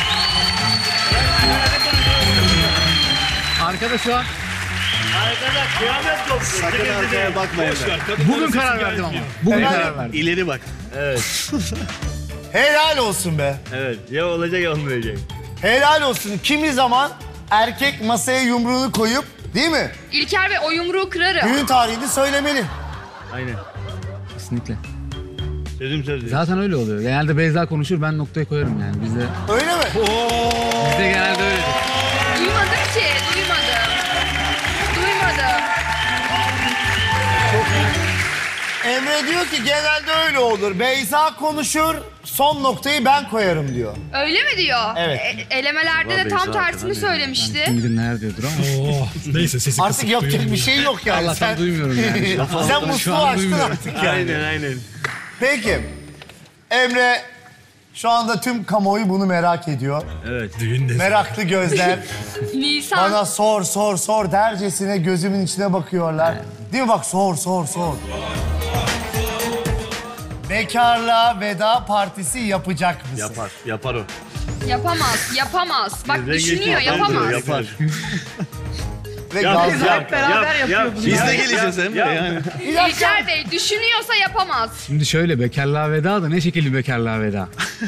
Arkada şu an Arkadaş kıyamet koptu. Sakın arkaya bakmayın. bugün karar verdim ama. Bugün karar verdim. İleri bak. Evet. Helal olsun be. Evet. Ya olacak ya olmayacak. Helal olsun. Kimi zaman erkek masaya yumruğunu koyup değil mi? İlker Bey o yumruğu kırarım. Düğün tarihini söylemeli. Aynen. Kesinlikle. Sözüm söz. Zaten öyle oluyor. Genelde Beyza konuşur, ben noktayı koyarım yani. Bizde Öyle mi? genelde öyledir. Duymadım ki. Duymadım. Duymadım. Emre diyor ki genelde öyle olur. Beyza konuşur, son noktayı ben koyarım diyor. Öyle mi diyor? Evet. Elemelerde de tam tersini söylemişti. Kim bilir neler diyordur ama. Oh, neyse sesi Artık kısık yapacak duyuyorum bir ya. şey yok yani. Allah'tan duymuyorum yani. Sen musluğu açtın artık yani. Aynen. Peki. Emre şu anda tüm kamuoyu bunu merak ediyor. Evet. Düğün ne? Meraklı gözler. Nisan. Bana sor dercesine gözümün içine bakıyorlar. Değil mi bak sor. Bekarlığa veda partisi yapacak mısın? Yapar o. Yapamaz. Bak Bizden düşünüyor, geçiyor, yapamaz. Yapar. Ve Yap, gaz yap, Hep beraber yapıyor bunu. Biz de geleceğiz Emre yani. İlker Bey düşünüyorsa yapamaz. Şimdi şöyle bekarlığa veda da ne şekilde bir bekarlığa veda?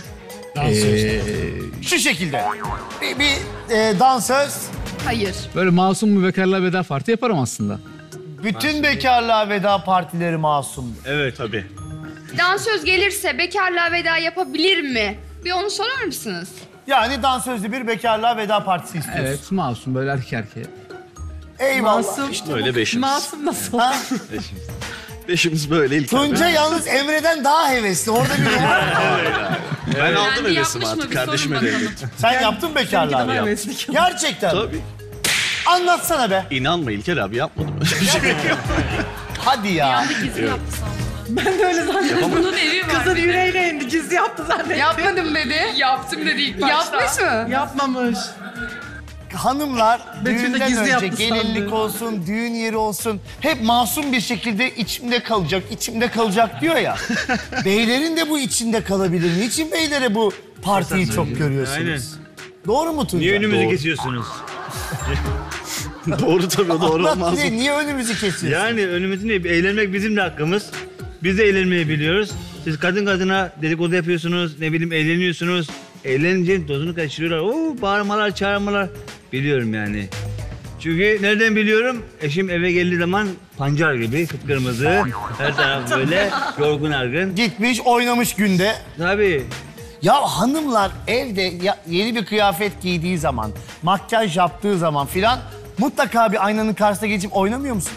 Şu şekilde. Bir dansöz. Hayır. Böyle masum bir bekarlığa veda parti yaparım aslında. Bütün bekarlığa veda partileri masum. Evet tabii. Dansöz gelirse bekarlığa veda yapabilir mi? Bir onu sorar mısınız? Yani dansözlü bir bekarlığa veda partisi istiyorsun. Evet masum böyle erkek erkeğe. Eyvallah. Masum. İşte Öyle beşimiz. Masum nasıl? Ha? Beşimiz böyle ilk. Tunca yalnız Emre'den daha hevesli. Orada bir numara var. Ben aldım Kendi hevesimi yapmış mı? artık. Bir Kardeşime sorun de bakalım. evlendim. Sen yaptın bekarlığa. Seninki daha hevesli. Gerçekten. Tabii. Anlatsana be. İnanma İlker abi yapmadım. Hadi ya. Gizli yaptı sandım. Ben de öyle zannediyorum. Bunun evi var. Kızın yüreğine indi. Gizli yaptı zannettim. Yapmadım dedi. Yaptım dedi ilk başta. Yapmış mı? Yapmamış. Hanımlar Betül de düğünden gizli önce yaptı gelinlik sandı. olsun, düğün yeri olsun hep masum bir şekilde içimde kalacak diyor ya. Beylerin de bu içinde kalabilir. Niçin beylere bu partiyi çok görüyorsunuz? Aynen. Doğru mu Tunca? Niye önümüzü kesiyorsunuz? Doğru tabii doğru Anlat olmaz. bize, niye önümüzü kesiyorsun? Yani önümüzü ne? Eğlenmek bizim de hakkımız. Biz de eğlenmeyi biliyoruz. Siz kadın kadına dedikodu yapıyorsunuz, ne bileyim eğleniyorsunuz. Eğlenince dozunu kaçırıyorlar. Oo, bağırmalar, çağırmalar. Biliyorum yani. Çünkü nereden biliyorum? Eşim eve geldiği zaman pancar gibi kıpkırmızı. Her taraf böyle yorgun argın. Gitmiş oynamış günde. Tabii. Ya hanımlar evde yeni bir kıyafet giydiği zaman, makyaj yaptığı zaman filan mutlaka bir aynanın karşısına geçip oynamıyor musunuz?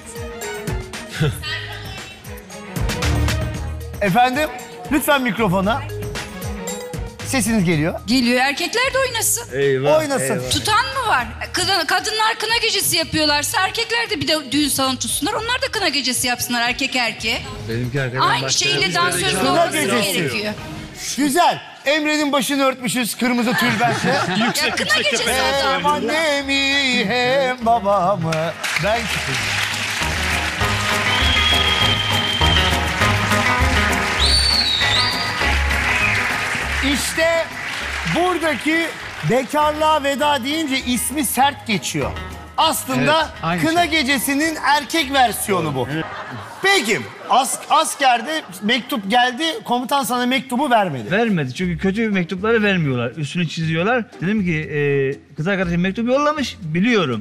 Efendim, lütfen mikrofona. Sesiniz geliyor. Geliyor, erkekler de oynasın. Eyvah. Oynasın. eyvah. Tutan mı var? Kadınlar kına gecesi yapıyorlarsa erkekler de bir de düğün salonu tutsunlar. Onlar da kına gecesi yapsınlar erkek erkeğe. Benimki arkadan Aynı başka- şeyle dansözün Kına olması gecesi. gerekiyor. Güzel. Emre'nin başını örtmüşüz kırmızı tülbentle. Ya kına gecesi o Hem da. annemi hem babamı ben... İşte buradaki bekarlığa veda deyince ismi sert geçiyor. Aslında Evet, aynı kına şey. gecesinin erkek versiyonu bu. Peki askerde mektup geldi, komutan sana mektubu vermedi. Vermedi çünkü kötü mektupları vermiyorlar. Üstünü çiziyorlar. Dedim ki kız arkadaşım mektup yollamış biliyorum.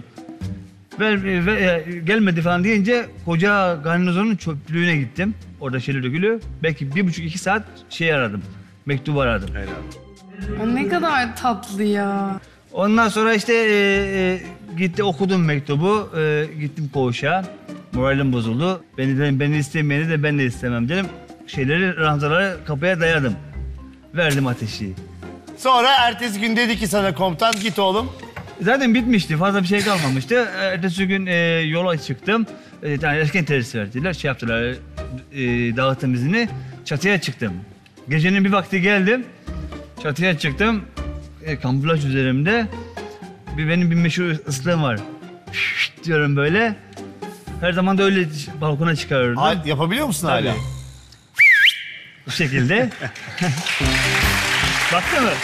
Gelmedi falan deyince koca garnizonun çöplüğüne gittim. Orada şeyler dökülüyor. Belki 1,5-2 saat aradım. Mektubu aradım. Ne kadar tatlı ya. Ondan sonra işte gitti okudum mektubu. Gittim koğuşa. Moralim bozuldu. Beni istemeyeni de ben de istemem dedim. Ranzaları kapıya dayadım. Verdim ateşi. Sonra ertesi gün dedi ki sana komutan git oğlum. Zaten bitmişti. Fazla bir şey kalmamıştı. Ertesi gün yola çıktım. Yani erken terhis verdiler. Şey yaptılar. Dağıttım izini. Çatıya çıktım. Gecenin bir vakti geldim. Çatıya çıktım. Kamuflaj üzerimde. Benim bir meşhur ıslığım var. Diyorum böyle. Her zaman da öyle balkona çıkarırdım. Yapabiliyor musun Tabii. hala? Bu şekilde. Baktın mı?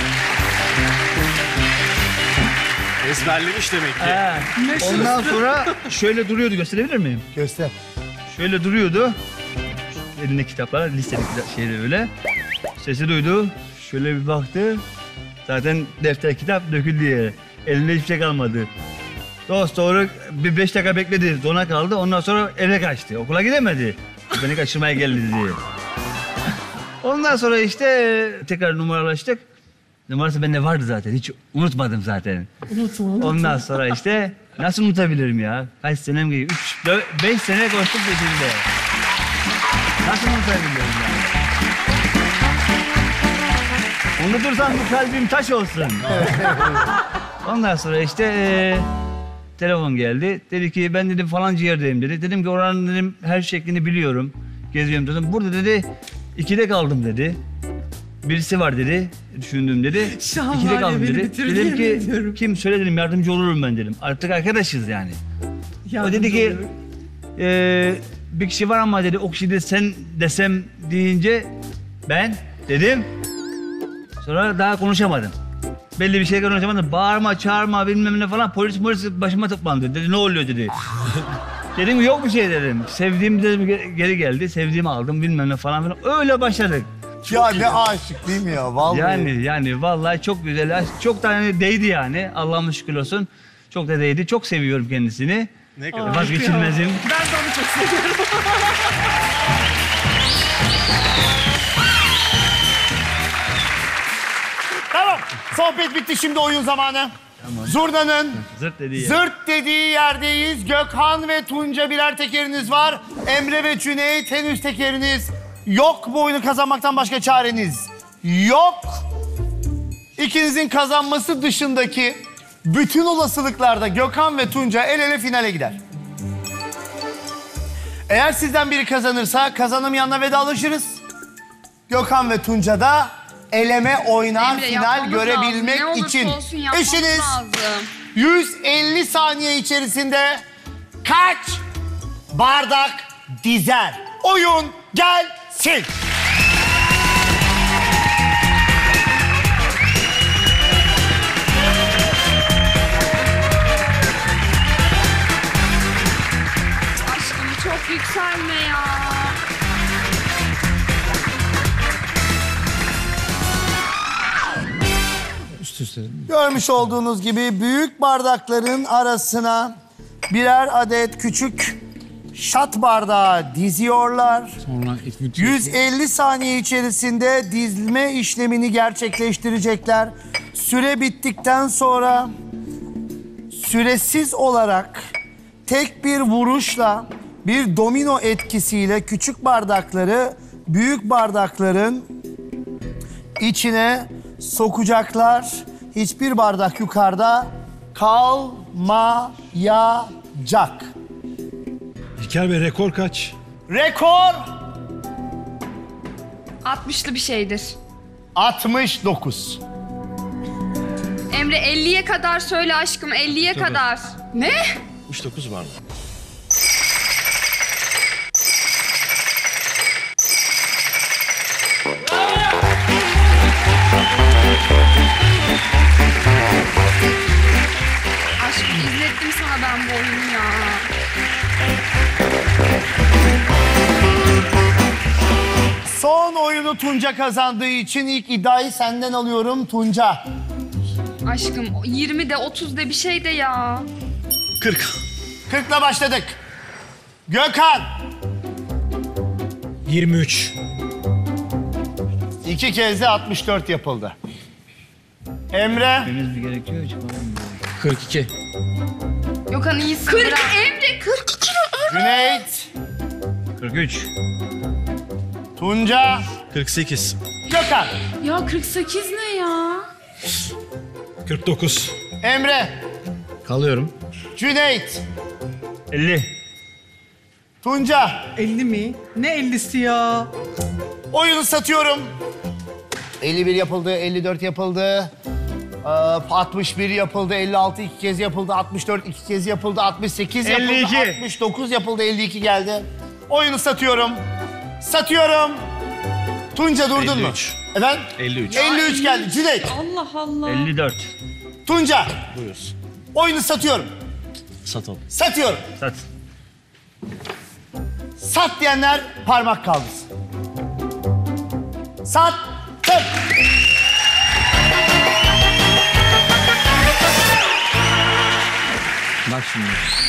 Ezberlemiş demek ki. Ondan sonra şöyle duruyordu. Gösterebilir miyim? Göster. Şöyle duruyordu. Elinde kitaplar, listeli şeyler öyle. Sesi duydu. Şöyle bir baktı. Zaten defter, kitap döküldü yere. Elinde hiçbir şey kalmadı. Doğru bir 5 dakika bekledi. Dona kaldı. Ondan sonra eve kaçtı. Okula gidemedi. Beni kaçırmaya geldi diye. Ondan sonra işte tekrar numaralaştık. Numarası bende vardı zaten. Hiç unutmadım zaten. Unutma. Ondan sonra işte nasıl unutabilirim ya? Kaç senem gibi? 5 sene koştuk peşinde. Nasıl unutabilirim yani? Unutursan bu kalbim taş olsun. Ondan sonra işte telefon geldi. Dedi ki ben dedim falanca yerdeyim dedi. Dedim ki oranın dedim her şeklini biliyorum. Geziyorum dedim. Burada dedi 2'de kaldım dedi. Birisi var dedi. Düşündüm dedi. 2'de kaldım dedi. Dedim ki kim söyle dedim yardımcı olurum ben dedim. Artık arkadaşız yani. O dedi ki bir kişi var ama dedi o kişi de sen desem deyince ben dedim. Sonra daha konuşamadım. Belli bir şey konuşamadım. Bağırma, çağırma bilmem ne falan. Polis başıma toplandı. Dedi ne oluyor dedi. Dedim yok bir şey dedim. Sevdiğim dedim geri geldi. Sevdiğimi aldım bilmem ne falan filan. Öyle başladık. Ya ne aşık değil mi ya vallahi. Yani vallahi çok güzel. Çok da yani değdi yani. Allah'ıma şükür olsun. Çok da değdi. Çok seviyorum kendisini. Ne kadar. Vazgeçilmezim. Ben de onu çok seviyorum. Tamam. Sohbet bitti, şimdi oyun zamanı. Tamam. Zurna'nın Zırt dediği yerdeyiz. Gökhan ve Tunca birer tekeriniz var. Emre ve Cüneyt henüz tekeriniz yok. Bu oyunu kazanmaktan başka çareniz yok. İkinizin kazanması dışındaki bütün olasılıklarda Gökhan ve Tunca el ele finale gider. Eğer sizden biri kazanırsa kazanamayanla vedalaşırız. Gökhan ve Tunca da eleme oynar Emre, final yapmamız görebilmek lazım. Ne olursa için. olsun yapmamız Eşiniz lazım. 150 saniye içerisinde kaç bardak dizer? Oyun gelsin. Aşkım çok yükselme ya. Üst üste. Görmüş olduğunuz gibi büyük bardakların arasına birer adet küçük şat bardağı diziyorlar. Sonra 150 saniye içerisinde dizme işlemini gerçekleştirecekler. Süre bittikten sonra süresiz olarak tek bir vuruşla, bir domino etkisiyle küçük bardakları büyük bardakların içine sokacaklar. Hiçbir bardak yukarıda kalmayacak. İlker Bey rekor kaç? Rekor 60'lı bir şeydir. 69. Emre 50'ye kadar söyle aşkım, 50'ye kadar. Ne? 69 var mı? Aşkım izlettim sana ben bu oyunu ya. Son oyunu Tunca kazandığı için ilk iddiayı senden alıyorum Tunca. Aşkım 20 de 30 de bir şey de ya. 40. 40'la başladık. Gökhan. 23. 2 kez de 64 yapıldı. Emre. Temiz mi gerekiyor? 42. Gökhan iyisin. 40 Emre 42 Cüneyt. 43. Tunca. 48. Gökhan. Ya 48 ne ya? 49. Emre. Kalıyorum. Cüneyt. 50. Tunca. 50 mi? Ne 50'si ya? Oyunu satıyorum. 51 yapıldı, 54 yapıldı. 61 yapıldı, 56 iki kez yapıldı, 64 iki kez yapıldı, 68 yapıldı, 52. 69 yapıldı, 52 geldi. Oyunu satıyorum. Satıyorum. Tunca durdun 53. mu? Efendim? 53. 53 geldi. Cüneyt. Allah Allah. 54. Tunca. Buyur. Oyunu satıyorum. Satalım. Satıyorum. Sat. Sat diyenler parmak kaldırsın. Sattım. Bak şimdi.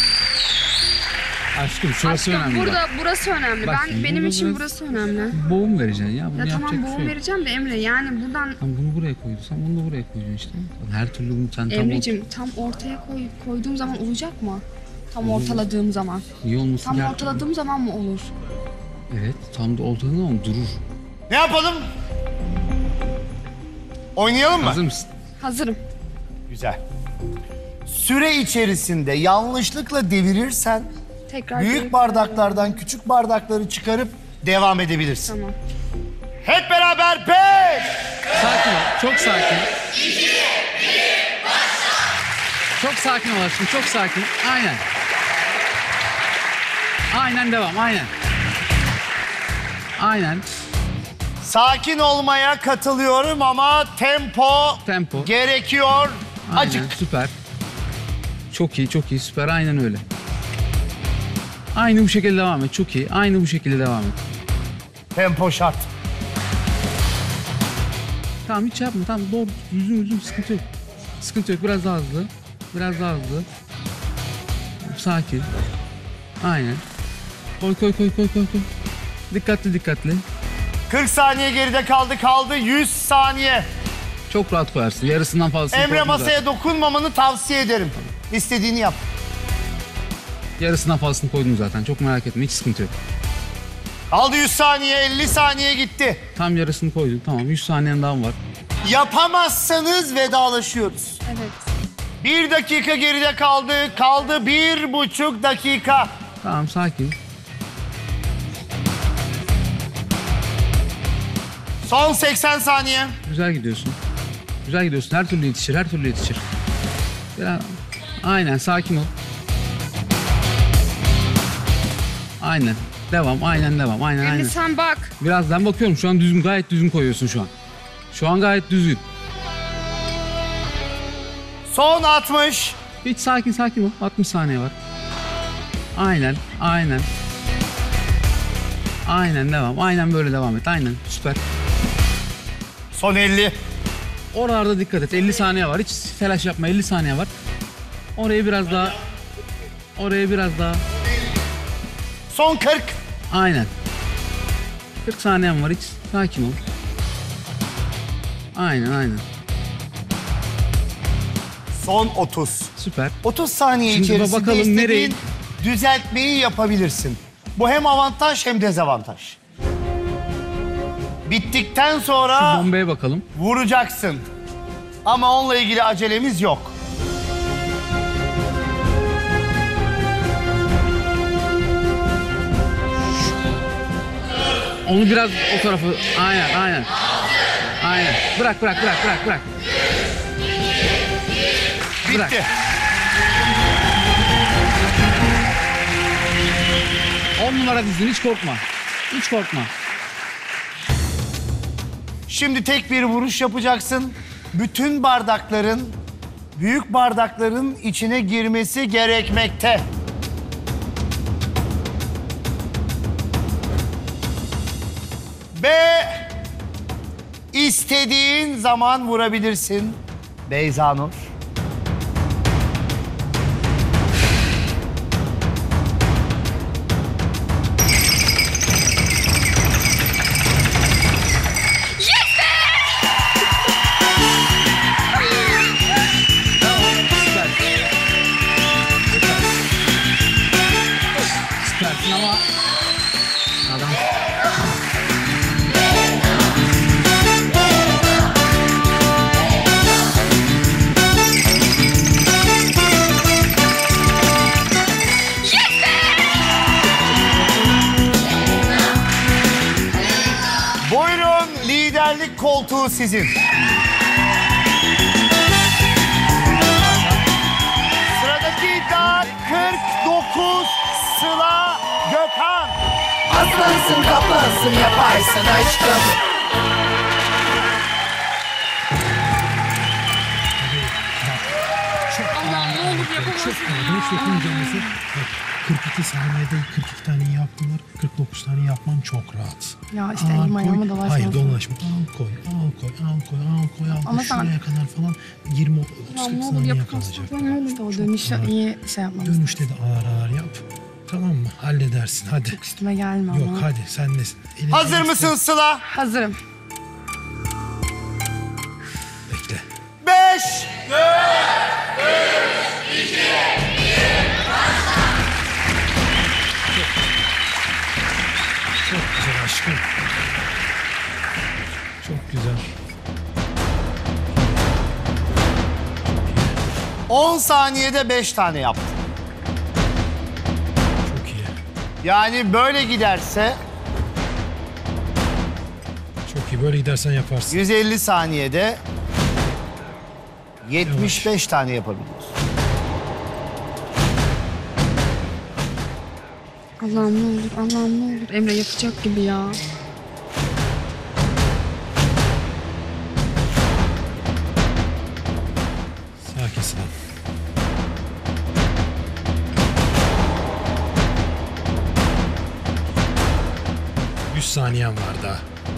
Aşkım şurası Aşkım önemli. burada burası önemli. Bak şimdi, Benim için biraz- burası önemli. Boğum vereceksin ya. Bunu Ya yapacak tamam bir boğum şey yok. vereceğim de Emre yani buradan Tamam bunu buraya koyduysan bunu da buraya koyacaksın işte. Her türlü bunu sen tam Emre'cim tam ortaya koyduğum zaman olacak mı? Tam ortaladığım zaman. iyi olması Tam gerek. ortaladığım zaman mı olur? Evet tam da olduğu zaman durur. Ne yapalım? Oynayalım mı? Hazır mısın? Hazırım. Güzel. Süre içerisinde yanlışlıkla devirirsen Tekrar büyük gelip- bardaklardan küçük bardakları çıkarıp devam edebilirsin. Tamam. Hep beraber 5. Sakin ol. Çok sakin. Çok sakin ol aşkım. Çok sakin. Aynen. Aynen devam. Aynen. Aynen. Sakin olmaya katılıyorum ama tempo gerekiyor. Aynen. Acık. Süper. Çok iyi. Çok iyi. Süper. Aynen öyle. Aynı bu şekilde devam et. Çok iyi. Aynı bu şekilde devam et. Tempo şart. Tamam hiç yapma. Tamam doğru. Düzgün sıkıntı yok. Sıkıntı yok. Biraz daha hızlı. Biraz daha hızlı. Sakin. Aynen. Koy. Dikkatli. 40 saniye geride kaldı 100 saniye. Çok rahat koyarsın. Yarısından fazlasını Emre koydun masaya zaten. dokunmamanı tavsiye ederim. İstediğini yap. Yarısından fazlasını koydun zaten. Çok merak etme. Hiç sıkıntı yok. Kaldı 100 saniye, 50 saniye gitti. Tam yarısını koydun. Tamam 100 saniyen daha var. Yapamazsanız vedalaşıyoruz. Evet. 1 dakika geride kaldı. Kaldı 1,5 dakika. Tamam sakin. Son 80 saniye. Güzel gidiyorsun. Güzel gidiyorsun. Her türlü yetişir. Biraz... Aynen sakin ol. Aynen. Devam. Aynen. Emre sen bak. Birazdan bakıyorum. Şu an gayet düzgün koyuyorsun şu an. Şu an gayet düzgün. Son 60. Hiç sakin ol. 60 saniye var. Aynen. Aynen devam. Aynen böyle devam et. Aynen. Süper. Son 50. Oralarda dikkat et. 50 saniye var. Hiç telaş yapma. 50 saniye var. Oraya biraz daha. Son 40. Aynen. 40 saniyen var. Hiç sakin ol. Aynen. Son 30. Süper. 30 saniye Şimdi içerisinde bakalım istediğin nereye? düzeltmeyi yapabilirsin. Bu hem avantaj hem dezavantaj. Bittikten sonra Şu bombaya bakalım. vuracaksın. Ama onunla ilgili acelemiz yok. Onu biraz o tarafı. Aynen. Bırak. Bitti. Bırak. On numara dizin. Hiç korkma. Şimdi tek bir vuruş yapacaksın. Bütün bardakların, büyük bardakların içine girmesi gerekmekte. Ve istediğin zaman vurabilirsin Beyza Nur. Süpersin ama adam. Buyurun, liderlik koltuğu sizin. Sıradaki iddia 49 Sıla Gökhan. Aslansın kaplansın yaparsın aşkım. Allah'ım ne olur yapamazsın Hiç dokunmayacaksın. Bak 42 saniyede 42 tane yaptılar. 49 tane yapman çok rahat. Ya işte elim ayağıma dolaşmasın. Hayır dolaşma. Al koy. Ama Şuraya kadar falan 20 30 ne olur saniye yapamazsın. kalacak. Ne olur da o dönüşü iyi şey yapmamız. Dönüşte de ağır yap. Tamam mı? Halledersin. Hadi. Çok üstüme gelme ama. Yok hadi sen nesin? Hazır mısın Sıla? Hazırım. Bekle. 5 Çok güzel aşkım. Çok güzel. 10 saniyede 5 tane yaptı. Çok iyi. Yani böyle giderse Çok iyi. Böyle gidersen yaparsın. 150 saniyede 75 tane yapabiliyorsun. Allah'ım ne olur, Allah'ım ne olur. Emre yapacak gibi ya. Sakin Sıla. ...100 saniyen var daha.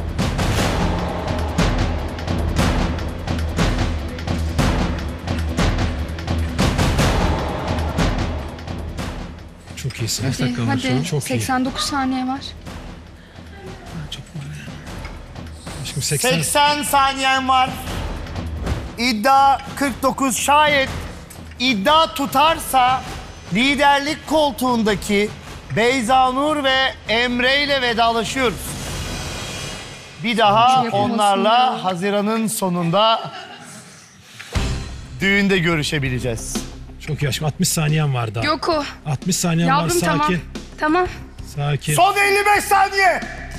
Çok iyisin. Hadi, Çok iyi. 89 saniye var. Aşkım 80. 80 saniyen var. İddia 49. Şayet iddia tutarsa liderlik koltuğundaki Beyza Nur ve Emre ile vedalaşıyoruz. Bir daha onlarla Haziran'ın sonunda düğünde görüşebileceğiz. Çok iyi aşkım. 60 saniyen var daha. Yok o. 60 saniyen var. Yavrum Sakin. tamam. Tamam. Sakin. Son 55 saniye.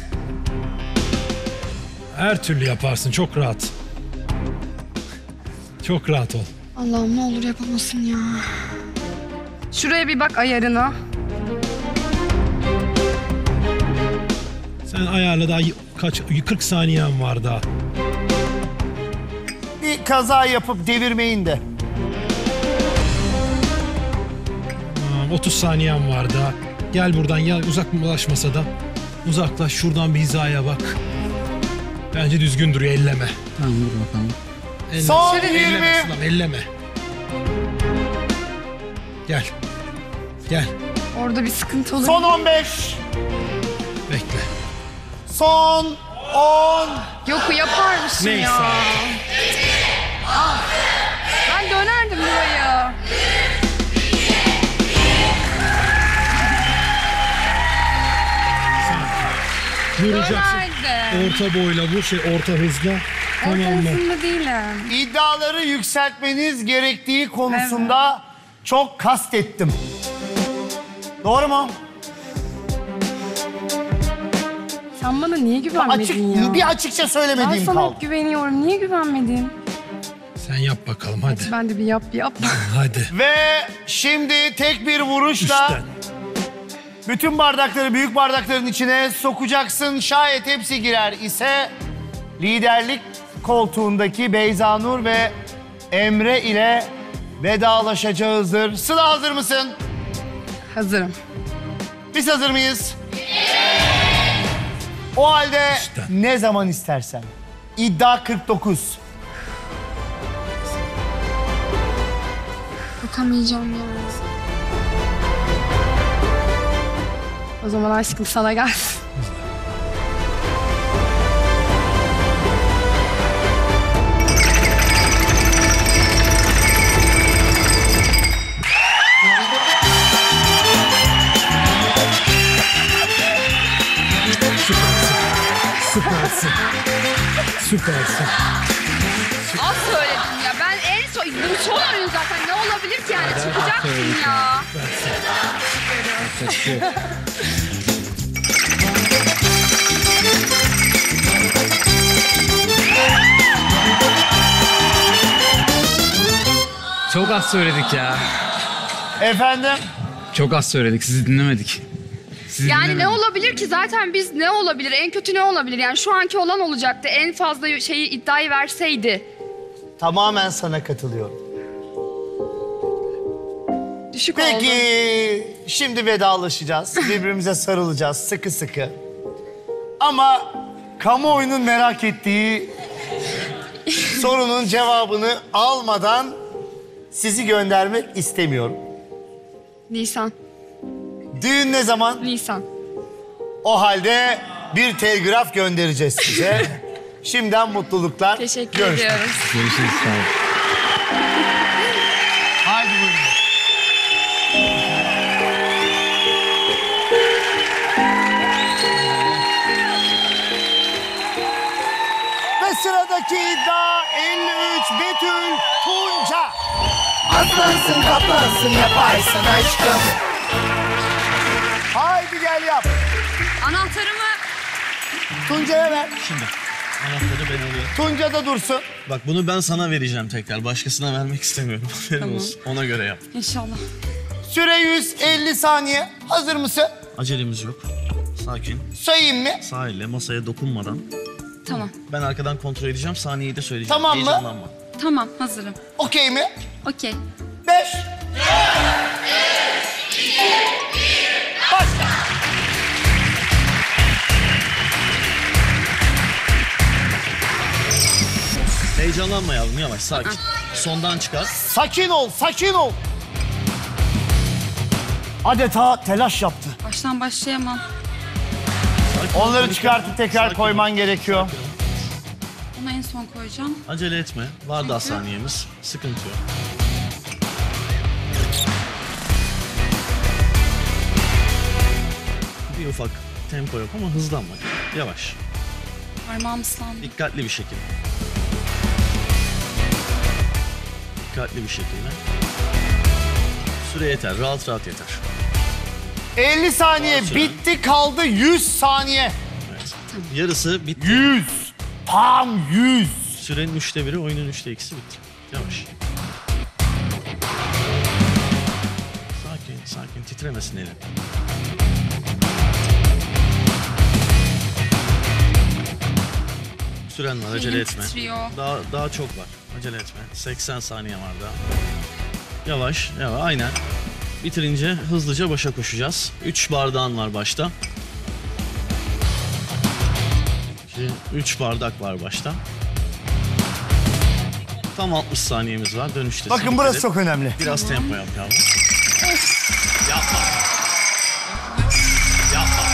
Her türlü yaparsın. Çok rahat. Çok rahat ol. Allah'ım ne olur yapamasın ya. Şuraya bir bak ayarına. Sen ayarla daha kaç 40 saniyen var daha. Bir kaza yapıp devirmeyin de. 30 saniyen var daha. Gel buradan ya uzaklaşmasa da. Uzaklaş şuradan bir hizaya bak. Bence düzgün duruyor elleme. Tamam dur bakalım. Elleme. Son Elleme 20. Sılam, elleme. Gel. Gel. Orada bir sıkıntı olur. Son 15. Bekle. Son 10. Yok yapar mısın Neyse. ya? Ah, ben dönerdim buraya. Vuracaksın. Dönerdim. Orta boyla vur orta hızla. Tamam mı? Ortasında değilim. İddiaları yükseltmeniz gerektiği konusunda çok kastettim. Doğru mu? Sen bana niye güvenmedin ya? Bir açıkça Ben söylemediğim sana kaldı. hep güveniyorum. Niye güvenmedin? Sen yap bakalım hadi. Ben de bir yap. Hadi. Ve şimdi tek bir vuruşla Üstten. bütün bardakları büyük bardakların içine sokacaksın. Şayet hepsi girer ise liderlik koltuğundaki Beyza Nur ve Emre ile vedalaşacağızdır. Sıla hazır mısın? Hazırım. Biz hazır mıyız? O halde ne zaman istersen. İddia 49. Bakamayacağım ya. O zaman aşkım sana gelsin. Süpersin. Süpersin. Az söyledim ya. Ben en son... Bu son oyun zaten. Ne olabilir ki yani? Çıkacaksın ya. Çok az söyledik ya. Efendim? Çok az söyledik. Sizi dinlemedik. Sizi Yani dinlemedik. ne olabilir ki? Zaten biz ne olabilir? En kötü ne olabilir? Yani şu anki olan olacaktı. En fazla şeyi iddiayı verseydi. Tamamen sana katılıyorum. Düşük Peki oldu. şimdi vedalaşacağız. Birbirimize sarılacağız sıkı sıkı. Ama kamuoyunun merak ettiği sorunun cevabını almadan sizi göndermek istemiyorum. Nisan. Düğün ne zaman? Nisan. O halde bir telgraf göndereceğiz size. Şimdiden mutluluklar. Teşekkür Görüşmek ediyoruz. Görüşürüz. Sağ olun. Haydi buyurun. Ve sıradaki iddia 53 Betül Tunca. Aslansın kaplansın yaparsın aşkım. Haydi gel yap. Anahtarımı Tuncay'a ver. Şimdi anahtarı ben alıyorum. Tunca da dursun. Bak bunu ben sana vereceğim tekrar. Başkasına vermek istemiyorum. Haberin Tamam. olsun. Ona göre yap. inşallah. Süre 150 saniye. Hazır mısın? Acelemiz yok. Sakin. Sayayım mı? Sağ elle masaya dokunmadan. Tamam. Ben arkadan kontrol edeceğim. Saniyeyi de söyleyeceğim. Tamam mı? Heyecanlanma. Tamam, hazırım. Okey mi? Okey. 5. Başla. Heyecanlanma yavrum, yavaş sakin. Sondan çıkar. Sakin ol, sakin ol. Adeta telaş yaptı. Baştan başlayamam. Onları çıkartıp tekrar koyman gerekiyor. Onu en son koyacağım. Acele etme. Var daha saniyemiz. Sıkıntı yok. Bir ufak tempo yok ama hızlanma. Yavaş. Parmağım ıslandı. Dikkatli bir şekilde. Dikkatli bir şekilde. Süre yeter. Rahat rahat yeter. 50 saniye Süren. bitti, kaldı 100 saniye. Evet. Yarısı bitti. 100. Tam 100. Sürenin 1/3, oyunun 2/3 bitti. Yavaş. Sakin, sakin. Titremesin elin. Süren var, acele Elim etme. titriyor. Daha çok var. Acele etme. 80 saniye var daha. Yavaş, yavaş. Aynen. Bitirince hızlıca başa koşacağız. 3 bardağın var başta. 3 bardak var başta. Tam 60 saniyemiz var. Dönüşte. Bakın burası çok önemli. Biraz tempo yap yavrum. Yapma. Yapma.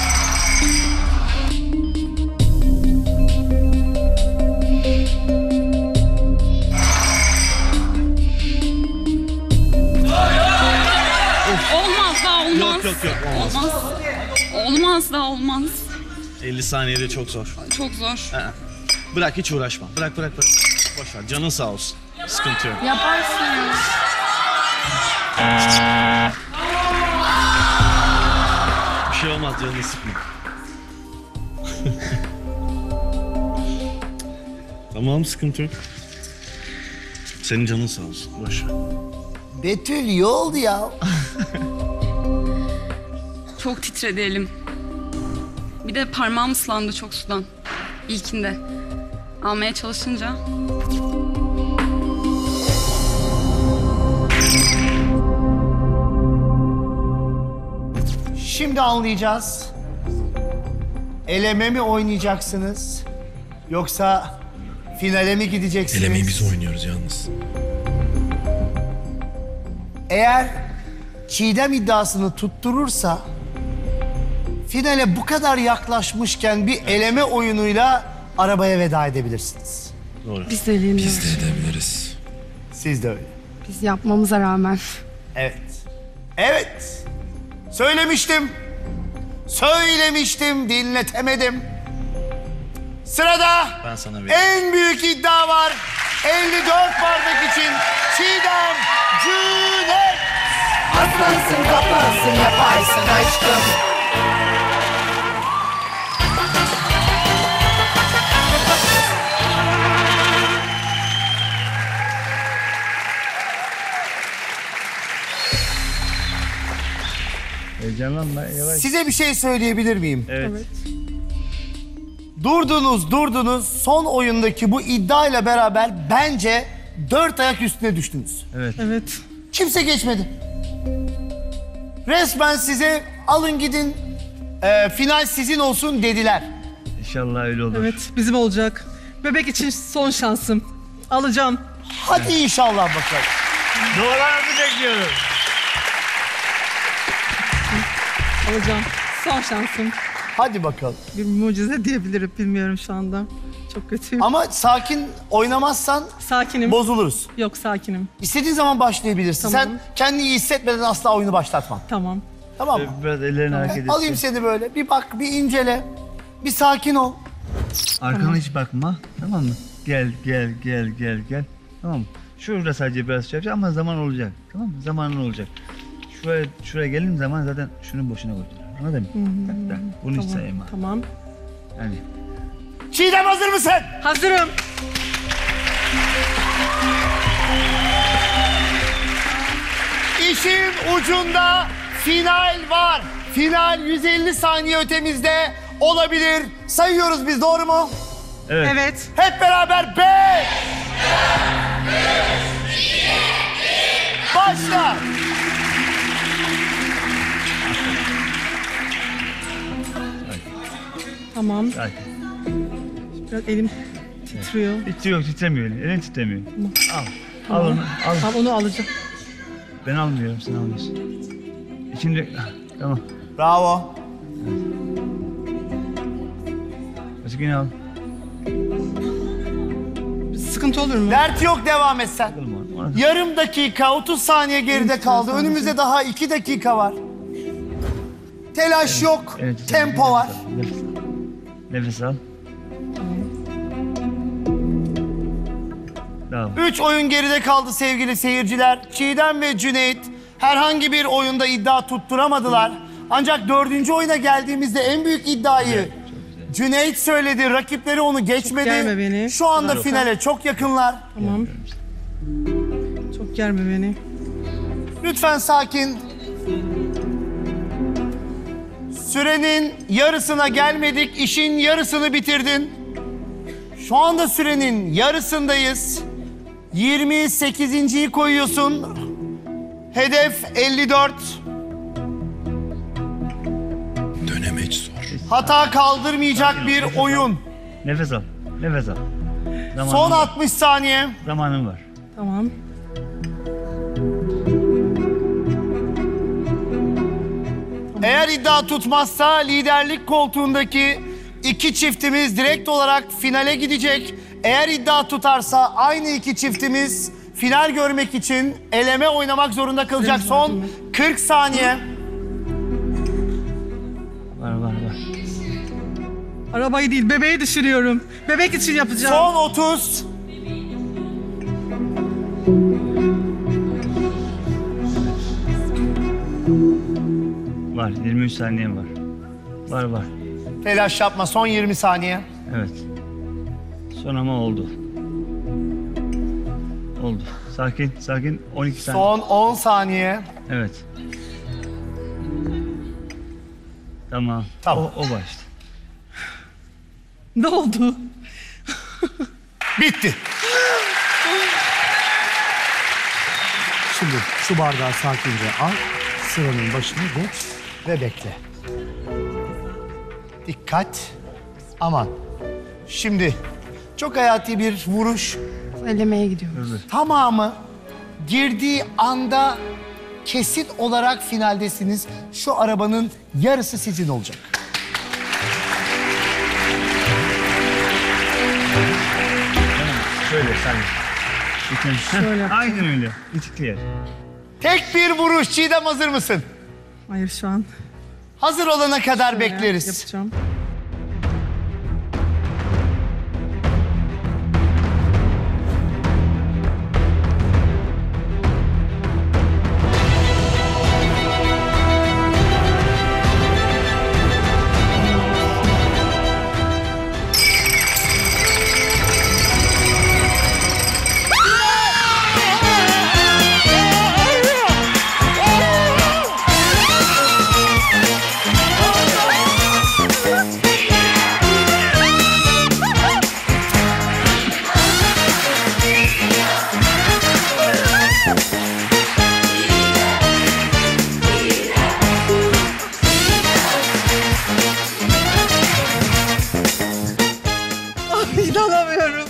Olmaz daha olmaz. Yok, olmaz. Olmaz daha olmaz. 50 saniyede çok zor. Çok zor. Bırak, hiç uğraşma. Bırak. Boş ver. Canın sağ olsun. Sıkıntı yok. Yaparsın ya. Bir şey olmaz, canını sıkma. Tamam, sıkıntı yok. Senin canın sağ olsun. Boş ver. Betül iyi oldu ya. Çok titredi elim. Bir de parmağım ıslandı çok sudan. İlkinde. Almaya çalışınca. Şimdi anlayacağız. Eleme mi oynayacaksınız? Yoksa finale mi gideceksiniz? Elemeyi biz oynuyoruz yalnız. Eğer Çiğdem iddiasını tutturursa finale bu kadar yaklaşmışken bir eleme oyunuyla arabaya veda edebilirsiniz. Doğru. Biz de eğleniyoruz. Biz de edebiliriz. Siz de öyle. Biz yapmamıza rağmen. Evet. Evet. Söylemiştim. Söylemiştim, dinletemedim. Sırada Ben sana vereyim. en büyük iddia var. 54 bardak için Çiğdem Cüneyt. Aslansın kaplansın yaparsın aşkım. Heyecanlanma, yavaş. Size bir şey söyleyebilir miyim? Evet. Durdunuz. Son oyundaki bu iddiayla beraber bence 4 ayak üstüne düştünüz. Evet. Kimse geçmedi. Resmen size alın gidin, final sizin olsun dediler. İnşallah öyle olur. Evet, bizim olacak. Bebek için son şansım. Alacağım. Hadi inşallah bakalım. Dualarınızı bekliyorum. Alacağım. Son şansım. Hadi bakalım. Bir mucize diyebilirim, bilmiyorum şu anda. Çok kötüyüm. Ama sakin oynamazsan sakinim. Bozuluruz. Yok, sakinim. İstediğin zaman başlayabilirsin. Tamam. Sen kendini iyi hissetmeden asla oyunu başlatma. Tamam. Tamam mı? Biraz ellerini hareket et. Alayım seni böyle. Bir bak, bir incele. Bir sakin ol. Arkana hiç bakma. Tamam mı? Gel. Tamam mı? Şurada sadece biraz şey yapacağım ama zaman olacak. Tamam mı? Zamanın olacak. Şuraya geldiğim zaman zaten şunu boşuna koydular. Anladın mı? Bunu hiç sayma. Tamam. Yani. Çiğdem hazır mısın? Hazırım. İşin ucunda final var. Final 150 saniye ötemizde olabilir. Sayıyoruz biz, doğru mu? Evet. Evet. Hep beraber 5. Başla. Tamam. Sakin. Biraz elim titriyor. Titriyor, titremiyor. Elin titremiyor. Al. Al onu. Al. Tamam, onu alacağım. Ben almıyorum, sen almıyorsun. Şimdi, tamam. Bravo. Başka yine al. Sıkıntı olur mu? Dert yok, devam et sen. Yarım dakika, 30 saniye geride kaldı. Önümüzde daha 2 dakika var. Telaş yok, tempo var. Nefes al. Tamam. 3 oyun geride kaldı sevgili seyirciler. Çiğdem ve Cüneyt herhangi bir oyunda iddia tutturamadılar. Ancak 4. oyuna geldiğimizde en büyük iddiayı Cüneyt söyledi. Rakipleri onu geçmedi. Germe beni. Şu anda finale çok yakınlar. Tamam. Çok germe beni. Lütfen sakin. Sürenin yarısına gelmedik. İşin yarısını bitirdin. Şu anda sürenin yarısındayız. 28.yi koyuyorsun. Hedef 54. Dönemeç zor. Hata kaldırmayacak bir oyun. Nefes al. Nefes al. Son 60 saniye. Zamanın var. Tamam. Eğer iddia tutmazsa liderlik koltuğundaki 2 çiftimiz direkt olarak finale gidecek. Eğer iddia tutarsa aynı 2 çiftimiz final görmek için eleme oynamak zorunda kalacak. Son 40 saniye. Var. Arabayı değil, bebeği düşürüyorum. Bebek için yapacağım. Son 30. Var. 23 saniyen var. Var. Telaş yapma, son 20 saniye. Evet. Son ama oldu. Oldu. Sakin. 12 saniye. Son 10 saniye. Evet. Tamam. O başta. Ne oldu? Bitti. Şimdi şu bardağı sakince al. Sıranın başına geç ve bekle. Dikkat. Aman. Şimdi çok hayati bir vuruş. Elemeye gidiyoruz. Tamamı girdiği anda kesin olarak finaldesiniz. Şu arabanın yarısı sizin olacak. Şöyle sen. Şöyle. Aynen öyle. İtikliyer. Tek bir vuruş. Çiğdem, hazır mısın? Hayır, şu an. Hazır olana kadar Şöyle bekleriz. Yapacağım. İnanamıyorum.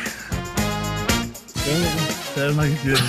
Sarılmak istiyorum.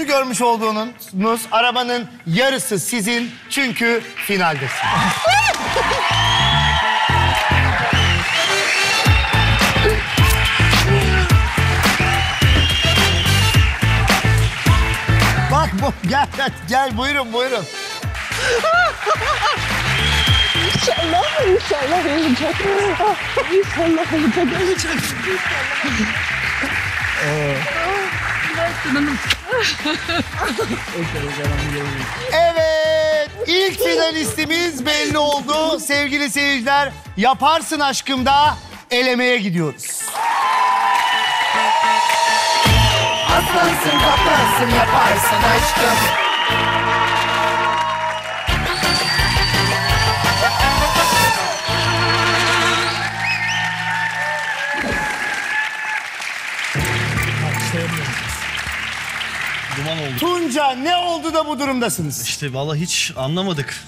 görmüş olduğunuz arabanın yarısı sizin çünkü finaldesiniz. Bak bu gel buyurun. İnşallah olacak. İnşallah olacak. Evet, ilk finalistimiz belli oldu. Sevgili seyirciler, Yaparsın Aşkım'da elemeye gidiyoruz. Aslansın kaplansın yaparsın aşkım. Duman oldu. Tunca ne oldu da bu durumdasınız? İşte vallahi hiç anlamadık.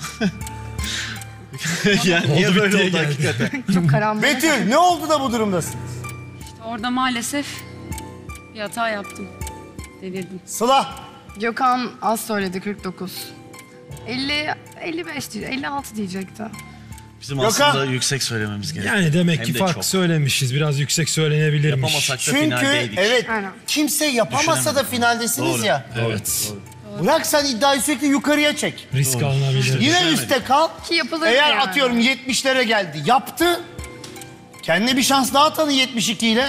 Yani niye böyle oldu hakikaten? Çok karanlık. Betül ne oldu da bu durumdasınız? Orada maalesef bir hata yaptım. Devirdim. Sıla. Gökhan az söyledi 49. 50, 55 değil, 56 diyecekti. Bizim aslında yüksek söylememiz gerekiyor. Yani demek Hem ki de farklı çok. söylemişiz. Biraz yüksek söylenebilirmiş. Yapamasak da Çünkü finaldeydik. evet Aynen. kimse yapamasa da finaldesiniz Doğru. ya. Evet. Bırak sen iddiayı sürekli yukarıya çek. Risk alınabilir. Yine üstte kal. Ki yapılır Eğer yani. atıyorum 70'lere geldi yaptı. Kendine bir şans daha tanı 72 ile.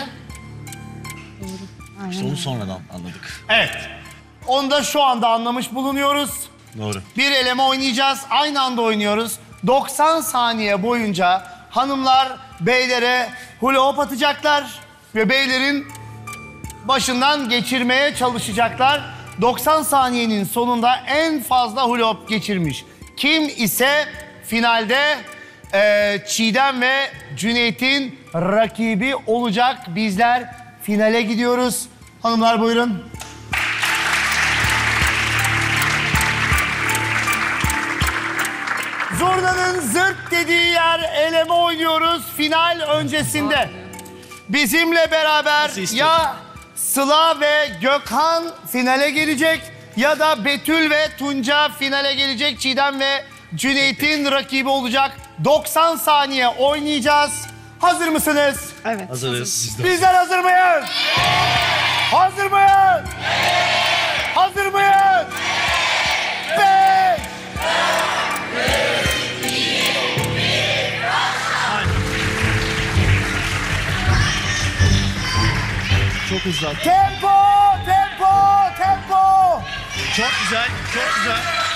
İşte onu sonradan anladık. Evet. Onu da şu anda anlamış bulunuyoruz. Doğru. Bir eleme oynayacağız. Aynı anda oynuyoruz. 90 saniye boyunca hanımlar beylere hula hop atacaklar. Ve beylerin başından geçirmeye çalışacaklar. 90 saniyenin sonunda en fazla hula hop geçirmiş kim ise finalde Çiğdem ve Cüneyt'in rakibi olacak. Bizler finale gidiyoruz. Hanımlar buyurun. Zurnanın zırt dediği yer eleme oynuyoruz final öncesinde. Bizimle beraber ya Sıla ve Gökhan finale gelecek ya da Betül ve Tunca finale gelecek. Çiğdem ve Cüneyt'in rakibi olacak. 90 saniye oynayacağız. Hazır mısınız? Evet. Hazırız. Bizler hazır mıyız? Hazır mıyız? Hazır mıyız? 5 Çok hızlı. Tempo! Tempo! Tempo! Çok güzel, çok güzel.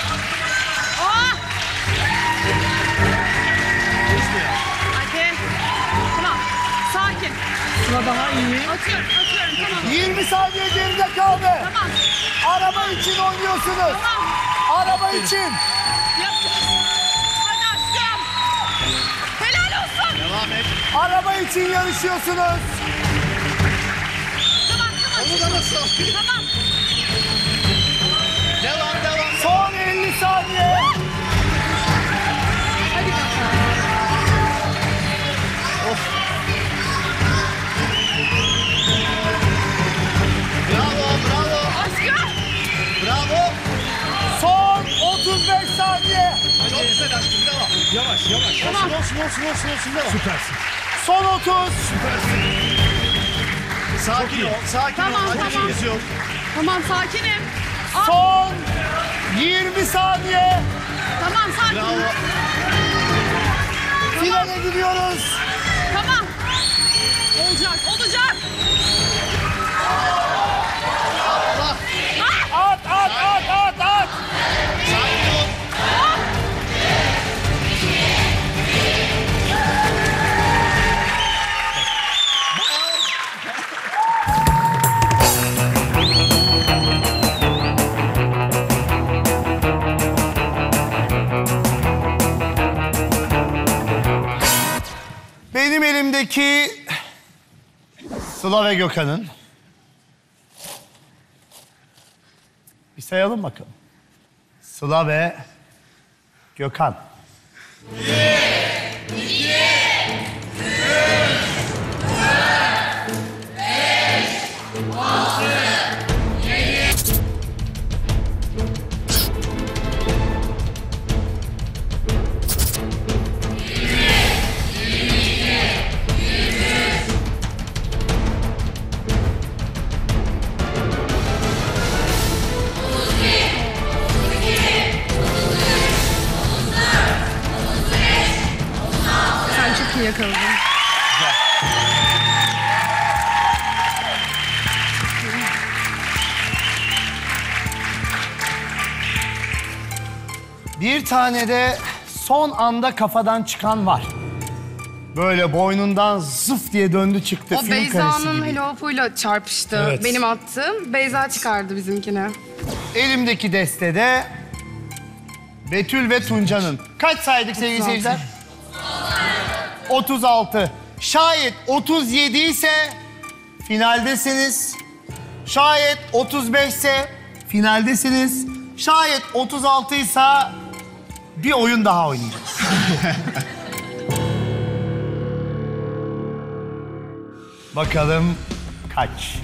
Hadi. Tamam. Sakin. Sıra daha iyi. Atıyorum, tamam. 20 saniye geride kaldı. Tamam. Araba için oynuyorsunuz. Tamam. Araba için. Yapacağız. Hadi aşkım. Helal olsun. Devam et. Araba için yarışıyorsunuz. Tamam. Onu da nasıl? Tamam. Devam. Son 50 saniye. Hadi bakalım. Bravo. Aşkım. Bravo. Son 35 saniye. Çok güzel aşkım, devam. Yavaş. Tamam. Olsun, devam. Süpersin. Son 30. Sakin ol. Tamam. Acelemiz yok. Tamam, sakinim. Son 20 saniye. Tamam, sakin. Bravo. Finale gidiyoruz. Tamam. Olacak. At. Sakin ol. Benim elimdeki Sıla ve Gökhan'ın. Bir sayalım bakalım. Sıla ve Gökhan. Bir tane de son anda kafadan çıkan var. Böyle boynundan zıf diye döndü çıktı. O Film karesi Beyza'nın gibi. hello hoop'uyla çarpıştı. Evet. Benim attığım. Beyza çıkardı bizimkini. Elimdeki destede Betül ve Tunca'nın. Kaç saydık sevgili 36. seyirciler? 36. Şayet 37 ise finaldesiniz. Şayet 35 ise finaldesiniz. Şayet 36 ise bir oyun daha oynayacağız. Bakalım kaç?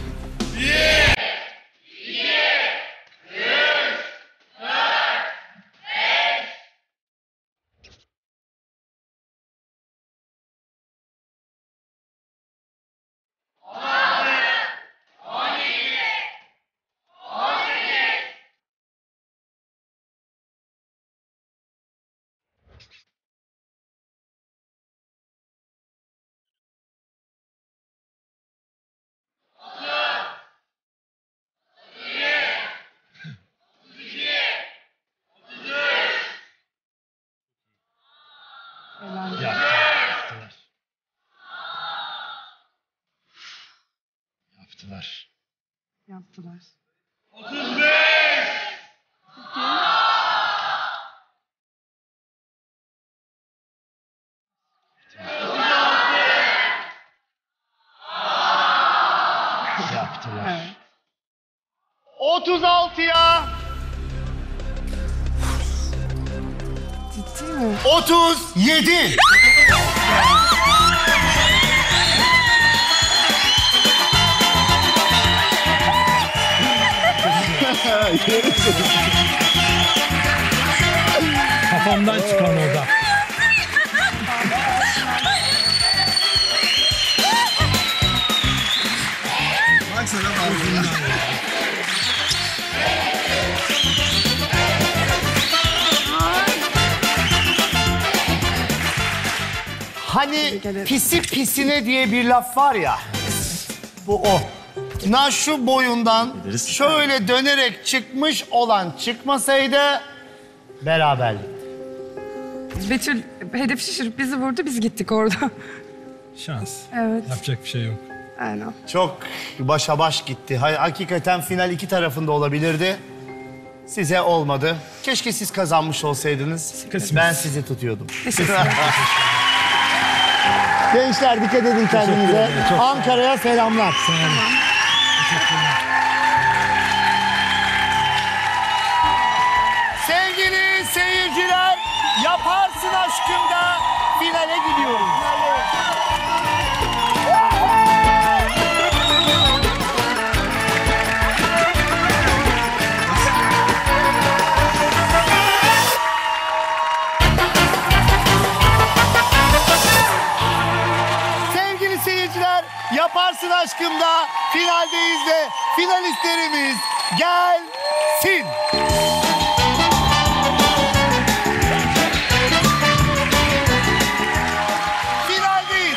Yaptılar. Yaptılar. 35. Yaptılar. 36'ya. Ciddi mi? 37. Kafamdan çıkan orada. Baksana ağzından. Hani pisi pisine diye bir laf var ya. Bu o. Şu boyundan şöyle dönerek çıkmış olan çıkmasaydı beraberlik. Betül hedef şişirip bizi vurdu, biz gittik orada. Şans. Evet. Yapacak bir şey yok. Aynen. Çok başa baş gitti. Hakikaten final iki tarafında olabilirdi. Size olmadı. Keşke siz kazanmış olsaydınız. Ben sizi tutuyordum. Gençler dikkat edin kendinize. Ankara'ya selamlar. Sevgili seyirciler, Yaparsın Aşkım'da finale gidiyoruz. Sevgili seyirciler, Yaparsın Aşkım'da finaldeyiz ve finalistlerimiz gelsin. Finaldeyiz.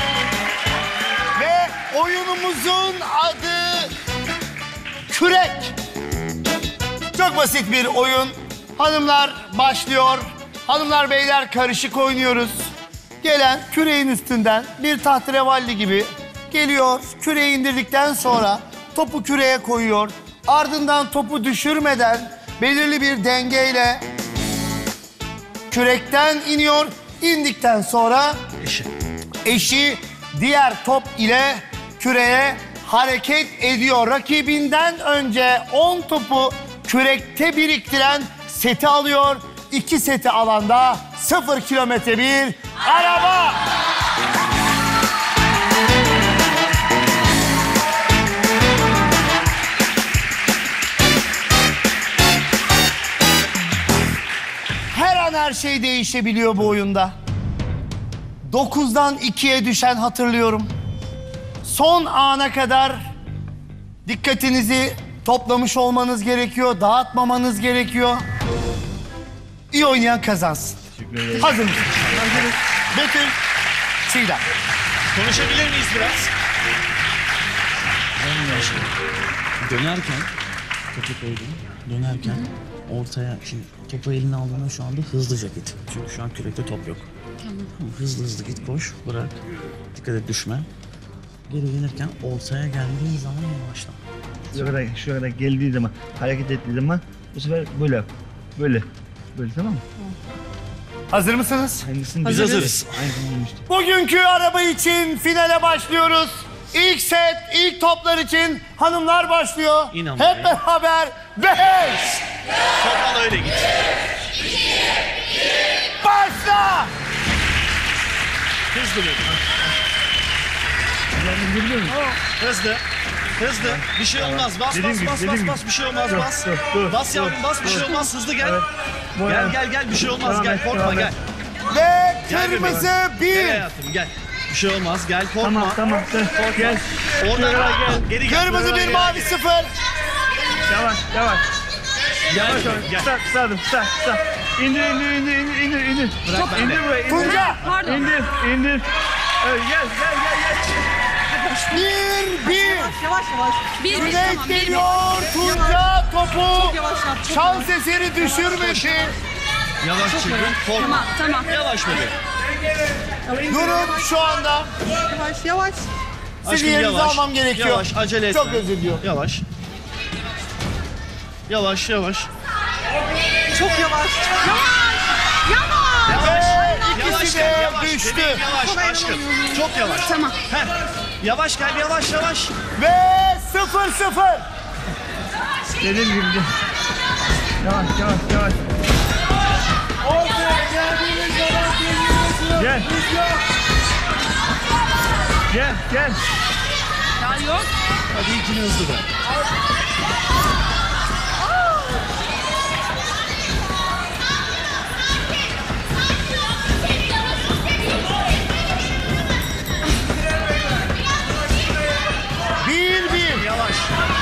Ve oyunumuzun adı Kürek. Çok basit bir oyun. Hanımlar başlıyor. Hanımlar beyler karışık oynuyoruz. Gelen küreğin üstünden bir tahterevalli gibi geliyor. Küreği indirdikten sonra topu küreğe koyuyor. Ardından topu düşürmeden belirli bir dengeyle kürekten iniyor. İndikten sonra eşi diğer top ile küreğe hareket ediyor. Rakibinden önce 10 topu kürekte biriktiren seti alıyor. 2 seti alanda 0 kilometre bir araba. Her an her şey değişebiliyor bu oyunda. 9'dan 2'ye düşen hatırlıyorum. Son ana kadar dikkatinizi toplamış olmanız gerekiyor, dağıtmamanız gerekiyor. İyi oynayan kazansın. Hazır mısınız? Hazırız. Betül, Çiğdem. Konuşabilir miyiz biraz? Dönerken, topu koydum. Dönerken ortaya, şimdi topu eline aldığında şu anda hızlıca git. Çünkü şu an kürekte top yok. Tamam. Hızlı git, koş, bırak. Dikkat et, düşme. Geri gelirken ortaya geldiğin zaman yavaşla. Şu kadar geldiği zaman, hareket ettiği zaman bu sefer böyle yap. Böyle tamam mı? Hazır mısınız? Biz hazırız. Bugünkü araba için finale başlıyoruz. İlk set, ilk toplar için hanımlar başlıyor. Hep beraber 5. Topal öyle git. Başla! Hızlı böyle. Hızlı. Bir şey olmaz. Bas. Bir şey olmaz. Bas. Bas yavrum, bas. Bir şey olmaz. Hızlı gel. Gel. Bir şey olmaz. Gel. Korkma, gel. Ve kırmızı 1. Gel hayatım, gel. Bir şey olmaz. Gel, korkma. Tamam. Gel. Oradan gel. Geri gel. Kırmızı 1, mavi 0. Yavaş. Gel. Kısadım. İndir. Bırak ben de. İndir buraya. Tunca. Pardon. İndir. Evet, gel. 1. Yavaş. Cüneyt geliyor. Tunca topu Çok yavaş yap. Çok şans eseri düşürmedi. Yavaş çekil. Korkma. Tamam. Yavaş bebeğim. Durum şu anda. Yavaş. Sizi Aşkım, yerinize yavaş. almam gerekiyor. Yavaş, acele etme. Çok özür diliyorum. Yavaş. Çok yavaş. İkisi de düştü. Bebeğim, yavaş aşkım. Çok yavaş. Tamam. Yavaş gel, yavaş. Ve 0-0. Dediğim gibi. Yavaş. Ortaya geldiğiniz zaman Gel. Ya yok. Hadi ikini hızlı da. Yavaş.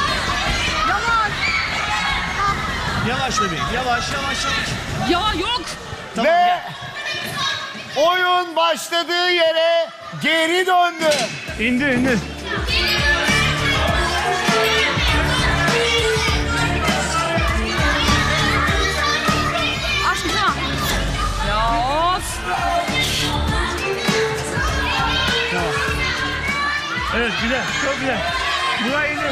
Yavaş bebeğim. Yavaş. Ya yok. Tamam, Ve gel. oyun başladığı yere geri döndü. İndir. Aşkım tamam. Ya of. Evet, güzel. Çok güzel. Buraya indir.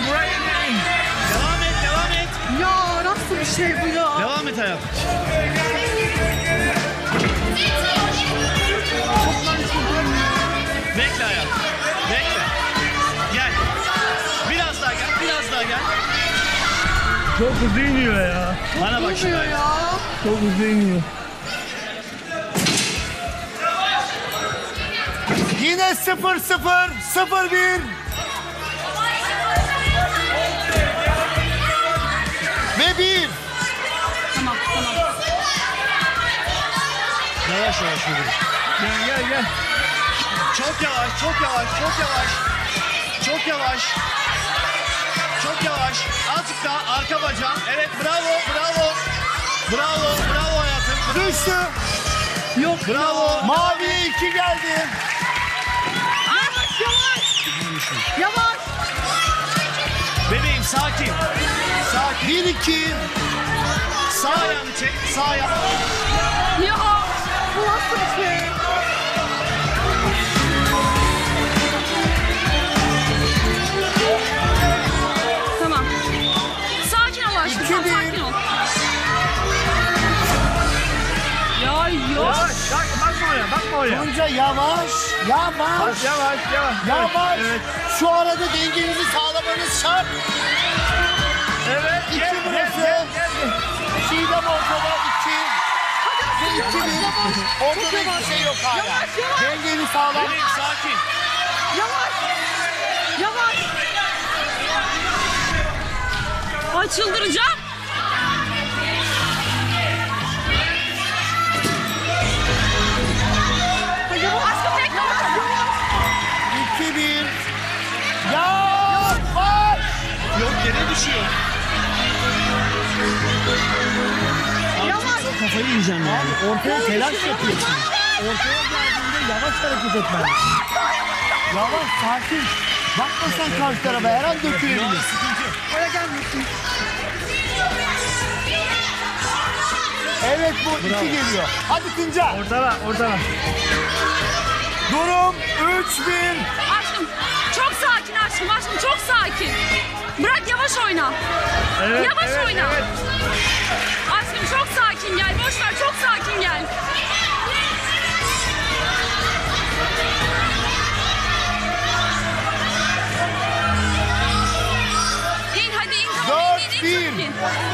Devam et. Ya nasıl bir şey bu ya? Devam et hayatım. Bekle hayatım. Bekle. Gel. Biraz daha gel. Çok hızlı iniyor ya. Bana bak şimdi. Çok hızlı iniyor. Yine 0-0, 0-1. Ve 1. Tamam. Yavaş bebeğim. Gel. Çok yavaş. Azıcık daha arka bacağım. Evet, bravo hayatım. Düştü. Yok. Bravo. Maviye 2 geldi. Yavaş. Bebeğim sakin. 1-2. Sağ ayağını çek. Ya. Bu nasıl bir şey? Tamam. Sakin ol aşkım. İki bir. Sakin ol. Ya yok. Bakma oraya. Tunca yavaş. Yavaş. Evet. Şu arada dengenizi sağlamanız şart. Evet. 2 burası. Çiğdem ortada 2. Ve 2-1. Ortada hiçbir şey yok hala. Yavaş. Dengeni sağlam. Bebeğim sakin. Yavaş. Ay çıldıracağım. Aşkım bekle. 2-1. Yavaş. Yok, yere düşüyor. Yavaş. Kafayı yiyeceğim yani. Ortaya telaş yapıyorsun. Ortaya geldiğinde yavaş hareket etmen. Yavaş, sakin. Bakma sen karşı tarafa, her an dökülebilir. Oraya gelmiyorsun. Evet bu 2 geliyor. Hadi Tuncay. Ortala, ortala. Durum 3-1. Aşkım çok sakin aşkım çok sakin. Bırak yavaş oyna. Evet, yavaş evet, oyna. evet. Aşkım çok sakin gel. Boş ver çok sakin gel. İn hadi in tamam. 4-1.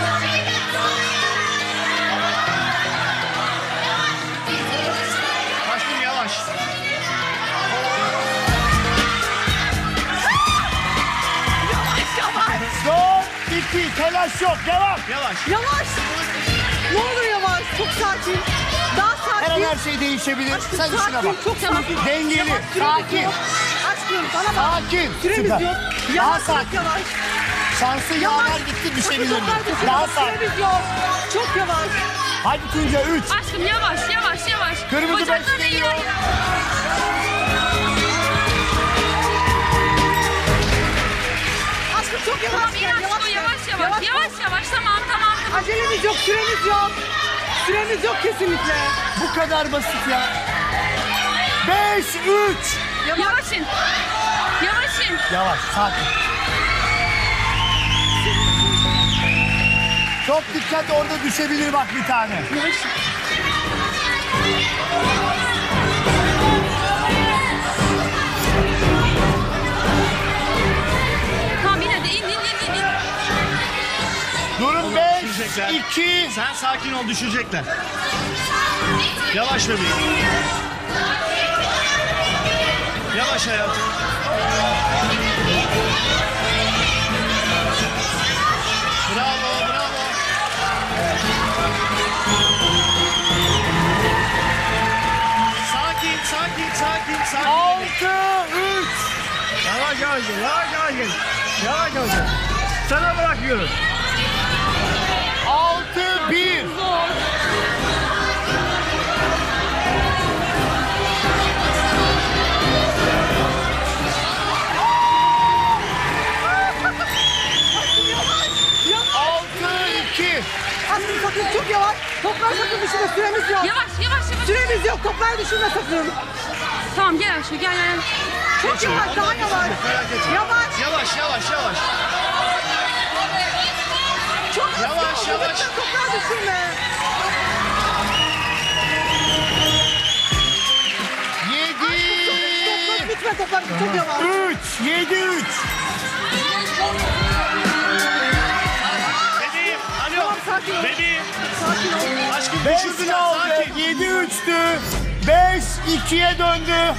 Aşkım yavaş. Son 2. Telaş yok. Devam. Yavaş. Yavaş. Ne olur yavaş. Çok sakin. Daha sakin. Her an her şey değişebilir. Aşkım, Sen işine sakin, bak. çok sakin. Dengeli. Yavaş, süremiz Sakin. yok. Aşkım bana bak. Sakin. Süremiz Süper. yok. Daha Yavaş, sakin. yavaş. Şansı yaver gitti düşebilir mi? Daha sakin. Süremiz yok. Çok yavaş. Hadi Tunca 3. Aşkım yavaş. Kırmızı beş Bacaklarını geliyor. ileri. Aşkım çok yavaş. Tamam in aşkım yavaş. Tamam. Acelemiz yok. Süremiz yok. Süremiz yok kesinlikle. Bu kadar basit ya. 5-3. Yavaşın. Yavaş, sakin. Çok dikkat orada düşebilir bak bir tane. Tamam in hadi in. Durum 5-2. Sen sakin ol, düşecekler. Yavaş bebeğim. Yavaş hayatım. Bravo, bravo. Sakin. 6-3. Yavaş gel. Sana bırakıyorum. 6-1. Aşkım sakın çok yavaş. Toplar sakın düşürme. Süremiz yok. Yavaş. Süremiz yok. Toplar düşürme sakın. Tamam gel aşkım gel. Çok yavaş. Daha yavaş. Yavaş. Yavaş. Çok hızlı Yavaş, ol. yavaş. Lütfen toplar düşürme. 7. Lütfen toplar çok yavaş. 7-3. Bebeğim, alo. Sakin ol. Bebeğim. Sakin ol. Aşkım 5 düşürdüler, oldu. sakin. 7-3'tü. 5-2'ye döndü.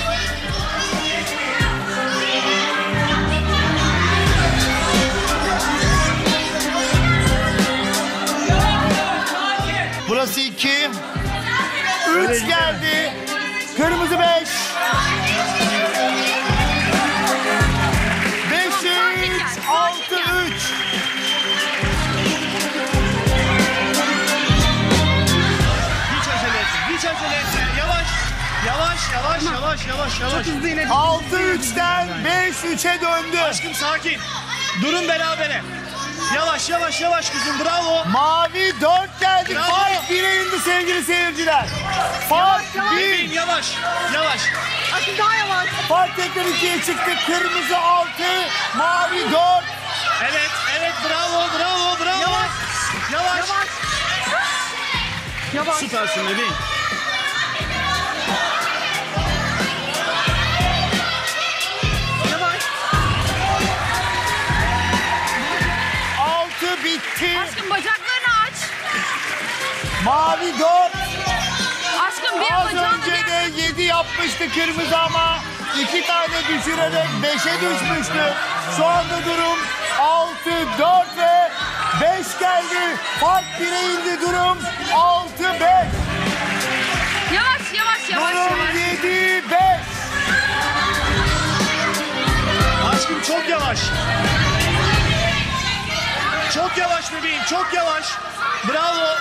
Burası 2. 3 geldi. Kırmızı 5. 5-3. 6-3. Hiç acele etme. Yavaş. Çok hızlı yine. 6-3'ten 5-3'e döndü. Aşkım sakin. Durun berabere. Yavaş kızım, bravo. Mavi 4 geldi. Bravo. Fark 1'e indi sevgili seyirciler. Fark 1. Bebeğim yavaş. Aşkım daha yavaş. Fark tekrar 2'ye çıktı. Kırmızı 6, mavi 4. Evet, bravo. Yavaş. Süpersin bebeğim. Yavaş. 6 bitti. Aşkım bacaklarını aç. Mavi 4. Aşkım bir Az bacağını önce de 7 yapmıştı kırmızı ama 2 tane düşürerek 5'e düşmüştü. Şu anda durum 6, 4 ve 5 geldi. Fark 1'e indi durum 6, 5. Yavaş. Durum 7, 5. Aşkım çok yavaş. Çok yavaş bebeğim, çok yavaş. Bravo.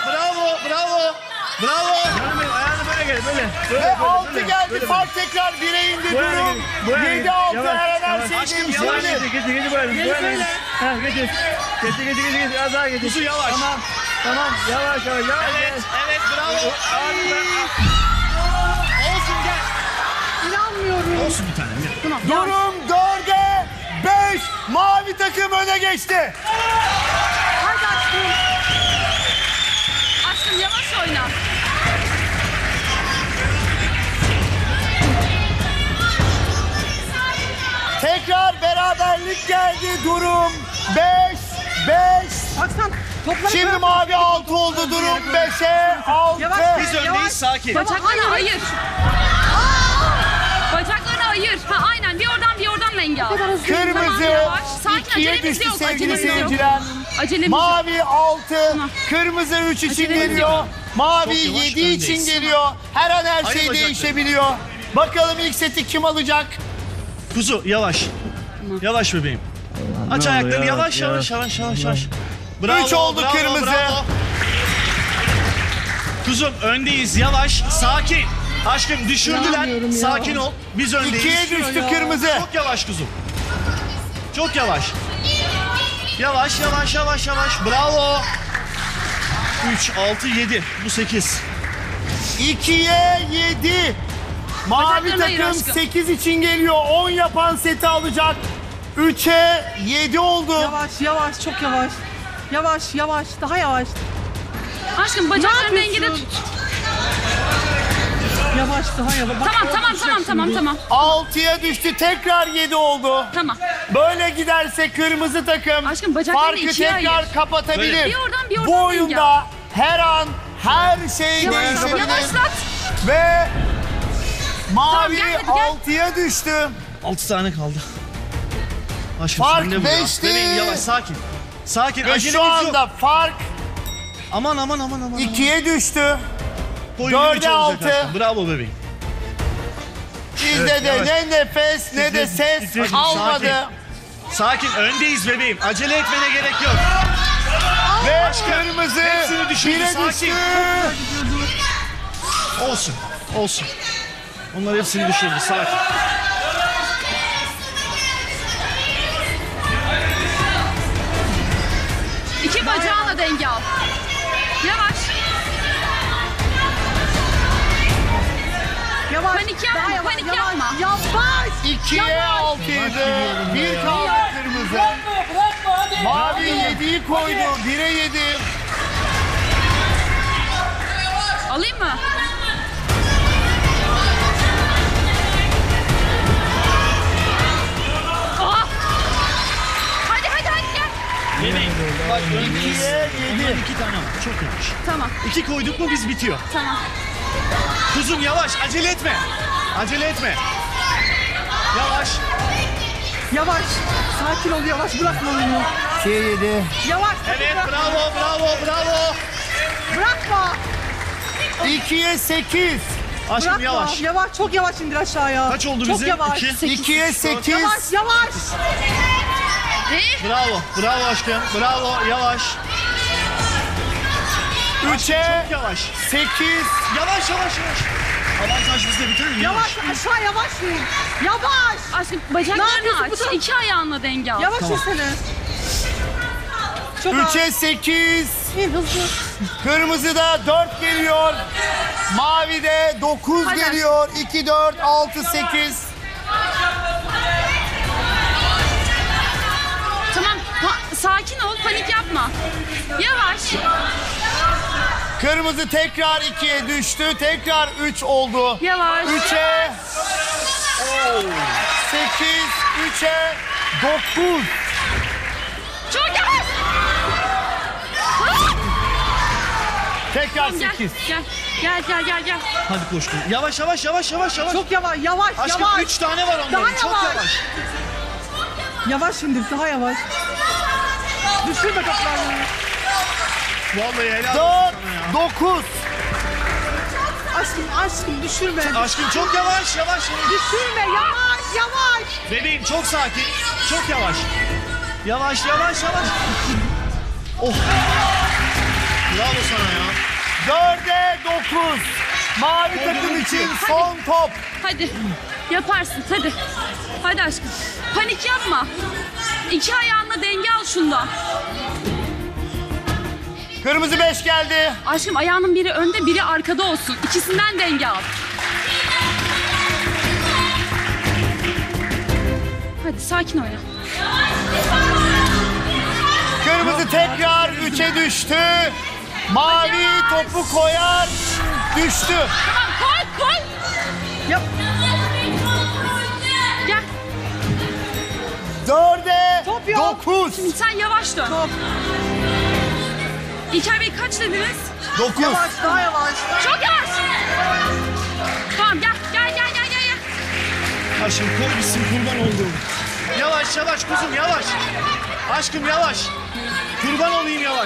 Ayağını böyle gel, böyle. Ve 6 geldi. Fark tekrar 1'e indi durum. 7, 6 her an her şey Aşkım, değişebilir. Getir buraya. Gel şöyle. Getir. Az daha getir. Kuzu yavaş. Tamam. Tamam yavaş yavaş yavaş. Evet bravo. Olsun gel. İnanmıyorum. Olsun bir tanem ya. Tamam. Durum 4'e 5. Mavi takım öne geçti. Hadi aşkım. Aşkım yavaş oyna. Tekrar beraberlik geldi. Durum 5-5. Baksan topları Şimdi bırak. mavi 6 oldu. Durum 5'e 6. Yavaş, Biz öndeyiz sakin. Bacaklarını ayır. Bacaklarını ayır. Ha aynen bir oradan renge al. Kırmızı Tamam, yavaş. Sakin 2'ye acelemiz düştü yok. sevgili Acelemiz yok. seyirciler. Acelemiz yok. Mavi 6, Tamam. kırmızı 3 için Acelemiz geliyor. yok. Mavi Çok yavaş 7 için öndeyiz. geliyor. Her an her Aynı şey bacakları. değişebiliyor. Bakalım ilk seti kim alacak? Kuzu yavaş. Yavaş bebeğim. Aç Bravo, ayaklarını yavaş, yavaş yavaş. yavaş yavaş. Bravo, Üç oldu bravo, kırmızı. bravo. Kuzum öndeyiz yavaş sakin. Aşkım düşürdüler. İnanmıyorum ya. Sakin ol. Biz öndeyiz. 2'ye düştü kırmızı. Çok yavaş kuzum. Çok yavaş. Yavaş yavaş yavaş yavaş. Bravo. 3, 6, 7. Bu 8. 2'ye 7. Mavi Bacaklarını ayır takım aşkım. 8 için geliyor. 10 yapan seti alacak. 3'e 7 oldu. Yavaş yavaş çok yavaş. Yavaş yavaş daha yavaş. Aşkım bacaklarını Ne dengede yapıyorsun? tut. Yavaş daha yavaş. Bak, Tamam. 6'ya düştü. Tekrar 7 oldu. Tamam. Böyle giderse kırmızı takım Aşkım, bacaklarını farkı ikiye tekrar ayır. kapatabilir. Böyle. Bir oradan, bir Bu oradan oyunda her an her şey değişebilir. Yavaşlat. Ve mavi Tamam, gel hadi, gel. 6'ya düştü. 6 tane kaldı. Aşkım Fark sen de bu ya. beşti. Bebeğim yavaş sakin. Sakin. Ve Acelemiz şu anda yok. fark Aman. 2'ye düştü. Boyun üç 4'e olacak 6. aşkım. Bravo bebeğim. Bizde Evet, de yavaş. ne nefes ne de ses Titreşim, kalmadı. Sakin. Öndeyiz bebeğim. Acele etmene gerek yok. Ve kırmızı hepsini düşürdü, 1'e sakin. düştü. Olsun. Onlar hepsini düşürdü. Sakin. İki bacağına denge al. Yavaş. Yavaş. Panik yapma, daha yavaş, panik yavaş, yapma. Yavaş. 2'ye 6'ydı. Bir kaldı kırmızı. Mavi 7'yi koydu. 1'e 7. Alayım mı? Oha! Hadi gel. Bebeğim. Bak 2'ye 7. 2 tane var. Çok yavaş. Tamam. 2 koyduk mu biz bitiyor. Tamam. Kuzum yavaş. Acele etme. Yavaş. Yavaş. Sakin ol yavaş bırakma oyunu. 2'ye 7. Yavaş. Evet bırakma. bravo. Bırakma. 2'ye 8. Aşkım Bırakma. yavaş. Yavaş çok yavaş indir aşağıya. Kaç oldu çok bizim? Yavaş. 2'ye 8. Yavaş. Bravo aşkım. Bravo. Yavaş. 3'e Yavaş. 8. Yavaş. Avantaj bizde bitirir mi? Yavaş aşağı yavaş in. Yavaş. Aşkım Ne bacaklarını yapıyorsun? Bu aç. taraf- İki ayağınla denge al. Yavaş insene. Çok az. 3'e 8. İn hızlı. Kırmızıda 4 geliyor. Mavide 9 Hadi. geliyor. 2, 4, 6, 8. Tamam. Sakin ol. Panik yapma. Yavaş. Kırmızı tekrar 2'ye düştü. Tekrar 3 oldu. Yavaş. 3'e 8, 3'e 9. Çok yavaş. Tekrar Gel. 8. Gel. Hadi koştum. Yavaş. Çok yavaş. Yavaş. Aşkım yavaş. 3 tane var onların. Daha Çok yavaş. yavaş. Yavaş indir daha yavaş. Düşürme toplarını. Vallahi helal 4, olsun sana ya. 9. Aşkım düşürme. Aşkım çok yavaş. Düşürme yavaş. Bebeğim çok sakin. Çok yavaş. Yavaş. Oh. Bravo sana ya. 4'e 9. Mavi takım için son top. Hadi. Yaparsın. Hadi aşkım. Panik yapma. İki ayağınla denge al şundan. Kırmızı 5 geldi. Aşkım ayağının biri önde, biri arkada olsun. İkisinden denge al. Hadi sakin oyna. Kırmızı tekrar 3'e düştü. Mavi topu koyar. Düştü. Tamam koy. Yap. Gel. 4'e Top yok. 9. Şimdi sen yavaş dön. Top. İlker Bey kaç dediniz? 9. Yavaş, daha yavaş. Çok yavaş. Tamam gel. Aşkım koy bitsin kurban olduğum. Yavaş yavaş kuzum yavaş. Aşkım yavaş. Kurban olayım yavaş.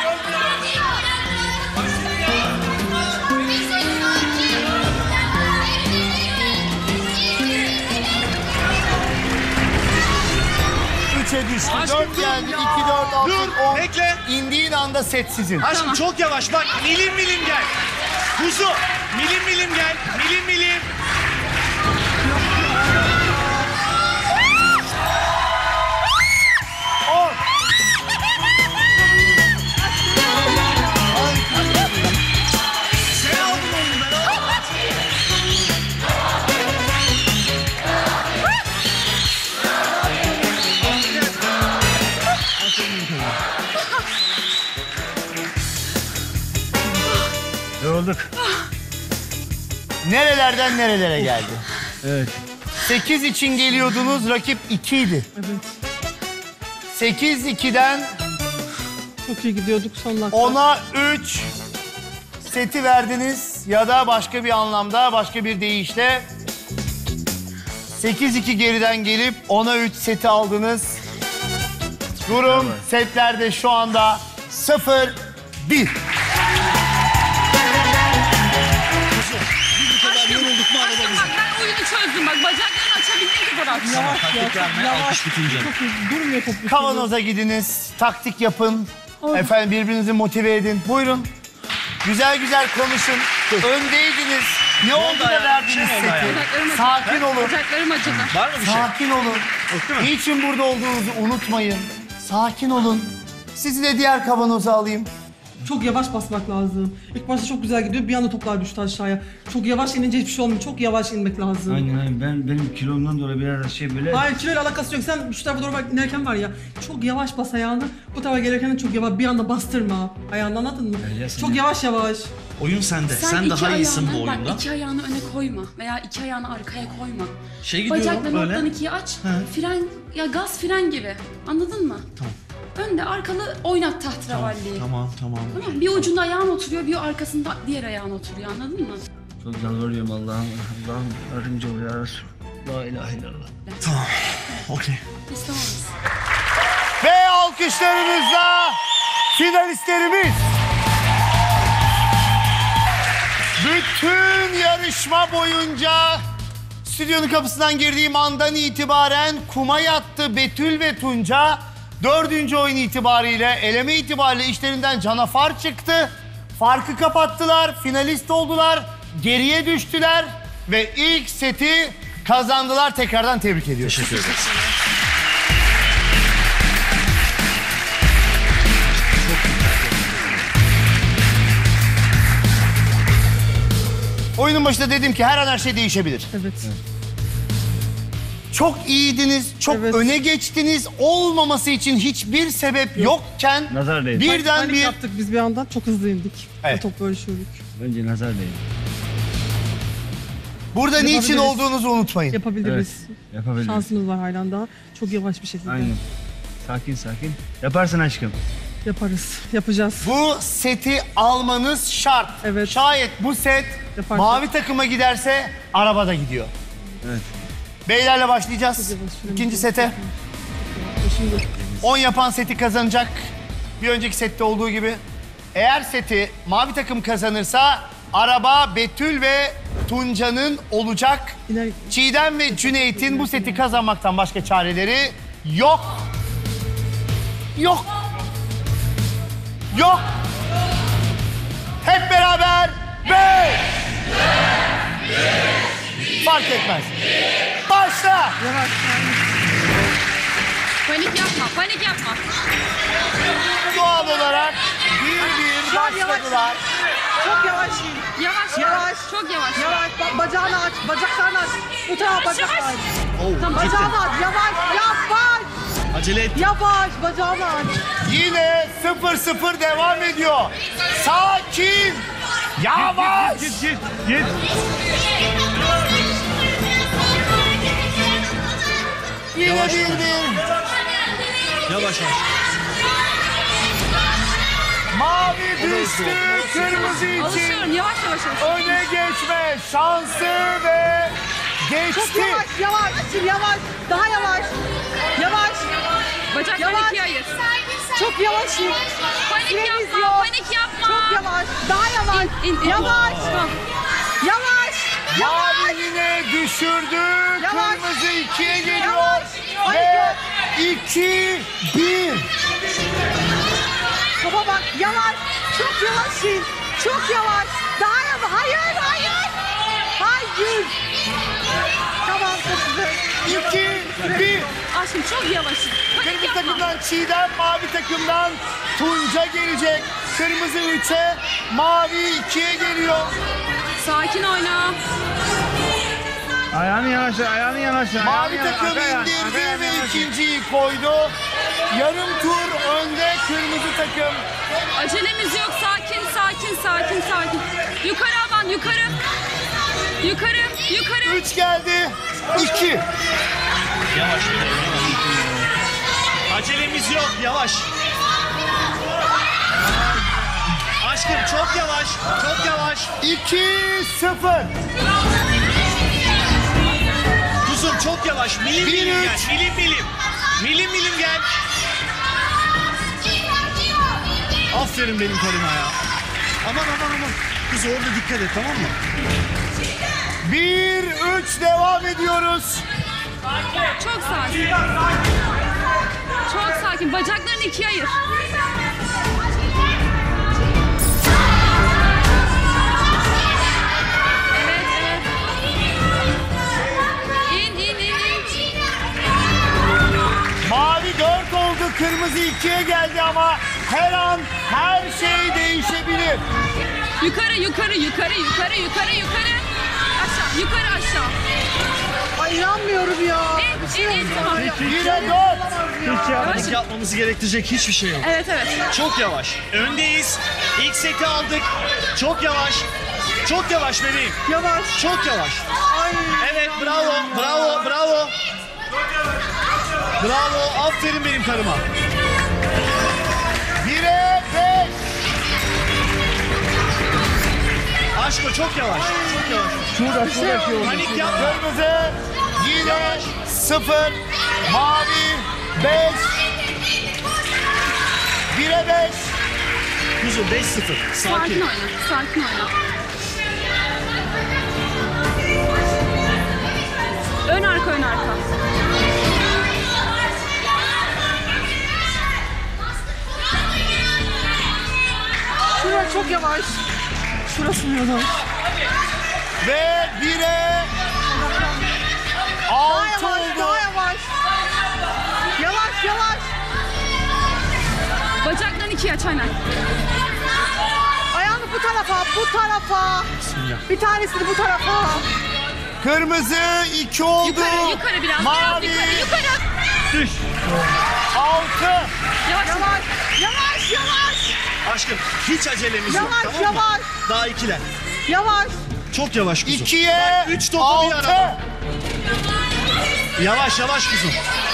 Üçe düştü. Aşkım 4 dur geldi. 2, ya. 4, 6, Dur, 10. bekle. İndiğin anda set sizin. Aşkım çok yavaş bak milim milim gel. Kuzu milim milim gel. Milim milim. Sen aldın onu ben aldım. Yorulduk. Nerelerden nerelere geldi? Evet. 8 için geliyordunuz, rakip 2 idi. Evet. 8-2'den Çok iyi gidiyorduk son dakika. 10'a 3 seti verdiniz ya da başka bir anlamda, başka bir deyişle 8-2 geriden gelip 10'a 3 seti aldınız. Durum setlerde şu anda 0-1. Yorulduk mu Aşkım bak ben oyunu çözdüm. Bak bacaklarını açabildiğin kadar aç. Yavaş yavaş. Çok iyi. Durmuyor top. bir Kavanoza gidiniz, taktik yapın. Efendim birbirinizi motive edin. Buyurun. Güzel güzel konuşun. Öndeydiniz. Ne oldu da verdiniz seti? Bacaklarım acıdı. Sakin olun. Bacaklarım acıdı. Var mı bir şey? Sakin olun. Niçin burada olduğunuzu unutmayın. Sakin olun. Sizi de diğer kavanoza alayım. Çok yavaş basmak lazım. İlk başta çok güzel gidiyor, bir anda toplar düştü aşağıya. Çok yavaş inince hiçbir şey olmuyor. Çok yavaş inmek lazım. Aynen. Benim kilomdan dolayı biraz şey böyle... Hayır, kiloyla alakası yok. Sen şu tarafa doğru bak inerken var ya, çok yavaş bas ayağını. Bu tarafa gelirken de çok yavaş, bir anda bastırma. Ayağını anladın mı? Çok yavaş. Oyun sende. Sen iki daha iyisin ayağını, bu oyunda. Bak iki ayağını öne koyma veya iki ayağını arkaya koyma. Şey gidiyorum Bacaklarını böyle. ortadan ikiye aç. He. Fren, ya gaz fren gibi. Anladın mı? Tamam. Önde arkalı oynat tahterevalliyi. Tamam. Tamam. Bir ucunda ayağın oturuyor, bir arkasında diğer ayağın oturuyor. Anladın mı? Çok yalvarıyorum Allah'ım. Allah'ım yardımcı ol ya Resul. La ilahe illallah. Tamam. Okey. İstemez. Ve alkışlarınızla finalistlerimiz. Bütün yarışma boyunca stüdyonun kapısından girdiğim andan itibaren kuma yattı Betül ve Tunca. 4. oyun itibariyle, eleme itibariyle işlerinden canafar çıktı. Farkı kapattılar, finalist oldular, geriye düştüler ve ilk seti kazandılar. Tekrardan tebrik ediyorum. Teşekkür ederiz. Oyunun başında dedim ki her an her şey değişebilir. Evet. Çok iyiydiniz, çok öne geçtiniz. Olmaması için hiçbir sebep yokken Nazar değdi. birden Panik bir... yaptık biz bir anda, çok hızlı indik. Evet. Top bölüşürdük. Bence nazar değil. Burada niçin Yapabiliriz. olduğunuzu unutmayın. Yapabiliriz. Yapabiliriz. Şansımız var hala daha. Çok yavaş bir şekilde. Aynen. Sakin. Yaparsın aşkım. Yaparız. Yapacağız. Bu seti almanız şart. Evet. Şayet bu set Yaparsın. mavi takıma giderse arabada gidiyor. Evet. Beylerle başlayacağız. İkinci sete. Şimdi 10 yapan seti kazanacak. Bir önceki sette olduğu gibi. Eğer seti mavi takım kazanırsa araba Betül ve Tunca'nın olacak. Çiğdem ve Cüneyt'in bu seti kazanmaktan başka çareleri yok. Yok. Yok. Hep beraber 5. Fark etmez. Başla. Panik yapma. Doğal olarak başladılar. Çok yavaş in. Yavaş, Yavaş. Çok yavaş. Yavaş. Bacağını aç. Bacaklarını aç. Bu tarafa Yavaş, bacak yavaş. aç. Oh, Bacağını aç. Yavaş. Yavaş. Acele et. Yavaş. Bacağını aç. Yine 0-0 devam ediyor. Sakin. Yavaş. Git. Yine Yavaş. 1-1. Yavaş. Mavi düştü. Kırmızı için Alışıyorum. Yavaş. öne geçme şansı ve geçti. Çok yavaş. Yavaş. Daha yavaş. Yavaş. Bacakları Yavaş. ikiye ayır. Çok yavaş in. Panik Süremiz yapma, yok. panik yapma. Çok yavaş. Daha yavaş. İn. Yavaş. Tamam. Yavaş. Mavi yine düşürdü. Yavaş. Kırmızı 2'ye geliyor. Yavaş. Ve 2-1. Kafa bak. Yavaş. Çok yavaş in. Çok yavaş. Daha yavaş. Hayır. Tamam. Çok güzel. 2-1. Aşkım çok yavaşsın. Panik Kırmızı yapma. takımdan Çiğdem, mavi takımdan Tunca gelecek. Kırmızı 3'e, mavi 2'ye geliyor. Sakin oyna. Ayağını yanaşla. Mavi takım indirdi ve ikinciyi koydu. Yarım tur önde kırmızı takım. Acelemiz yok. Sakin. Yukarı aban, yukarı. 3 geldi. 2. Yavaş. Acelemiz yok. Yavaş. Aşkım çok yavaş. 2-0. Kuzum çok yavaş. Milim gel. Milim gel. Aferin benim karıma ya. Aman. Kız orada dikkat et, tamam mı? 1-3 devam ediyoruz. Çok sakin. Bacaklarını ikiye ayır. Evet. İn. Mavi 4 oldu, kırmızı 2'ye geldi ama her an her şey değişebilir. Yukarı. Aşağı, yukarı aşağı. Ay inanmıyorum ya. İn. Tamam. Yine 4. Panik yapmamızı gerektirecek hiçbir şey yok. Evet. Çok yavaş. Öndeyiz. İlk seti aldık. Çok yavaş bebeğim. Yavaş. Çok yavaş. Ay. Evet, bravo. Aferin benim karıma. 1'e 5. Aşko çok yavaş. Şurada. Panik yapma. Kırmızı yine 0. Mavi 5. 1'e 5. Kuzum 5-0. Sakin oyna. Ön arka. Şurası çok yavaş. Şurası yavaş. Ve 1'e 6 Daha oldu. yavaş. Yavaş. Bacaklarını ikiye aç aynen. Ayağını bu tarafa. Bir tanesini bu tarafa. Kırmızı 2 oldu. Yukarı biraz. Mavi Yukarı. Düş. 6. Yavaş. Aşkım hiç acelemiz yok, Yavaş, tamam mı? yavaş. Daha 2'ler. Yavaş. Çok yavaş kuzum. 2'ye 3 topu bir 6. arada. Yavaş kuzum.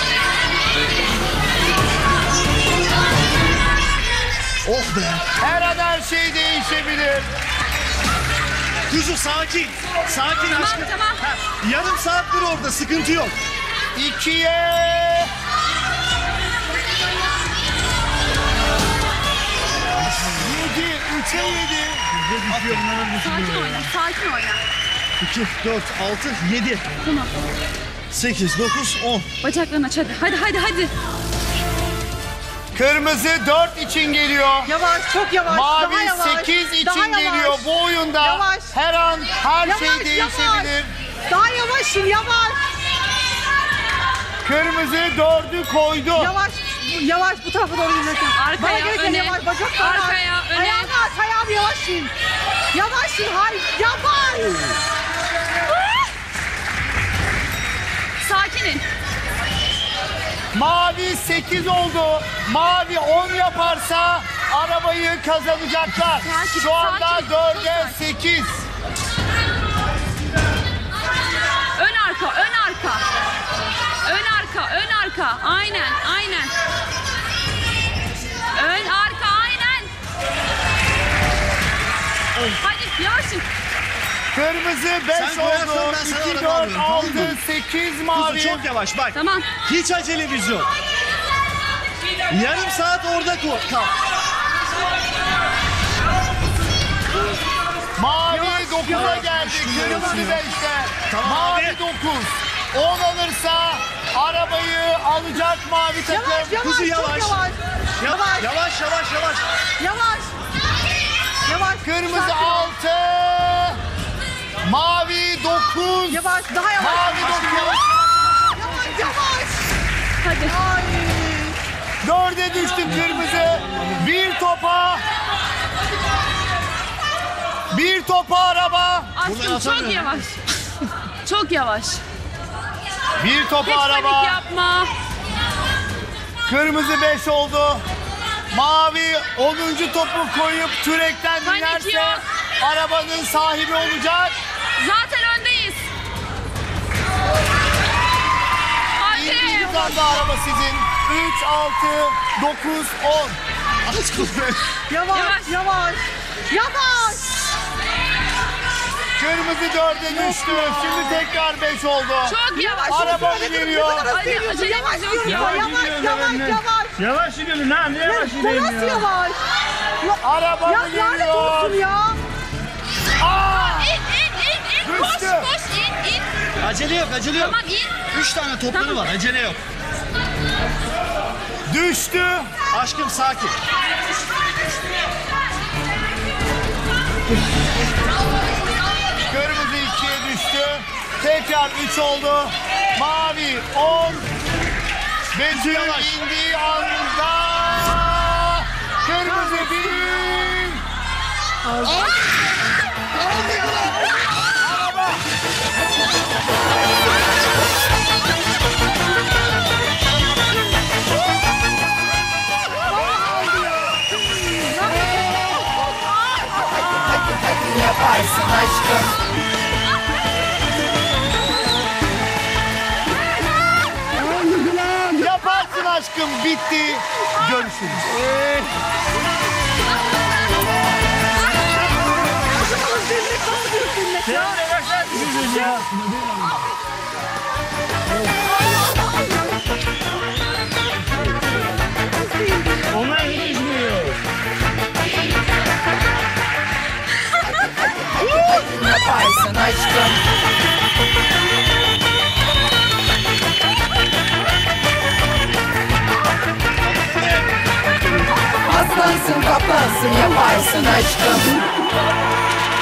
Oh be. Her an her şey değişebilir. Kuzu sakin. Sakin aşkım. Tamam. Ha, yarım saattir orada, sıkıntı yok. 2'ye 7. 3'e 7. Sakin oyna. 2, 4, 6, 7. Tamam. 8, 9, 10. Bacaklarını aç hadi. Kırmızı 4 için geliyor. Yavaş, çok yavaş. Mavi daha yavaş. 8 için daha yavaş. geliyor. Bu oyunda Yavaş. her an her Yavaş, şey değişebilir. Daha yavaş. Kırmızı 4'ü koydu. Yavaş. Yavaş bu tarafa doğru yürürken. Arkaya, Bana gelirken öne. yavaş, bacaklarını aç. Arkaya, öne. Ayağını aç, ayağını yavaş in. Yavaş in, hayır, yavaş. Sakinin. Mavi 8 oldu. Mavi 10 yaparsa arabayı kazanacaklar. Şu anda 4'e 8. Ön arka, ön arka. Ön arka, ön arka. Aynen, aynen. Ön arka, aynen. Hadi yavaşın. Kırmızı 5 Sen koyarsan oldu. ben sana 2, araba 4, alıyorum, tamam 6, mı? 8 mavi. Kuzu çok yavaş bak. Tamam. Hiç acelemiz yok. Yarım saat orada kal. Mavi Yavaş, 9'a yavaş. geldi. Kırmızı 5'te. Tamam Mavi abi. 9. 10 alırsa arabayı alacak mavi takım. Yavaş, yavaş, Kuzu çok yavaş. yavaş. Yavaş yavaş yavaş. Yavaş. Yavaş. Kırmızı sakin ol. 6. Mavi 9. Yavaş, daha yavaş. Mavi 9. Yavaş, yavaş. Hadi. Ay. 4'e düştü kırmızı. Bir topa araba. Aşkım çok yavaş. Çok yavaş. Bir topa Hiç araba. panik yapma. Kırmızı 5 oldu. Mavi 10. topu koyup türekten Panik inerse yok. arabanın sahibi olacak. Zaten öndeyiz. Hadi. İkinci tane araba sizin. 3, 6, 9, 10. Yavaş, yavaş. Yavaş. Kırmızı 4'e düştü. Şimdi tekrar 5 oldu. Çok yavaş. Araba geliyor. Hadi acelemiz yok. Yavaş, yavaş, yavaş. Yavaş gidiyorum lan. Ne yavaş Bu gideyim nasıl ya? yavaş? Araba Ya lanet geliyor. olsun ya. İn. Koş, Düştü. koş, in. Acele yok, acele yok. Tamam, in. 3 tane topları Tamam. var, acele yok. Düştü. Aşkım sakin. Kırmızı 2'ye düştü. Tekrar 3 oldu. Mavi 10. Betül yavaş. indiği anda kırmızı 1. Yaparsın aşkım. Yaparsın aşkım, bitti. Görüşürüz. Sen de başlar mısınız ya? Onlar düşmüyor. Yaparsın aşkım. Aslansın kaplansın yaparsın aşkım.